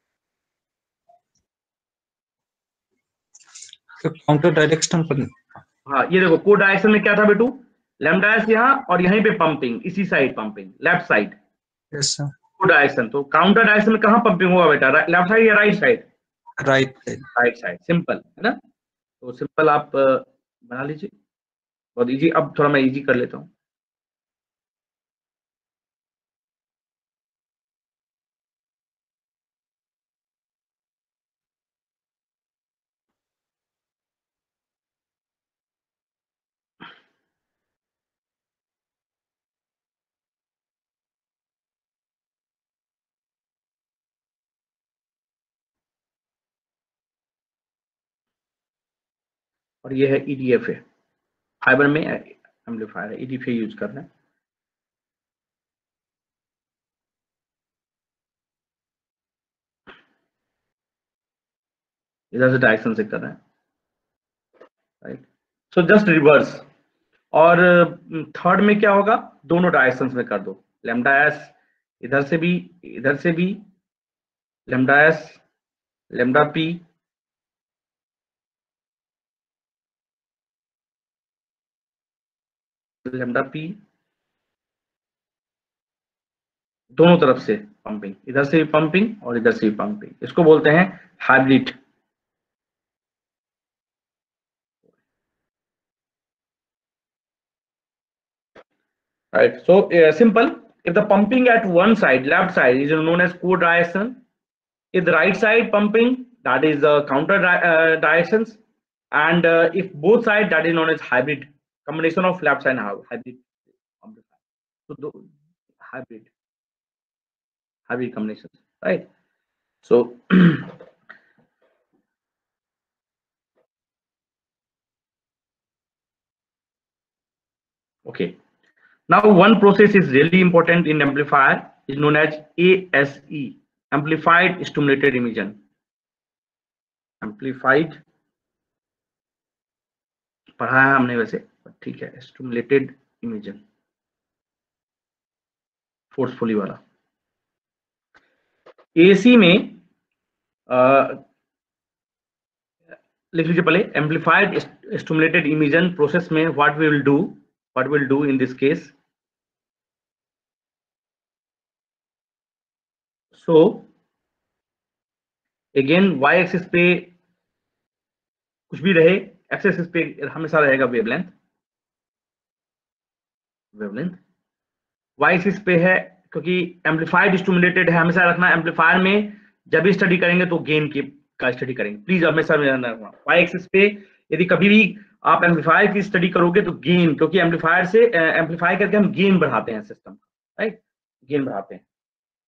काउंटर डायरेक्शन पर, हाँ ये देखो, को डायरेक्शन में क्या था बेटू, लैम्डा एस यहाँ और यहीं पे पंपिंग, इसी side pumping, left side. Yes sir. Codirection, तो काउंटर डायरेक्शन में कहाँ पंपिंग होगा बेटा, लेफ्ट साइड या right side? Right side, simple है ना। तो सिंपल आप बना लीजिए, बहुत इजी। अब थोड़ा मैं इजी कर लेता हूँ। और ये है EDFA, फाइबर में एम्पलीफायर है, EDFA यूज करना है। इधर से डायरेक्शन से कर रहे हैं, राइट। So just reverse. और थर्ड में क्या होगा, दोनों डायरेक्शंस में कर दो, लैम्डा एस इधर से भी lambda S lambda P, lambda P, दोनों तरफ से पंपिंग, इधर से भी पंपिंग और इधर से भी पंपिंग। इसको बोलते हैं hybrid right? So simple. If the pumping at one side, left side, is known as co-direction, if the right side pumping, that is the counter directions, and if both sides, that is known as hybrid, combination of left side and hybrid amplifier. So the hybrid combinations, right? So okay, now one process is really important in amplifier, is known as ASE, amplified stimulated emission. Amplified पढ़ा है हमने वैसे, ठीक है, stimulated emission, forcefully वाला। AC में लिख लीजिए पहले, एम्पलीफाइड स्टिमुलेटेड इमेजन प्रोसेस में what will do in this case. So again Y axis पे कुछ भी रहे, एक्स एक्सिस पे हमेशा रहेगा वेवलेंथ, वाई एक्सिस पे है क्योंकि एम्पलीफाइड स्टिमुलेटेड है, हमेशा रखना। एम्पलीफायर में जब भी स्टडी करेंगे तो गेन का स्टडी करेंगे, प्लीज हमेशा ध्यान रखना। वाई एक्सिस पे यदि कभी भी आप एम्पलीफायर की स्टडी करोगे तो गेन, क्योंकि एम्पलीफायर से एम्पलीफाई करके हम गेन बढ़ाते हैं सिस्टम का, राइट, गेन बढ़ाते हैं।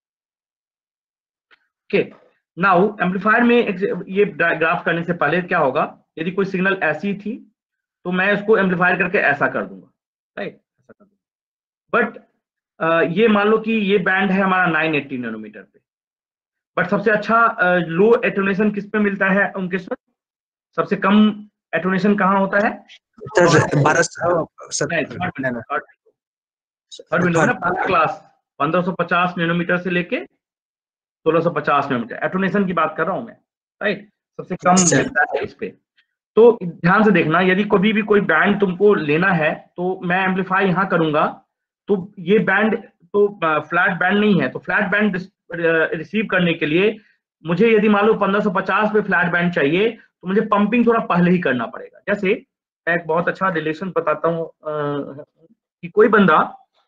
ओके, नाउ एम्पलीफायर में ये ग्राफ करने से पहले क्या होगा, यदि कोई सिग्नल ऐसी थी तो मैं इसको एम्पलीफायर करके ऐसा कर दूंगा, राइट, ऐसा कर दूंगा। बट ये मान लो कि ये बैंड है हमारा 980 नैनोमीटर पे, बट सबसे अच्छा लो एटोनेशन किस पे मिलता है उनके साथ, सबसे कम एटोनेशन कहाँ होता है? क्लास 1550 नैनोमीटर से लेके 1650 नैनोमीटर एटोनेशन की बात कर रहा हूं मैं, राइट, सबसे कम मिलता है इस पे। तो ध्यान से देखना, यदि कभी भी कोई बैंड तुमको लेना है तो मैं एम्पलीफाई यहाँ करूंगा, तो ये बैंड तो फ्लैट बैंड नहीं है, तो फ्लैट बैंड रिसीव करने के लिए मुझे यदि मान लो 1550 पे फ्लैट बैंड चाहिए तो मुझे पंपिंग थोड़ा पहले ही करना पड़ेगा। जैसे मैं एक बहुत अच्छा रिलेशन बताता हूँ कि कोई बंदा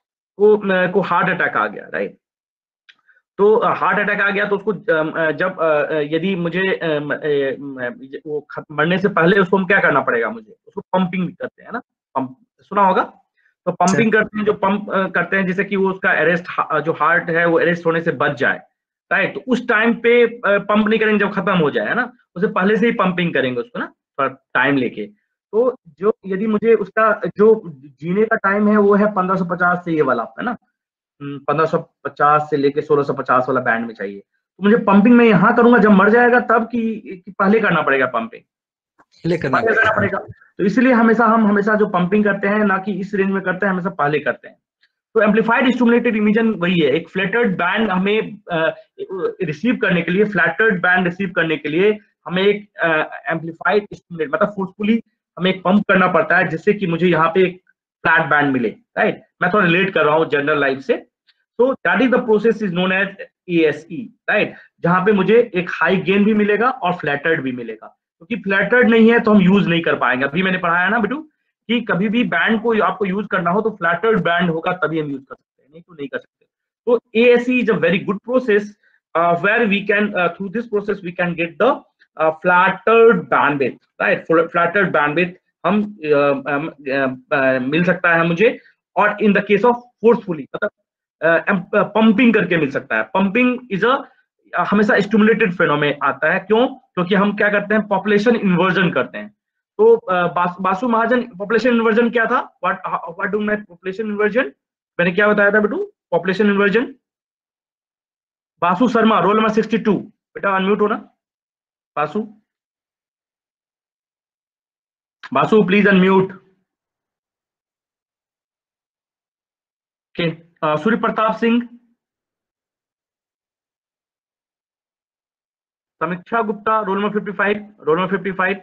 को हार्ट अटैक आ गया, राइट, तो हार्ट अटैक आ गया तो उसको जब यदि मुझे वो मरने से पहले उसको क्या करना पड़ेगा, मुझे उसको पंपिंग करते हैं ना, पंप सुना होगा, तो पंपिंग करते हैं, जो पंप करते हैं जिससे कि वो उसका अरेस्ट, जो हार्ट है वो अरेस्ट होने से बच जाए, राइट। तो उस टाइम पे पंप नहीं करेंगे जब खत्म हो जाए, है ना, उसे पहले से ही पंपिंग करेंगे उसको ना, थोड़ा टाइम लेके। तो जो यदि मुझे उसका जो जीने का टाइम है वो है 1550 से ये वाला, है ना, 1550 से लेके 1650 वाला बैंड में चाहिए, तो मुझे पंपिंग में यहाँ करूंगा जब मर जाएगा तब कि पहले करना पड़ेगा पंपिंग, पहले करना पड़ेगा। तो इसलिए हम हमेशा जो पंपिंग करते हैं ना कि इस रेंज में करते हैं, हमेशा पहले करते हैं। तो एम्पलीफाइड स्टिमुलेटेड इमेजन वही है, एक फ्लैटर्ड बैंड हमें रिसीव करने के लिए, फ्लैटर्ड बैंड रिसीव करने के लिए हमें एक एम्पलीफाइड स्टिमुलेट मतलब फोर्सफुली हमें एक पंप करना पड़ता है जिससे कि मुझे यहाँ पे एक फ्लैट बैंड मिले, राइट। मैं थोड़ा रिलेट कर रहा हूँ जनरल लाइफ से। तो that is the process is known as ASE, right, जहां पे मुझे एक हाई गेन भी मिलेगा और फ्लैटर्ड भी मिलेगा, क्योंकि फ्लैटर्ड नहीं है तो हम यूज नहीं कर पाएंगे। अभी मैंने पढ़ाया ना बेटू कि कभी भी बैंड को आपको यूज करना हो तो फ्लैटर्ड बैंड होगा तभी हम यूज कर सकते हैं, नहीं तो नहीं कर सकते। तो ASE is a very good process where we can through this process we can get the flattered bandwidth, right, flattered bandwidth हम मिल सकता है मुझे, और in the case of forcefully मतलब पंपिंग करके मिल सकता है। पंपिंग इज अ हमेशा स्टिमुलेटेड फेनोमेन आता है, क्यों? क्योंकि हम क्या करते हैं, पॉपुलेशन इन्वर्जन करते हैं। तो बासु महाजन, पॉपुलेशन इन्वर्जन क्या था, what do mean population inversion, मैंने क्या बताया था बेटू population inversion? Basu Sharma, roll number 62, बेटा अनम्यूट हो ना Basu, Basu please unmute. Surya Pratap Singh, Sameeksha Gupta, roll number 55, roll number 55।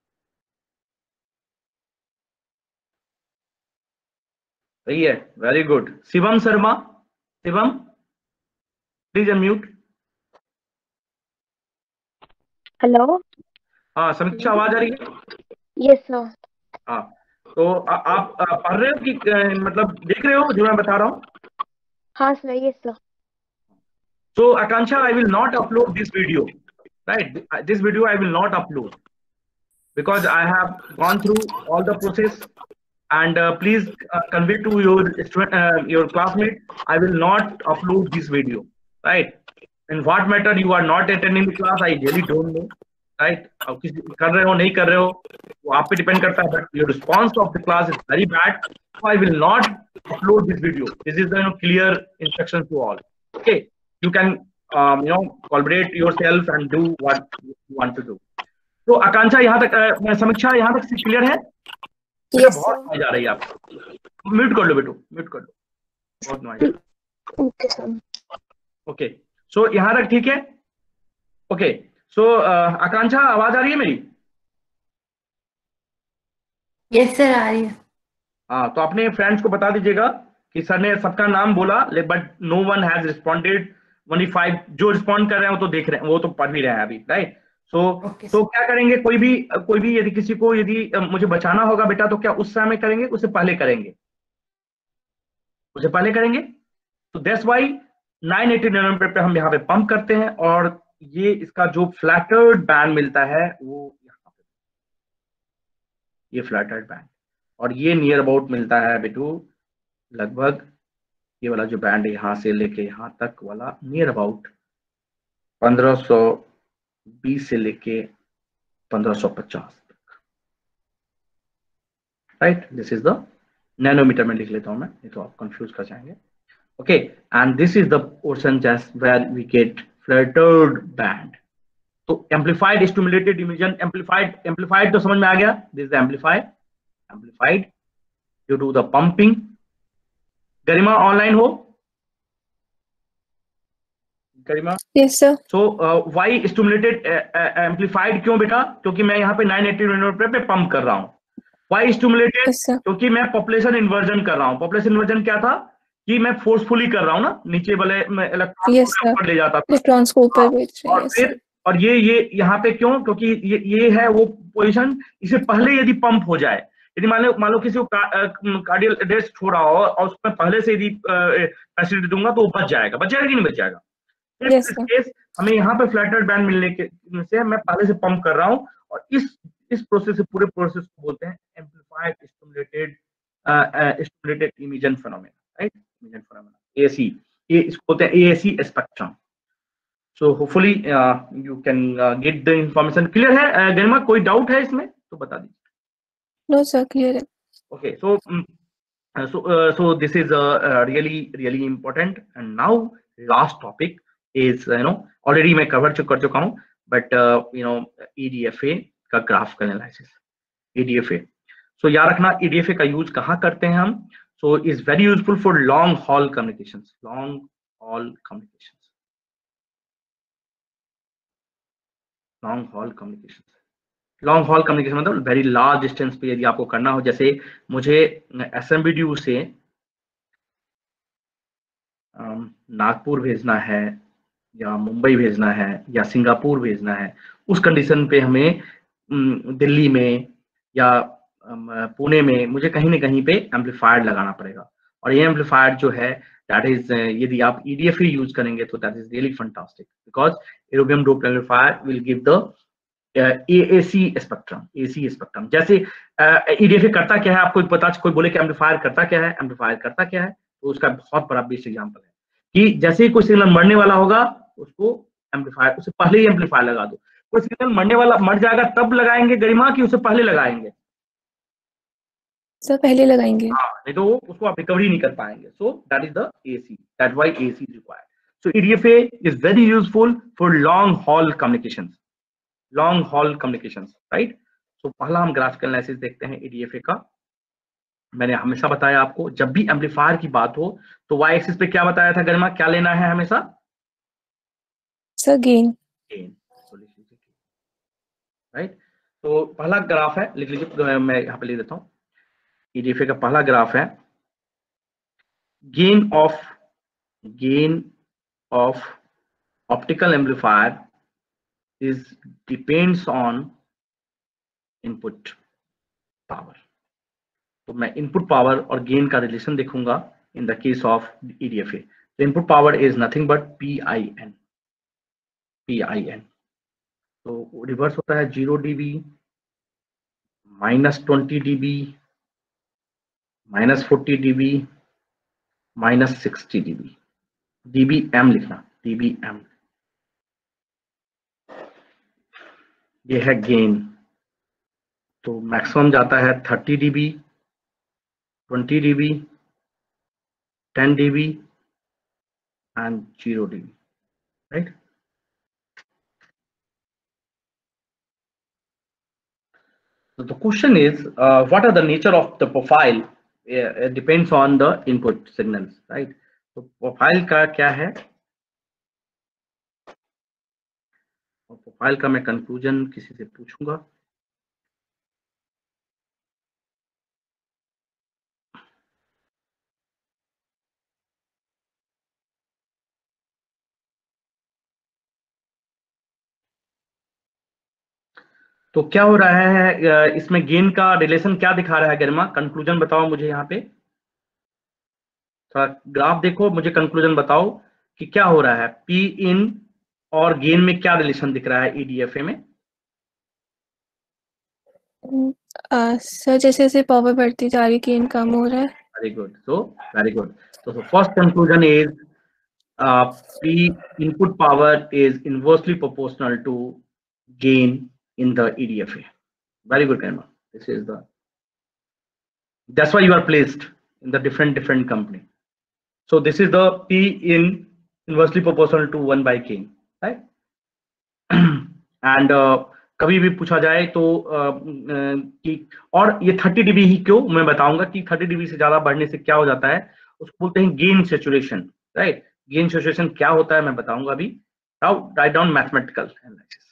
सही है, very good. Shivam Sharma, Shivam please unmute. Hello, हाँ समीक्षा, आवाज आ रही है? Yes sir. हाँ, तो आप पढ़ रहे हो कि मतलब देख रहे हो जो मैं बता रहा हूँ? हाँ sir, yes sir. So Akansha, I will not upload this video, right? This video I will not upload because I have gone through all the process, and please convey to your classmate, I will not upload this video, right? In what matter you are not attending the class, I really don't know, right? अब किसी कर रहे हो नहीं कर रहे हो वो आप पे डिपेंड करता है, but your response of the class is very bad, so I will not upload this video. This is the clear instruction to all. Okay, you can collaborate yourself and do what you want to do. तो आकांक्षा यहाँ तक समीक्षा यहाँ तक clear है? Yes, बहुत sir. Noise आ रही है आपको, म्यूट कर लो बेटू, म्यूट कर लो, बहुत noise. Okay, sir. Okay, so यहाँ तक ठीक है? ओके, सो आकांक्षा आवाज आ रही है मेरी? यस सर, आ रही है। हाँ, तो अपने फ्रेंड्स को बता दीजिएगा कि सर ने सबका नाम बोला, but no one has responded. Only 5 जो रिस्पॉन्ड कर रहे हैं वो तो देख रहे हैं, वो तो पढ़ भी रहे हैं अभी, राइट? तो क्या करेंगे, कोई भी यदि किसी को यदि मुझे बचाना होगा बेटा, तो क्या उस समय करेंगे, उससे पहले करेंगे? उससे पहले करेंगे। तो दैट्स व्हाई 980 नैनोमीटर पे हम यहाँ पे पंप करते हैं, और ये इसका जो फ्लैटर्ड बैंड मिलता है वो यहाँ पे, ये फ्लैटर्ड बैंड, और ये नियर अबाउट मिलता है बेटू लगभग ये वाला जो बैंड यहाँ से लेके यहाँ तक वाला नियर अबाउट 1520 से लेके 1550 तक, right? This is the nanometre में लिख लेता हूं मैं, नहीं तो आप कंफ्यूज कर जाएंगे। Okay, and this is the portion just where we get flattered band. तो एम्पलीफाइड स्टिमुलेटेड इमिशन, एम्पलीफाइड तो समझ में आ गया, this is amplified due to the pumping. Garima online हो? Garima? Yes, sir. So why stimulated amplified क्यों बेटा? क्योंकि मैं यहाँ पे 980 नैनोमीटर पे पंप कर रहा हूँ। Why stimulated? Yes, sir. क्योंकि मैं पॉपुलेशन इन्वर्जन कर रहा हूँ। पॉपुलेशन इन्वर्जन क्या था कि मैं फोर्सफुली कर रहा हूँ ना, नीचे वाले इलेक्ट्रॉन Yes, को sir. ऊपर ले जाता था, इलेक्ट्रॉन्स को ऊपर भेज रहे हैं। और Yes, sir. फिर और ये यहाँ पे क्यों? क्योंकि ये है वो पोजीशन, इसे पहले यदि पंप हो जाए, यदि मान लो किसी को कार्डियल अरेस्ट हो रहा हो और उसमें पहले से यदि फैसिलिटी दूंगा तो वो बच जाएगा कि नहीं बच जाएगा? Yes, sir. केस हमें यहाँ पे फ्लैटर्ड बैंड मिलने के से मैं पहले से पंप कर रहा हूँ, और इस प्रोसेस से पूरे प्रोसेस को बोलते हैं amplified stimulated emission phenomena, right? Emission phenomena, AC, ये इसको बोलते हैं ASE spectrum. So hopefully you can get the information. Clear है गरिमा? कोई डाउट है इसमें तो बता दीजिए। No, sir. Clear है। Okay, so this is really important, and now last topic is already मैं कर चुका हूँ, but EDFA का ग्राफिकल एनालिसिस, EDFA। so याद रखना EDFA का यूज कहाँ करते हैं हम? so is very useful for long haul communications, long haul communication मतलब वेरी लार्ज डिस्टेंस पे यदि आपको करना हो, जैसे मुझे SMBDU से नागपुर भेजना है, या मुंबई भेजना है, या सिंगापुर भेजना है, उस कंडीशन पे हमें दिल्ली में या पुणे में मुझे कहीं ना कहीं पे एम्पलीफायर लगाना पड़ेगा। और ये एम्पलीफायर जो है दैट इज, यदि आप EDFA यूज करेंगे तो that is really fantastic, because erbium doped amplifier will give the AC spectrum. जैसे EDFA करता क्या है आपको पता, कोई बोले कि एम्पलीफायर करता क्या है, तो उसका बहुत बड़ा बेस्ट एग्जांपल है कि जैसे ही कोई सिग्नल मरने वाला होगा उसको एम्पलीफायर, उससे पहले ही एम्पलीफायर लगा दो। कोई सिग्नल मर जाएगा तब लगाएंगे गरिमा कि उससे पहले लगाएंगे? सर पहले लगाएंगे। हाँ, नहीं तो उसको आप रिकवरी नहीं कर पाएंगे। So that is the AC, that why AC is required. So EDFA is very useful for long haul communications, right? So पहला हम ग्राफिकल एनालिसिस देखते हैं EDFA का। मैंने हमेशा बताया आपको, जब भी एम्पलीफायर की बात हो तो वाई एक्सिस पे क्या बताया था गरिमा, क्या लेना है हमेशा? Sir gain, right? तो पहला ग्राफ है, लिख लीजिए, मैं यहाँ पे लिख देता हूँ। EDFA का पहला ग्राफ है gain of optical amplifier depends on input power, तो मैं इनपुट पावर और गेन का रिलेशन देखूंगा in the case of EDFA। तो input power is nothing but PIN। तो रिवर्स होता है 0 dB, -20 dB, -40 dB, -60 dB। dBm लिखना, dBm। ये है गेन। तो मैक्सिमम जाता है 30 dB, 20 dB, 10 dB and 0 dB, right? So the question is, what are the nature of the profile? It depends on the input signals, right? तो profile का क्या है? प्रोफाइल का मैं कंक्लूजन किसी से पूछूंगा। तो क्या हो रहा है इसमें गेन का रिलेशन क्या दिखा रहा है गरिमा? कंक्लूजन बताओ मुझे यहाँ पे, थोड़ा ग्राफ देखो, मुझे कंक्लूजन बताओ कि क्या हो रहा है। पी इन और गेन में क्या रिलेशन दिख रहा है EDFA में? सर जैसे जैसे पावर बढ़ती जा रही है गेन कम हो रहा है। Very good, so very good. तो first conclusion is P input power is inversely proportional to gain in the EDFA. Very good, Karma. This is that's why you are placed in the different company. So this is the P in inversely proportional to 1 by gain, right? And कभी भी पूछा जाए तो कि और ये 30 dB ही क्यों, मैं बताऊंगा कि 30 dB से ज्यादा बढ़ने से क्या हो जाता है, उसको बोलते हैं gain saturation, right? Gain saturation क्या होता है मैं बताऊंगा अभी। Now write down mathematical analysis.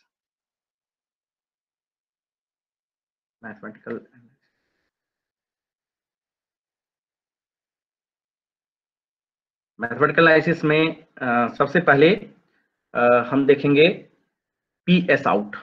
Mathematical analysis में सबसे पहले हम देखेंगे PS out।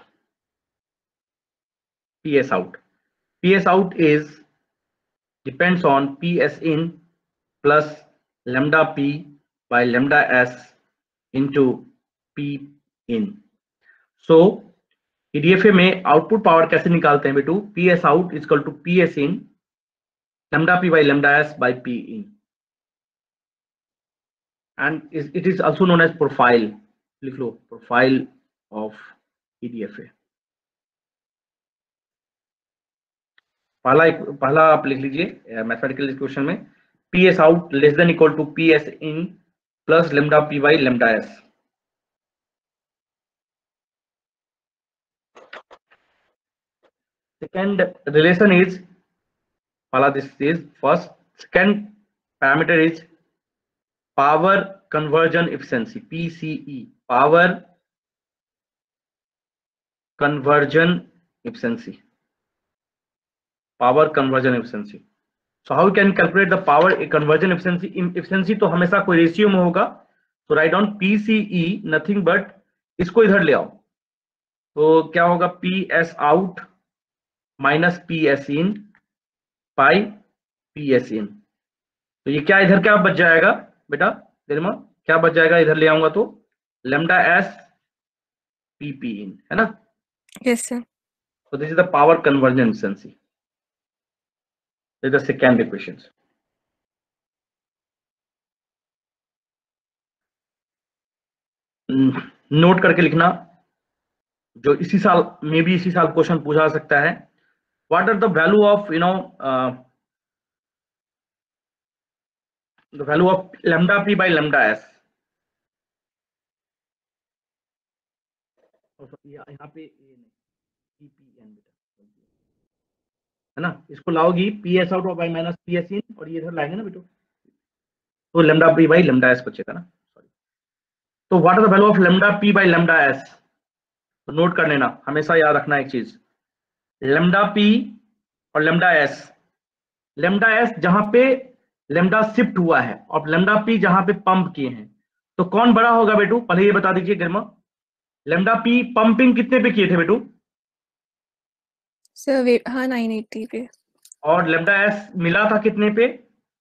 PS out is depends on PS in plus lambda P by lambda S into P in। So EDFA में आउटपुट पावर कैसे निकालते हैं बेटू? PS out is equal to PS in lambda P by lambda S by P in, and it is also known as profile। लिख लो, profile of EDFA। पहला आप लिख लीजिए मैथमेटिकल इक्वेशन में, PS out less than equal to PS in plus lambda P by lambda S। Second relation is, this is first, second parameter is power conversion efficiency, PCE, power conversion efficiency, power conversion efficiency। So how we can calculate the power conversion efficiency? Efficiency तो हमेशा कोई ratio में होगा, तो right down PCE nothing but, इसको इधर ले आओ तो क्या होगा, PS out minus PS in by PS in। तो ये क्या इधर क्या बच जाएगा बेटा गरिमा, क्या बच जाएगा इधर ले आऊंगा तो lambda S PP in, है ना? Yes sir. So this is the power conversion efficiency। This is the second equation। Note करके लिखना, जो इसी साल में भी इसी साल क्वेश्चन पूछा सकता है। What are the value of the value of lambda P by lambda S। यहाँ पे PPN है ना, इसको लाओगी PS out by minus PS in, और ये इधर लाएंगे ना बेटो, तो lambda P by lambda S बचेगा ना, सॉरी। तो what are the value of lambda P by lambda S? तो नोट कर लेना, हमेशा याद रखना एक चीज, lambda P और lambda S। lambda S जहां पे lambda शिफ्ट हुआ है और lambda P जहां पे पंप किए हैं, तो कौन बड़ा होगा बेटू? पहले ये बता दीजिए गरिमा, lambda P पंपिंग कितने पे किए थे बेटू? सर हाँ 980 पे। और लेमडा एस मिला था कितने पे?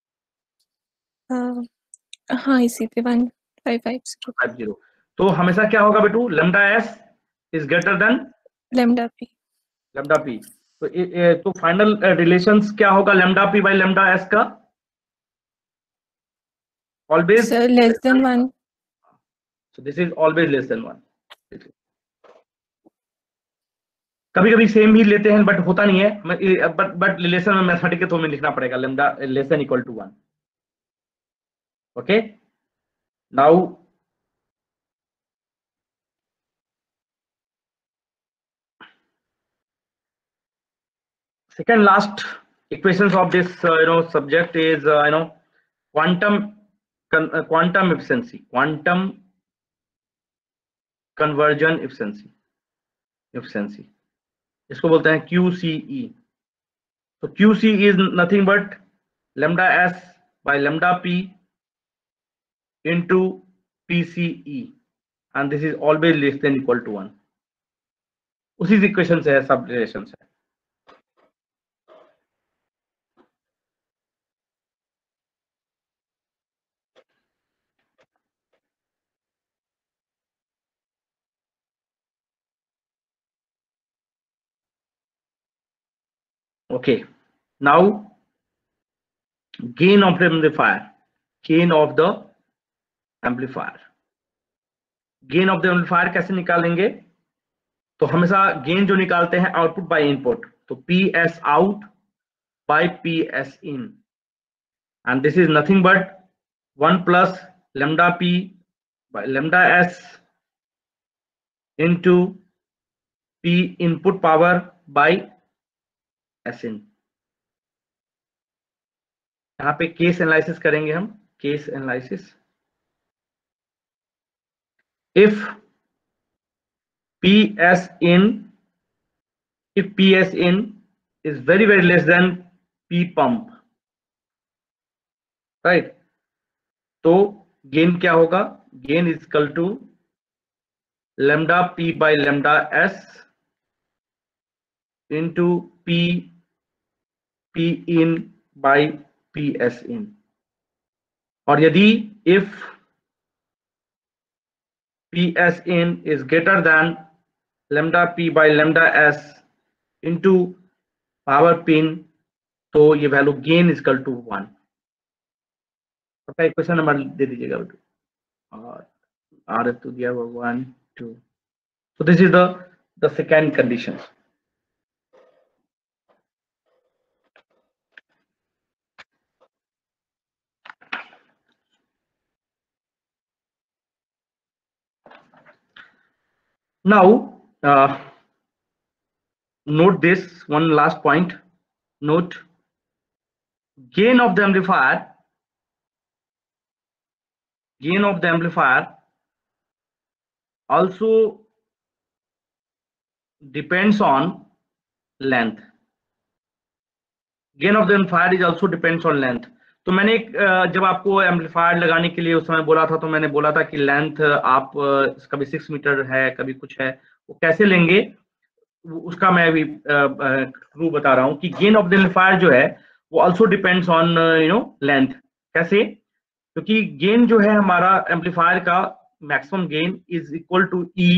हाँ इसी पे 1550 50। तो हमेशा क्या होगा बेटू, lambda S is greater than lambda P. Lambda P. तो फाइनल रिलेशंस क्या होगा lambda P by lambda S का? Always sir less than 1। So this is always less than 1। कभी कभी सेम ही लेते हैं बट होता नहीं है, बट रिलेशन में मैथमेटिक के तो में लिखना पड़ेगा lambda less than equal to 1। Okay, now second last equations of this subject is quantum efficiency, quantum conversion efficiency इसको बोलते हैं QCE। तो QC is nothing but lambda s by lambda p into PCE and this is always less than equal to 1। उसी equation से है, सब relation है। Okay, now gain of the amplifier, gain of the amplifier, gain of the amplifier कैसे निकालेंगे? तो हमेशा gain जो निकालते हैं आउटपुट बाय इनपुट, तो PS out by PS in and this is nothing but 1 plus lambda p by lambda s into P input power by S in। यहाँ पे केस एनालिसिस करेंगे हम, case analysis. if PS in is very less than P pump, right? तो gain क्या होगा? Gain is equal to lambda p by lambda s into P in by PS in। और यदि if PS in is greater than lambda p by lambda s into power pin, तो ये value gain is equal to 1। Equation number दे दीजिएगा बेटू, और are तो दिया हुआ 1 2। so this is the second condition। now note this one last point, note gain of the amplifier also depends on length। gain of the amplifier is also depends on length। तो मैंने जब आपको amplifier लगाने के लिए उस समय बोला था, तो मैंने बोला था कि लेंथ आप कभी 6 मीटर है, कभी कुछ है, वो कैसे लेंगे उसका मैं अभी क्लू बता रहा हूं कि गेन ऑफ द एम्पलीफायर जो है वो ऑल्सो डिपेंड्स ऑन लेंथ। कैसे? क्योंकि गेन जो है हमारा एम्पलीफायर का maximum gain is equal to E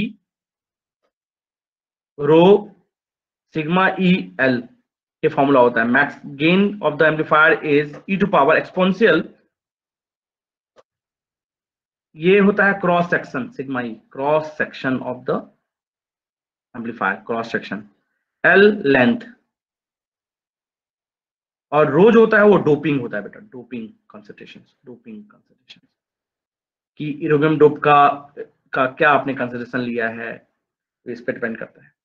rho sigma E L ये फॉर्मूला होता है। Max gain of the amplifier is E to power exponential, ये होता है cross section sigma E, cross section of the amplifier, cross section, L length, और rho जो होता है वो डोपिंग होता है बेटा, डोपिंग कंसंट्रेशन कि इरोबियम डोप का क्या आपने कंसंट्रेशन लिया है, इस पे डिपेंड करता है।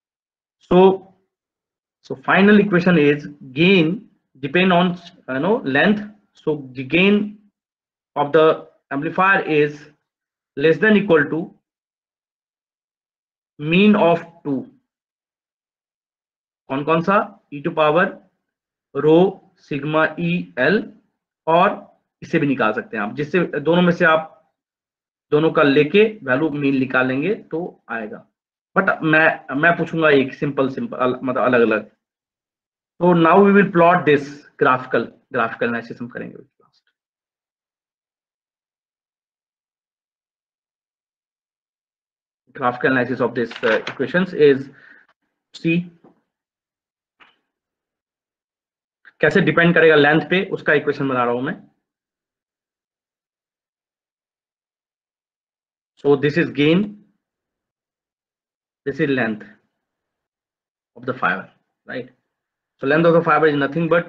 so final equation is gain depend on length, so the gain of the amplifier is less than equal to mean of 2। कौन सा? E to power rho sigma E L, और इसे भी निकाल सकते हैं आप, जिससे दोनों में से आप दोनों का लेके वैल्यू मीन निकालेंगे तो आएगा। बट मैं पूछूंगा एक सिंपल मतलब अलग अलग। तो now we will plot this graphical analysis हम करेंगे। Graphical analysis of this equations is C कैसे डिपेंड करेगा लेंथ पे, उसका इक्वेशन बना रहा हूं मैं। So this is gain, this is length of the fiber, right? So length of the fiber is nothing but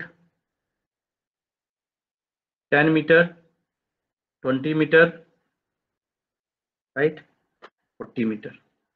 10 meter, 20 meter, right? 40 meter.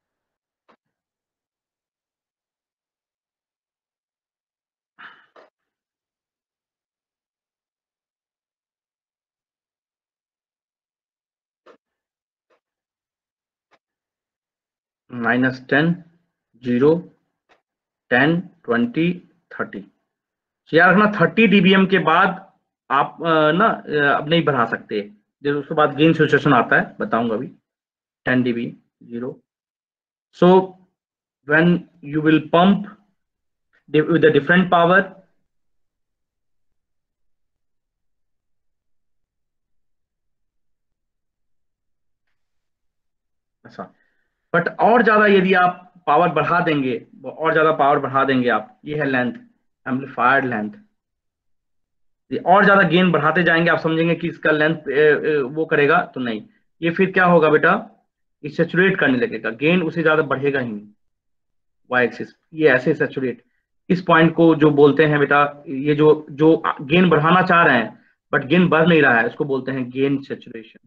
-10, 0, 10, 20, 30। याद रखना 30 dBm के बाद आप ना अब नहीं बढ़ा सकते, जब उसके बाद गेन सिचुएशन आता है, बताऊंगा अभी। 10 dB 0। So when you will pump with a different power, ऐसा, बट और ज्यादा यदि आप पावर बढ़ा देंगे, और ज्यादा पावर बढ़ा देंगे आप, ये है लेंथ, एम्पलीफायर्ड लेंथ, और ज्यादा गेन बढ़ाते जाएंगे, आप समझेंगे कि इसका लेंथ वो करेगा, तो नहीं, ये फिर क्या होगा बेटा, ये सैचुरेट करने लगेगा, गेन उससे ज्यादा बढ़ेगा ही नहीं, वाई एक्सिस, ये ऐसे सैचुरेट, इस पॉइंट को जो बोलते हैं बेटा, ये जो गेन बढ़ाना चाह रहे हैं बट गेन बढ़ नहीं रहा है, इसको बोलते हैं gain saturation,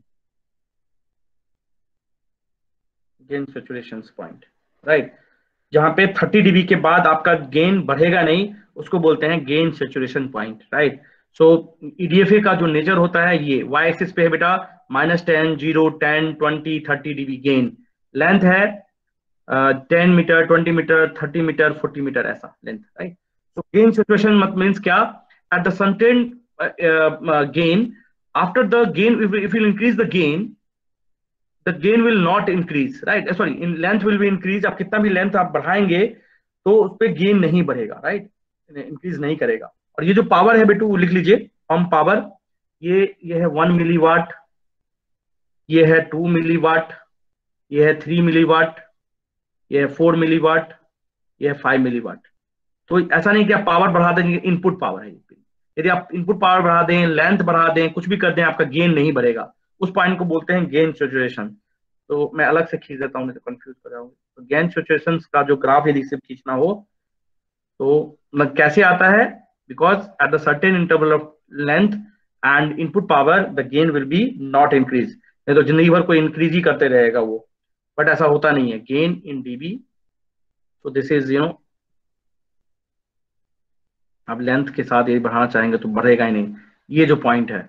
gain saturation point, right. जहां पे 30 dB के बाद आपका गेन बढ़ेगा नहीं, उसको बोलते हैं gain saturation point, right. So EDFA का जो नेचर होता है, ये वाई एक्सिस पे है बेटा -10, 0, 10, 20, 30 dB गेन, लेंथ है 10 मीटर, 20 मीटर, 30 मीटर, 40 मीटर, ऐसा लेंथ, राइट। तो गेन सैचुरेशन मीन्स क्या, at the certain gain, after the gain, if you increase the gain, the gain will not increase, right? Sorry, in length will be increase, आप कितना भी length आप बढ़ाएंगे तो उस पे गेन नहीं बढ़ेगा, राइट, इंक्रीज नहीं करेगा। और ये जो पावर है बेटू, लिख लीजिए, पंप पावर, ये है 1 मिलीवाट, ये है 2 मिलीवाट, ये है 3 मिलीवाट, ये है 4 मिलीवाट, ये है 5 मिलीवाट। तो ऐसा नहीं कि आप पावर बढ़ा देंगे, इनपुट पावर है, यदि आप इनपुट पावर बढ़ा दें, लेंथ बढ़ा दें, कुछ भी कर दें, आपका गेन नहीं बढ़ेगा, उस पॉइंट को बोलते हैं गेन सैचुरेशन। तो मैं अलग से खींच देता हूं, नहीं तो कंफ्यूज कर जाऊंगा। तो गेन सैचुरेशन का जो ग्राफ यदि सिर्फ खींचना हो तो कैसे आता है, because at the certain interval of length and input power the gain will be not increase, नहीं तो जिंदगी भर कोई इंक्रीज ही करते रहेगा वो, बट ऐसा होता नहीं है, गेन इन डीबी। तो दिस इज आप लेंथ के साथ यदि बढ़ाना चाहेंगे तो बढ़ेगा ही नहीं, ये जो पॉइंट है,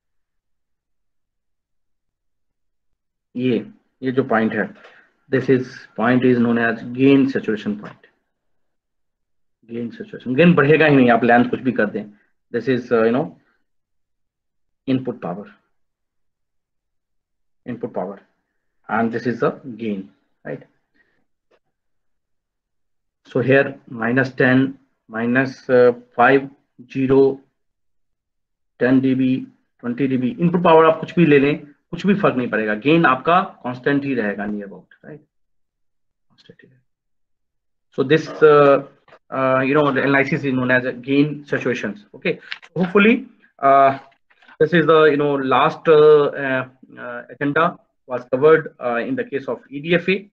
ये जो पॉइंट है, this is point is known as gain saturation point, gain saturation, gain बढ़ेगा ही नहीं, आप लेंथ कुछ भी कर दें। This is input power and this is the gain, right? So here -10, -5, 0, 10 dB, 20 dB, input power आप कुछ भी ले लें, कुछ भी फर्क नहीं पड़ेगा, गेन आपका कांस्टेंट ही रहेगा, नियर अबाउट, राइट, कांस्टेंट ही रहेगा। So this the analysis is known as a gain saturations. Okay, so hopefully this is the last agenda was covered in the case of EDFA.